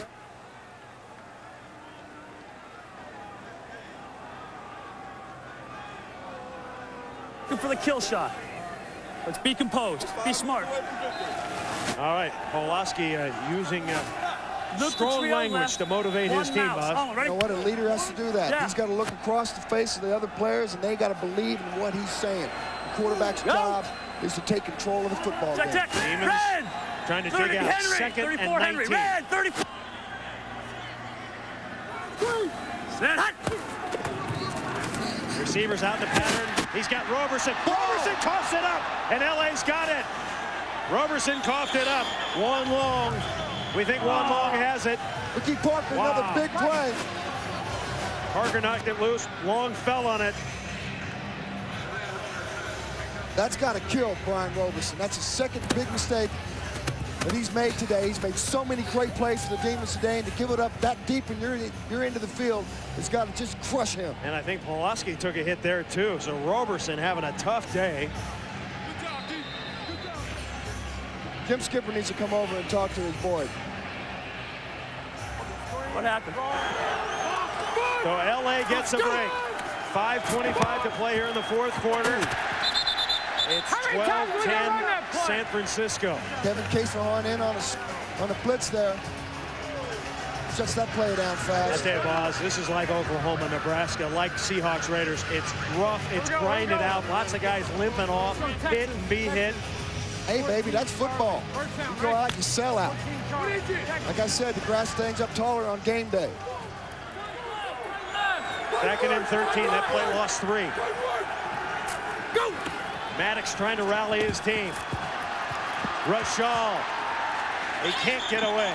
for the kill shot. Let's be composed. Be smart. All right, Pawlawski uh, using uh, strong language left, to motivate his team, Bob. Oh, you know what? A leader has to do that. Yeah. He's got to look across the face of the other players, and they got to believe in what he's saying. The quarterback's Go. job is to take control of the football check, game. check. Demons Red. trying to thirty, dig out Henry. second thirty-four, and Henry. nineteen. Red, thirty-four. Set hot. Receivers out in the pattern. He's got Roberson. Roberson coughs it up, and L A's got it. Roberson coughed it up. One long. We think one long has it. Ricky Parker, Wow. another big play. Parker knocked it loose. Long fell on it. That's got to kill Brian Roberson. That's his second big mistake that he's made today. He's made so many great plays for the Demons today, and to give it up that deep and you're, you're into the field, it's got to just crush him. And I think Pawlawski took a hit there, too. So Roberson having a tough day. Jim Skipper needs to come over and talk to his boy. What happened? So L A gets a break. five twenty-five to play here in the fourth quarter. It's twelve ten San Francisco. Kevin Kaesviharn in on a, on a blitz there. Shuts that play down fast. I tell you, Boz, this is like Oklahoma, Nebraska, like Seahawks, Raiders. It's rough, it's grinded out. Lots of guys limping off, hit and be hit. Hey, baby, that's football. You go out, you sell out. Like I said, the grass stays up taller on game day. Second and thirteen, that play lost three. Go! Maddox trying to rally his team. Rashal, he can't get away.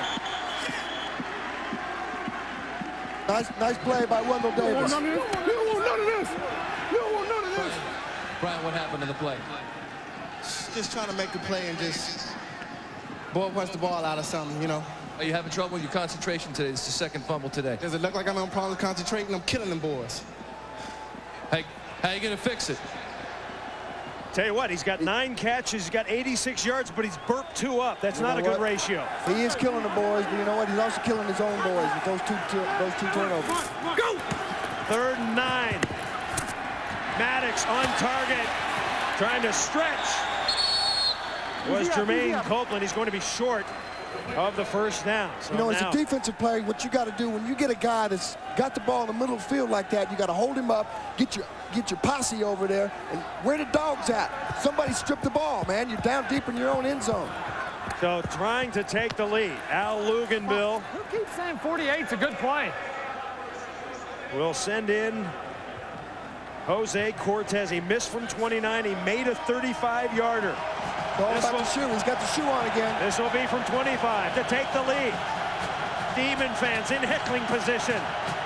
Nice, nice play by Wendell Davis. You don't want none of this. You don't want none of this. Brian, what happened in the play? Just trying to make a play and just boy punch the ball out of something, you know. Are you having trouble with your concentration today? It's the second fumble today. Does it look like I'm on problems concentrating? I'm killing them boys. Hey, How are you going to fix it? Tell you what, he's got nine catches, he's got eighty-six yards, but he's burped two up. That's You not know a good what? ratio. He is killing the boys, but you know what? He's also killing his own boys with those two, two those two turnovers. Go! Third and nine. Maddox on target, trying to stretch. Was Jermaine Copeland. He's going to be short of the first down. So you know, as now, a defensive player, what you got to do when you get a guy that's got the ball in the middle of the field like that, you got to hold him up, get your get your posse over there, and where the dogs at? Somebody strip the ball, man. You're down deep in your own end zone. So trying to take the lead. Al Luganville. Who keeps saying forty-eight's a good play? Will send in Jose Cortez. He missed from twenty-nine. He made a thirty-five yarder. It's all about the shoe. He's got the shoe on again. This will be from twenty-five to take the lead. Demon fans in heckling position.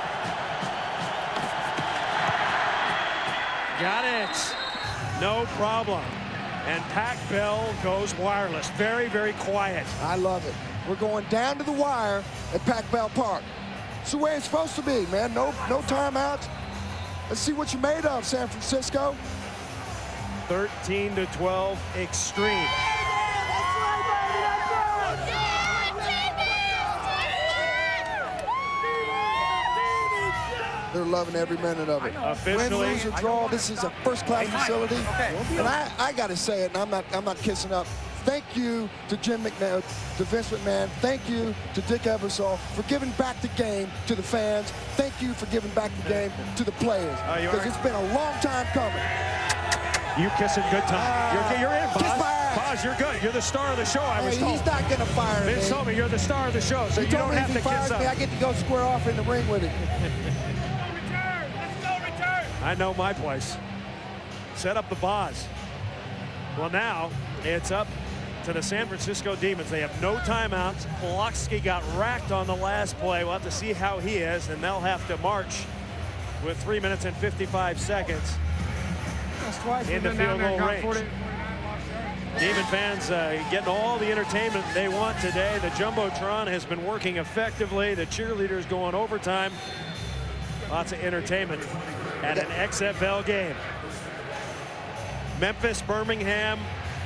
Got it. No problem. And Pac Bell goes wireless. Very, very quiet. I love it. We're going down to the wire at Pac Bell Park. It's the way it's supposed to be, man. No, no timeouts. Let's see what you're made of, San Francisco. thirteen to twelve Extreme. They're loving every minute of it. Officially, win, lose, or draw, this is a first-class facility. And I, I got to say it, and I'm not, I'm not kissing up. Thank you to Jim McMahon, to Vince McMahon. Thank you to Dick Ebersol for giving back the game to the fans. Thank you for giving back the game to the players. Because it's been a long time coming. You kissing good time. Uh, you're, you're in, Boz. Boz, you're good. You're the star of the show, I was hey, told. he's not going to fire me. Vince told me you're the star of the show, so he you don't me have if to he fires kiss up. me, I get to go square off in the ring with him. I know my place. Set up the Boz. Well, now it's up to the San Francisco Demons. They have no timeouts. Pawlawski got racked on the last play. We'll have to see how he is, and they'll have to march with three minutes and fifty-five seconds in the field goal range. Demon fans uh, getting all the entertainment they want today. The Jumbotron has been working effectively. The cheerleaders going overtime. Lots of entertainment at an X F L game. Memphis, Birmingham.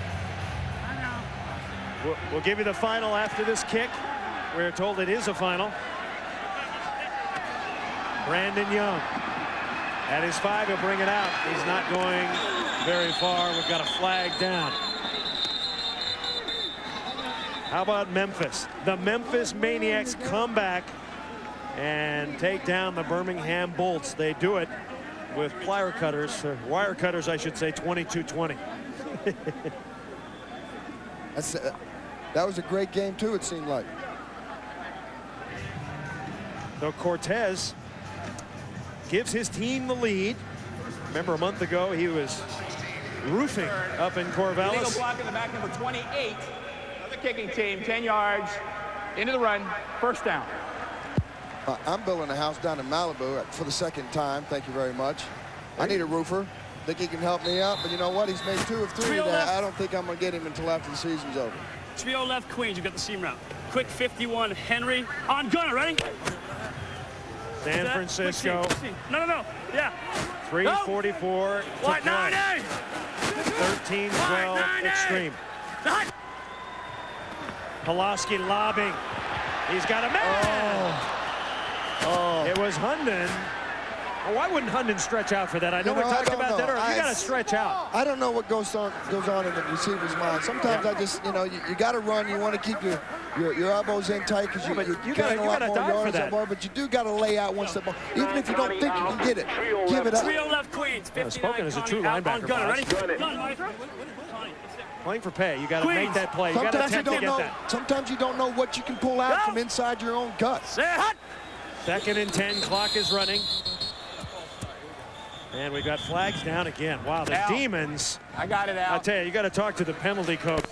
We'll, we'll give you the final after this kick. We're told it is a final. Brandon Young at his five, he'll bring it out. He's not going very far. We've got a flag down. How about Memphis? The Memphis Maniacs come back and take down the Birmingham Bolts. They do it with plier cutters, or wire cutters, I should say, twenty-two twenty. That's, uh, that was a great game, too, it seemed like. So Cortez gives his team the lead. Remember, a month ago, he was roofing up in Corvallis. Illegal block in the back, number twenty-eight. Another kicking team, ten yards, into the run, first down. Uh, I'm building a house down in Malibu for the second time. Thank you very much. I need a roofer. Think he can help me out, but you know what? He's made two of three today. I don't think I'm going to get him until after the season's over. Trio left, Queens. You got the seam route. Quick fifty-one, Henry. On gunner, ready? San Francisco. No, no, no. Yeah. three forty-four to White play. ninety. thirteen twelve Extreme. Pawlawski lobbing. He's got a man. Oh. Oh. It was Hunden. Oh, why wouldn't Hunden stretch out for that? I know You know, we I talked don't about know. that earlier. You I- got to stretch out. I don't know what goes on goes on in the receiver's mind. Sometimes I just, you know, you, you got to run. You want to keep your, your your elbows in tight because you, but you, you gain gotta- a you lot gotta more dive for yards that. that ball, but you do got to lay out once the ball. Even if you don't think you can get it, give it up. Trio left, Queens. Yeah, spoken as a true Connie, out linebacker, on gunner, ready? Boz. Gun, Playing for pay. You got to Queens. make that play. You got to Sometimes you attempt to don't get know. that. Sometimes you don't know what you can pull out Go. from inside your own guts. Second and ten. Clock is running. And we got flags down again. Wow, the Al. Demons. I got it, Al. I tell you, you got to talk to the penalty coach.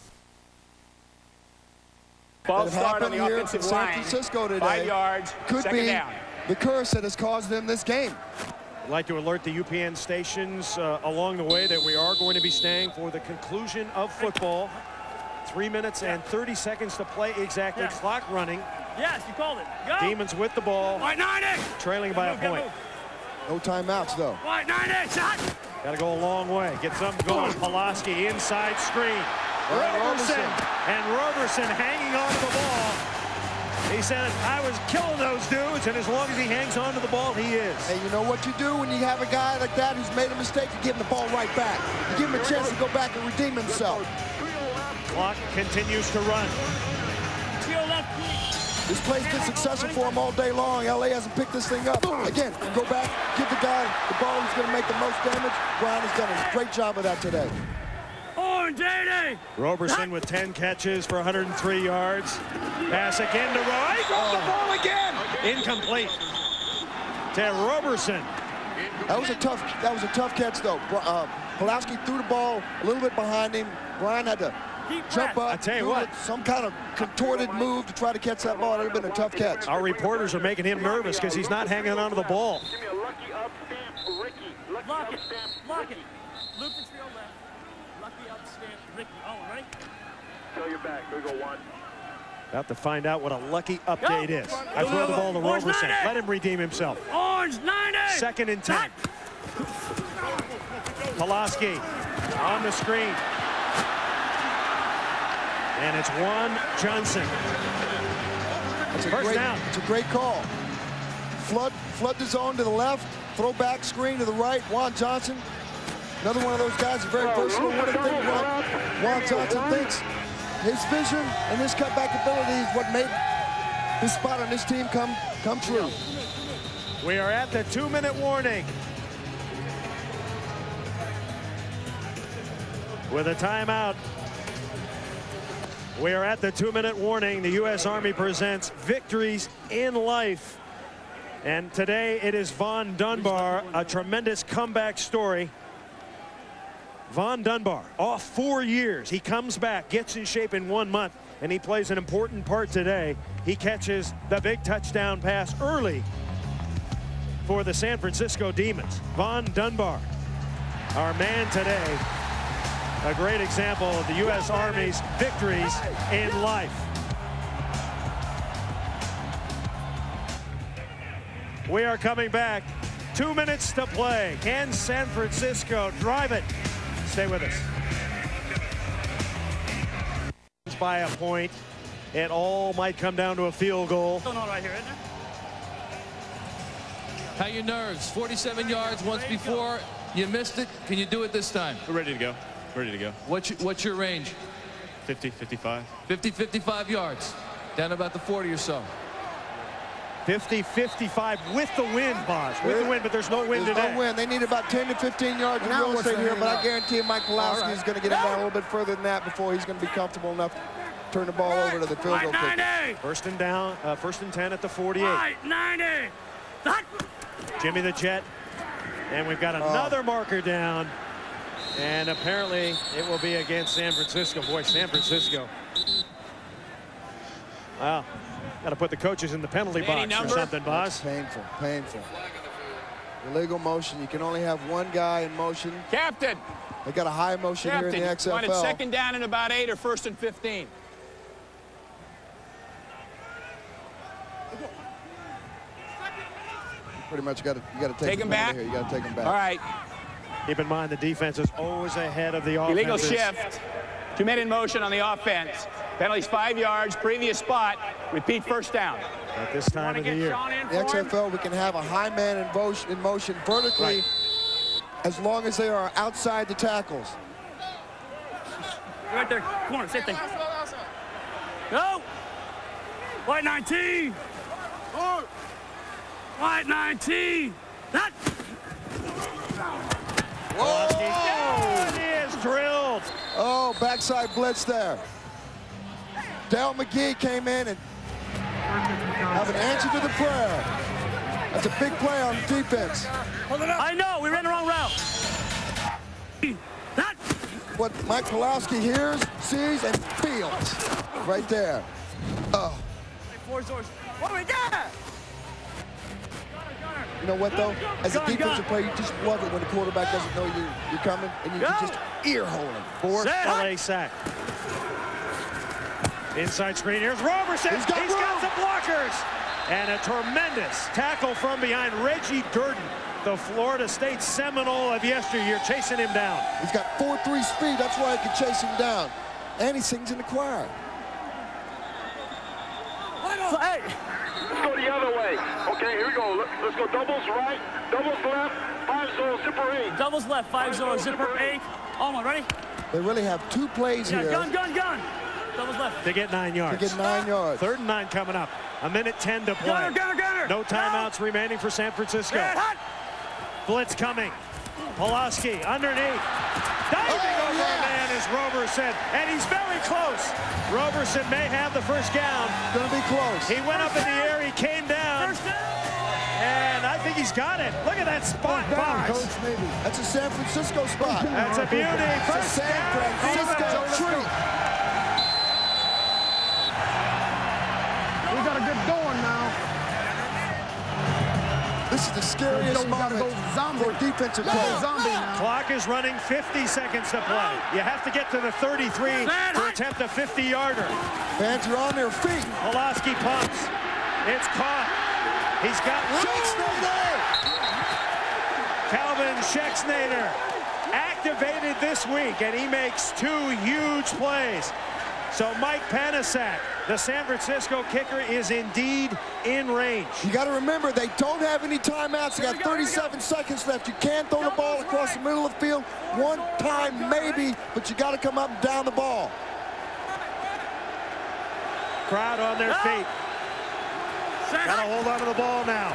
Ball It start on happened the here offensive in San line. Francisco today. Five yards, Could second be down. the curse that has caused them this game. I'd like to alert the U P N stations uh, along the way that we are going to be staying for the conclusion of football. Three minutes and thirty seconds to play exactly. Yeah. Clock running. Yes, you called it. Go. Demons with the ball. White ninety. Trailing by a Get point. moved. No timeouts, though. White, ninety, shot. Got to go a long way. Get something going. Pawlawski inside screen. Right, Roberson. Roberson. And Roberson hanging on to the ball. He said, I was killing those dudes, and as long as he hangs on to the ball, he is. Hey, you know what you do when you have a guy like that who's made a mistake? You give him the ball right back. You give him a chance to go back and redeem himself. Clock continues to run. This play's been successful for him all day long. L A hasn't picked this thing up. Again, go back, give the guy the ball who's going to make the most damage. Brian has done a great job of that today. Orange, eighty. Roberson with ten catches for one hundred three yards. Pass again to Roy. He dropped the ball again. Incomplete to Roberson. That was a tough. That was a tough catch, though. Uh, Pawlawski threw the ball a little bit behind him. Brian had to jump up. I tell you do what, some kind of contorted move to try to catch that ball. It would have been a tough catch. Our reporters are making him nervous because he's not hanging onto the ball. Give me a lucky up stamp, Ricky. Lucky Lock up it. stamp, Lock it. Ricky. Luke and Trio left. Lucky up stamp, Ricky. Oh, right? Tell your back. Here we go, one. About to find out what a lucky update is. I throw the ball to Orange Roberson. ninety. Let him redeem himself. Orange, ninety. Second and ten. Pawlawski on the screen. And it's Juan Johnson. It's a First great, down. It's a great call. Flood, flood the zone to the left. Throw back screen to the right. Juan Johnson, another one of those guys, very versatile. What do you think Juan, Juan Johnson thinks? His vision and his cutback ability is what made his spot on this team come come true. We are at the two-minute warning. With a timeout. We are at the two-minute warning. The U S Army presents Victories in Life. And today it is Von Dunbar, a tremendous comeback story. Von Dunbar, off four years. He comes back, gets in shape in one month, and he plays an important part today. He catches the big touchdown pass early for the San Francisco Demons. Von Dunbar, our man today. A great example of the U S Army's victories in life. We are coming back. Two minutes to play. Can San Francisco drive it? Stay with us. By a point. It all might come down to a field goal. Going on right here, isn't there? How your nerves? forty-seven yards once before. You missed it. Can you do it this time? We're ready to go. Ready to go. What's your, what's your range? fifty, fifty-five. fifty, fifty-five yards. Down about the forty or so. fifty, fifty-five with the wind, boss. With the wind, but there's no wind There's today. no wind. They need about ten to fifteen yards of real estate here, but I guarantee you Mike Pawlawski right. is going to get him down a little bit further than that before he's going to be comfortable enough to turn the ball over to the field goal kicker. First and down, uh, first and ten at the forty-eight. Right, ninety. That. Jimmy the Jet. And we've got another oh. marker down. And apparently it will be against San Francisco. Boy, San Francisco. Wow. Got to put the coaches in the penalty box or something, boss. That's painful, painful. Illegal motion. You can only have one guy in motion. Captain. They got a high motion Captain, here in the X F L. You want it second down and about eight or first and fifteen? Pretty much got to you got to take, take him back. Here. You got to take him back. All right. Keep in mind the defense is always ahead of the offense. Illegal shift. Two men in motion on the offense. Penalties five yards. Previous spot. Repeat first down. At this time of the year. The X F L, we can have a high man in motion, in motion vertically, right, as long as they are outside the tackles. Right there, corner, same thing. Go. White nineteen. White nineteen. That. Whoa! He is drilled. Oh, backside blitz there. Dale McGee came in and have an answer to the prayer. That's a big play on defense. Hold it up. I know, we ran the wrong route. That. What Mike Pawlawski hears, sees, and feels right there. Oh. Four doors. What do we got? You know what, though? As a defensive player, you just love it when the quarterback doesn't know you're, you're coming, and you can just ear-hole him. Fourth L A sack. Inside screen, here's Roberson. He's got, He's got some blockers. And a tremendous tackle from behind. Reggie Durden the Florida State Seminole of yesteryear, chasing him down. He's got four three speed. That's why he can chase him down. And he sings in the choir. Hey, let's go the other way. Okay, here we go. Let's, let's go doubles right, doubles left, five zero zipper eight. Doubles left, five zero zipper eight. Almost ready? They really have two plays yeah, here. Gun, gun, gun. Doubles left. To get nine yards. To get nine yards. Third and nine coming up. A minute ten to play. Gunner, gunner, gunner. No timeouts remaining for San Francisco. Red hot. Blitz coming. Pawlawski underneath. Diving oh, over yeah. a man is Roberson, and he's very close. Roberson may have the first down. Gonna be close. He went up in the air, he came down. First down. And I think he's got it. Look at that spot box. Coach, maybe. That's a San Francisco spot. That's a beauty. It's a San Francisco treat. We got a good going now. This is the scariest moment for defensive play. Clock is running, fifty seconds to play. You have to get to the thirty-three to attempt a fifty yarder. Fans are on their feet. Pawlawski pumps. It's caught. He's got Schexnayder. Calvin Schexnayder activated this week, and he makes two huge plays. So Mike Panasuk, the San Francisco kicker, is indeed in range. You got to remember, they don't have any timeouts. They got thirty-seven seconds left. You can't throw the ball across the middle of the field. One time maybe, but you got to come up and down the ball. Crowd on their feet. Got to hold on to the ball now.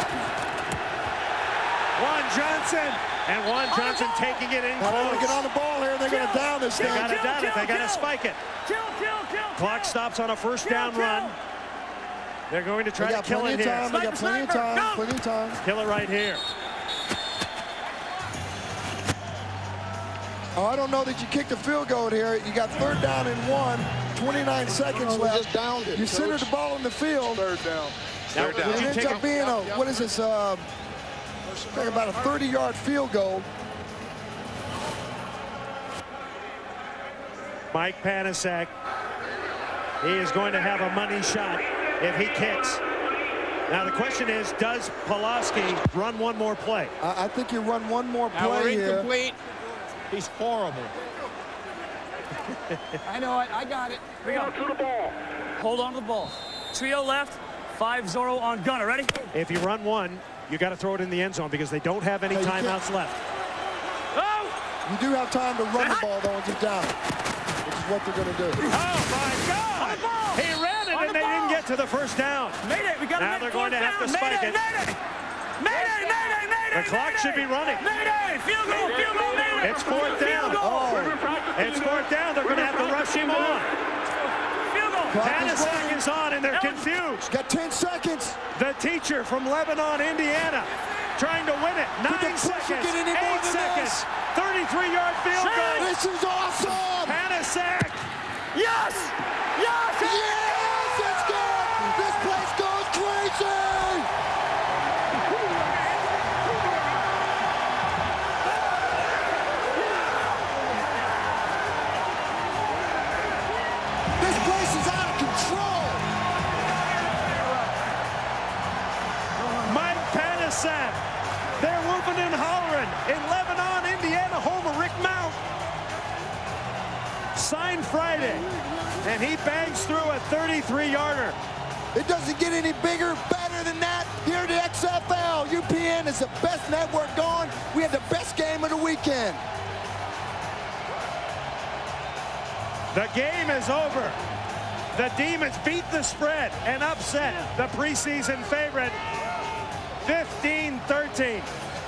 Juan Johnson. And Juan Johnson taking it in close. They're going to get on the ball here. They're going to down this thing. They got to down it. They got to spike it. Kill, kill, kill. Clock stops on a first down run. They're going to try to kill it here. They got plenty of time. Plenty of time. Kill it right here. Oh, I don't know that you kicked a field goal here. You got third down and one. twenty-nine seconds left. Just downed it, you coach. centered the ball in the field. Third down. Now, Third down. It ends up being a, what is this, uh, about a thirty yard field goal. Mike Panasuk, he is going to have a money shot if he kicks. Now the question is, does Pawlawski run one more play? I, I think you run one more play now we're here. incomplete. He's horrible. I know it. I got it. We go to the ball. Hold on to the ball. Trio left. five zero on gunner. Ready? If you run one, you got to throw it in the end zone because they don't have any hey, timeouts left. Oh! You do have time to run the ball though and get down, which is what they're going to do. Oh my God! He ran it on and the they ball. didn't get to the first down. Mayday! We got now they're going to have to spike mayday, it. Mayday! Mayday! Mayday! Mayday! The clock mayday. should be running. Mayday! Field goal! Field goal! Mayday! It's fourth down. Oh. It's fourth down. They're going to have to rush him on. Field goal! Panasuk is on and they're confused. Got ten seconds. The teacher from Lebanon, Indiana, trying to win it. Nine seconds, eight seconds, thirty-three yard field goal. This is awesome. Panasuk. Yes! Yes! Yes! It's good. This place goes crazy. This place is out of control. Mike Panasuk. They're whooping and hollering in Lebanon, Indiana, home of Rick Mount. Signed Friday, and he bangs through a thirty-three yarder. It doesn't get any bigger, better than that. Here at the X F L, U P N is the best network going. We had the best game of the weekend. The game is over. The Demons beat the spread and upset the preseason favorite fifteen thirteen.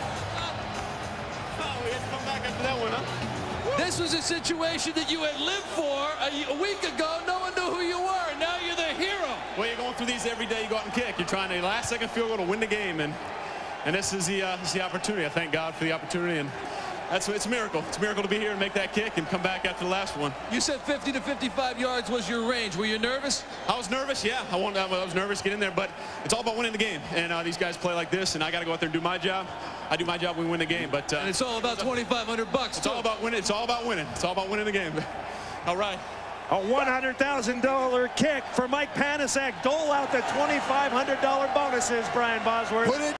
This was a situation that you had lived for a, a week ago. No one knew who you were. Now you're the hero. Well, you're going through these every day. You go out and kick. You're trying to last second field goal to win the game, and and this is the uh, this is the opportunity. I thank God for the opportunity, and that's it's a miracle. It's a miracle to be here and make that kick and come back after the last one. You said fifty to fifty-five yards was your range. Were you nervous? I was nervous. Yeah, I wanted. I was nervous to get in there, but it's all about winning the game. And uh, these guys play like this, and I got to go out there and do my job. I do my job, we win the game. But uh, and it's all about twenty-five hundred bucks. It's all about winning. It's all about winning. It's all about winning the game. All right. A one hundred thousand dollar kick for Mike Panasuk. Dole out the twenty-five hundred dollar bonuses, Brian Bosworth.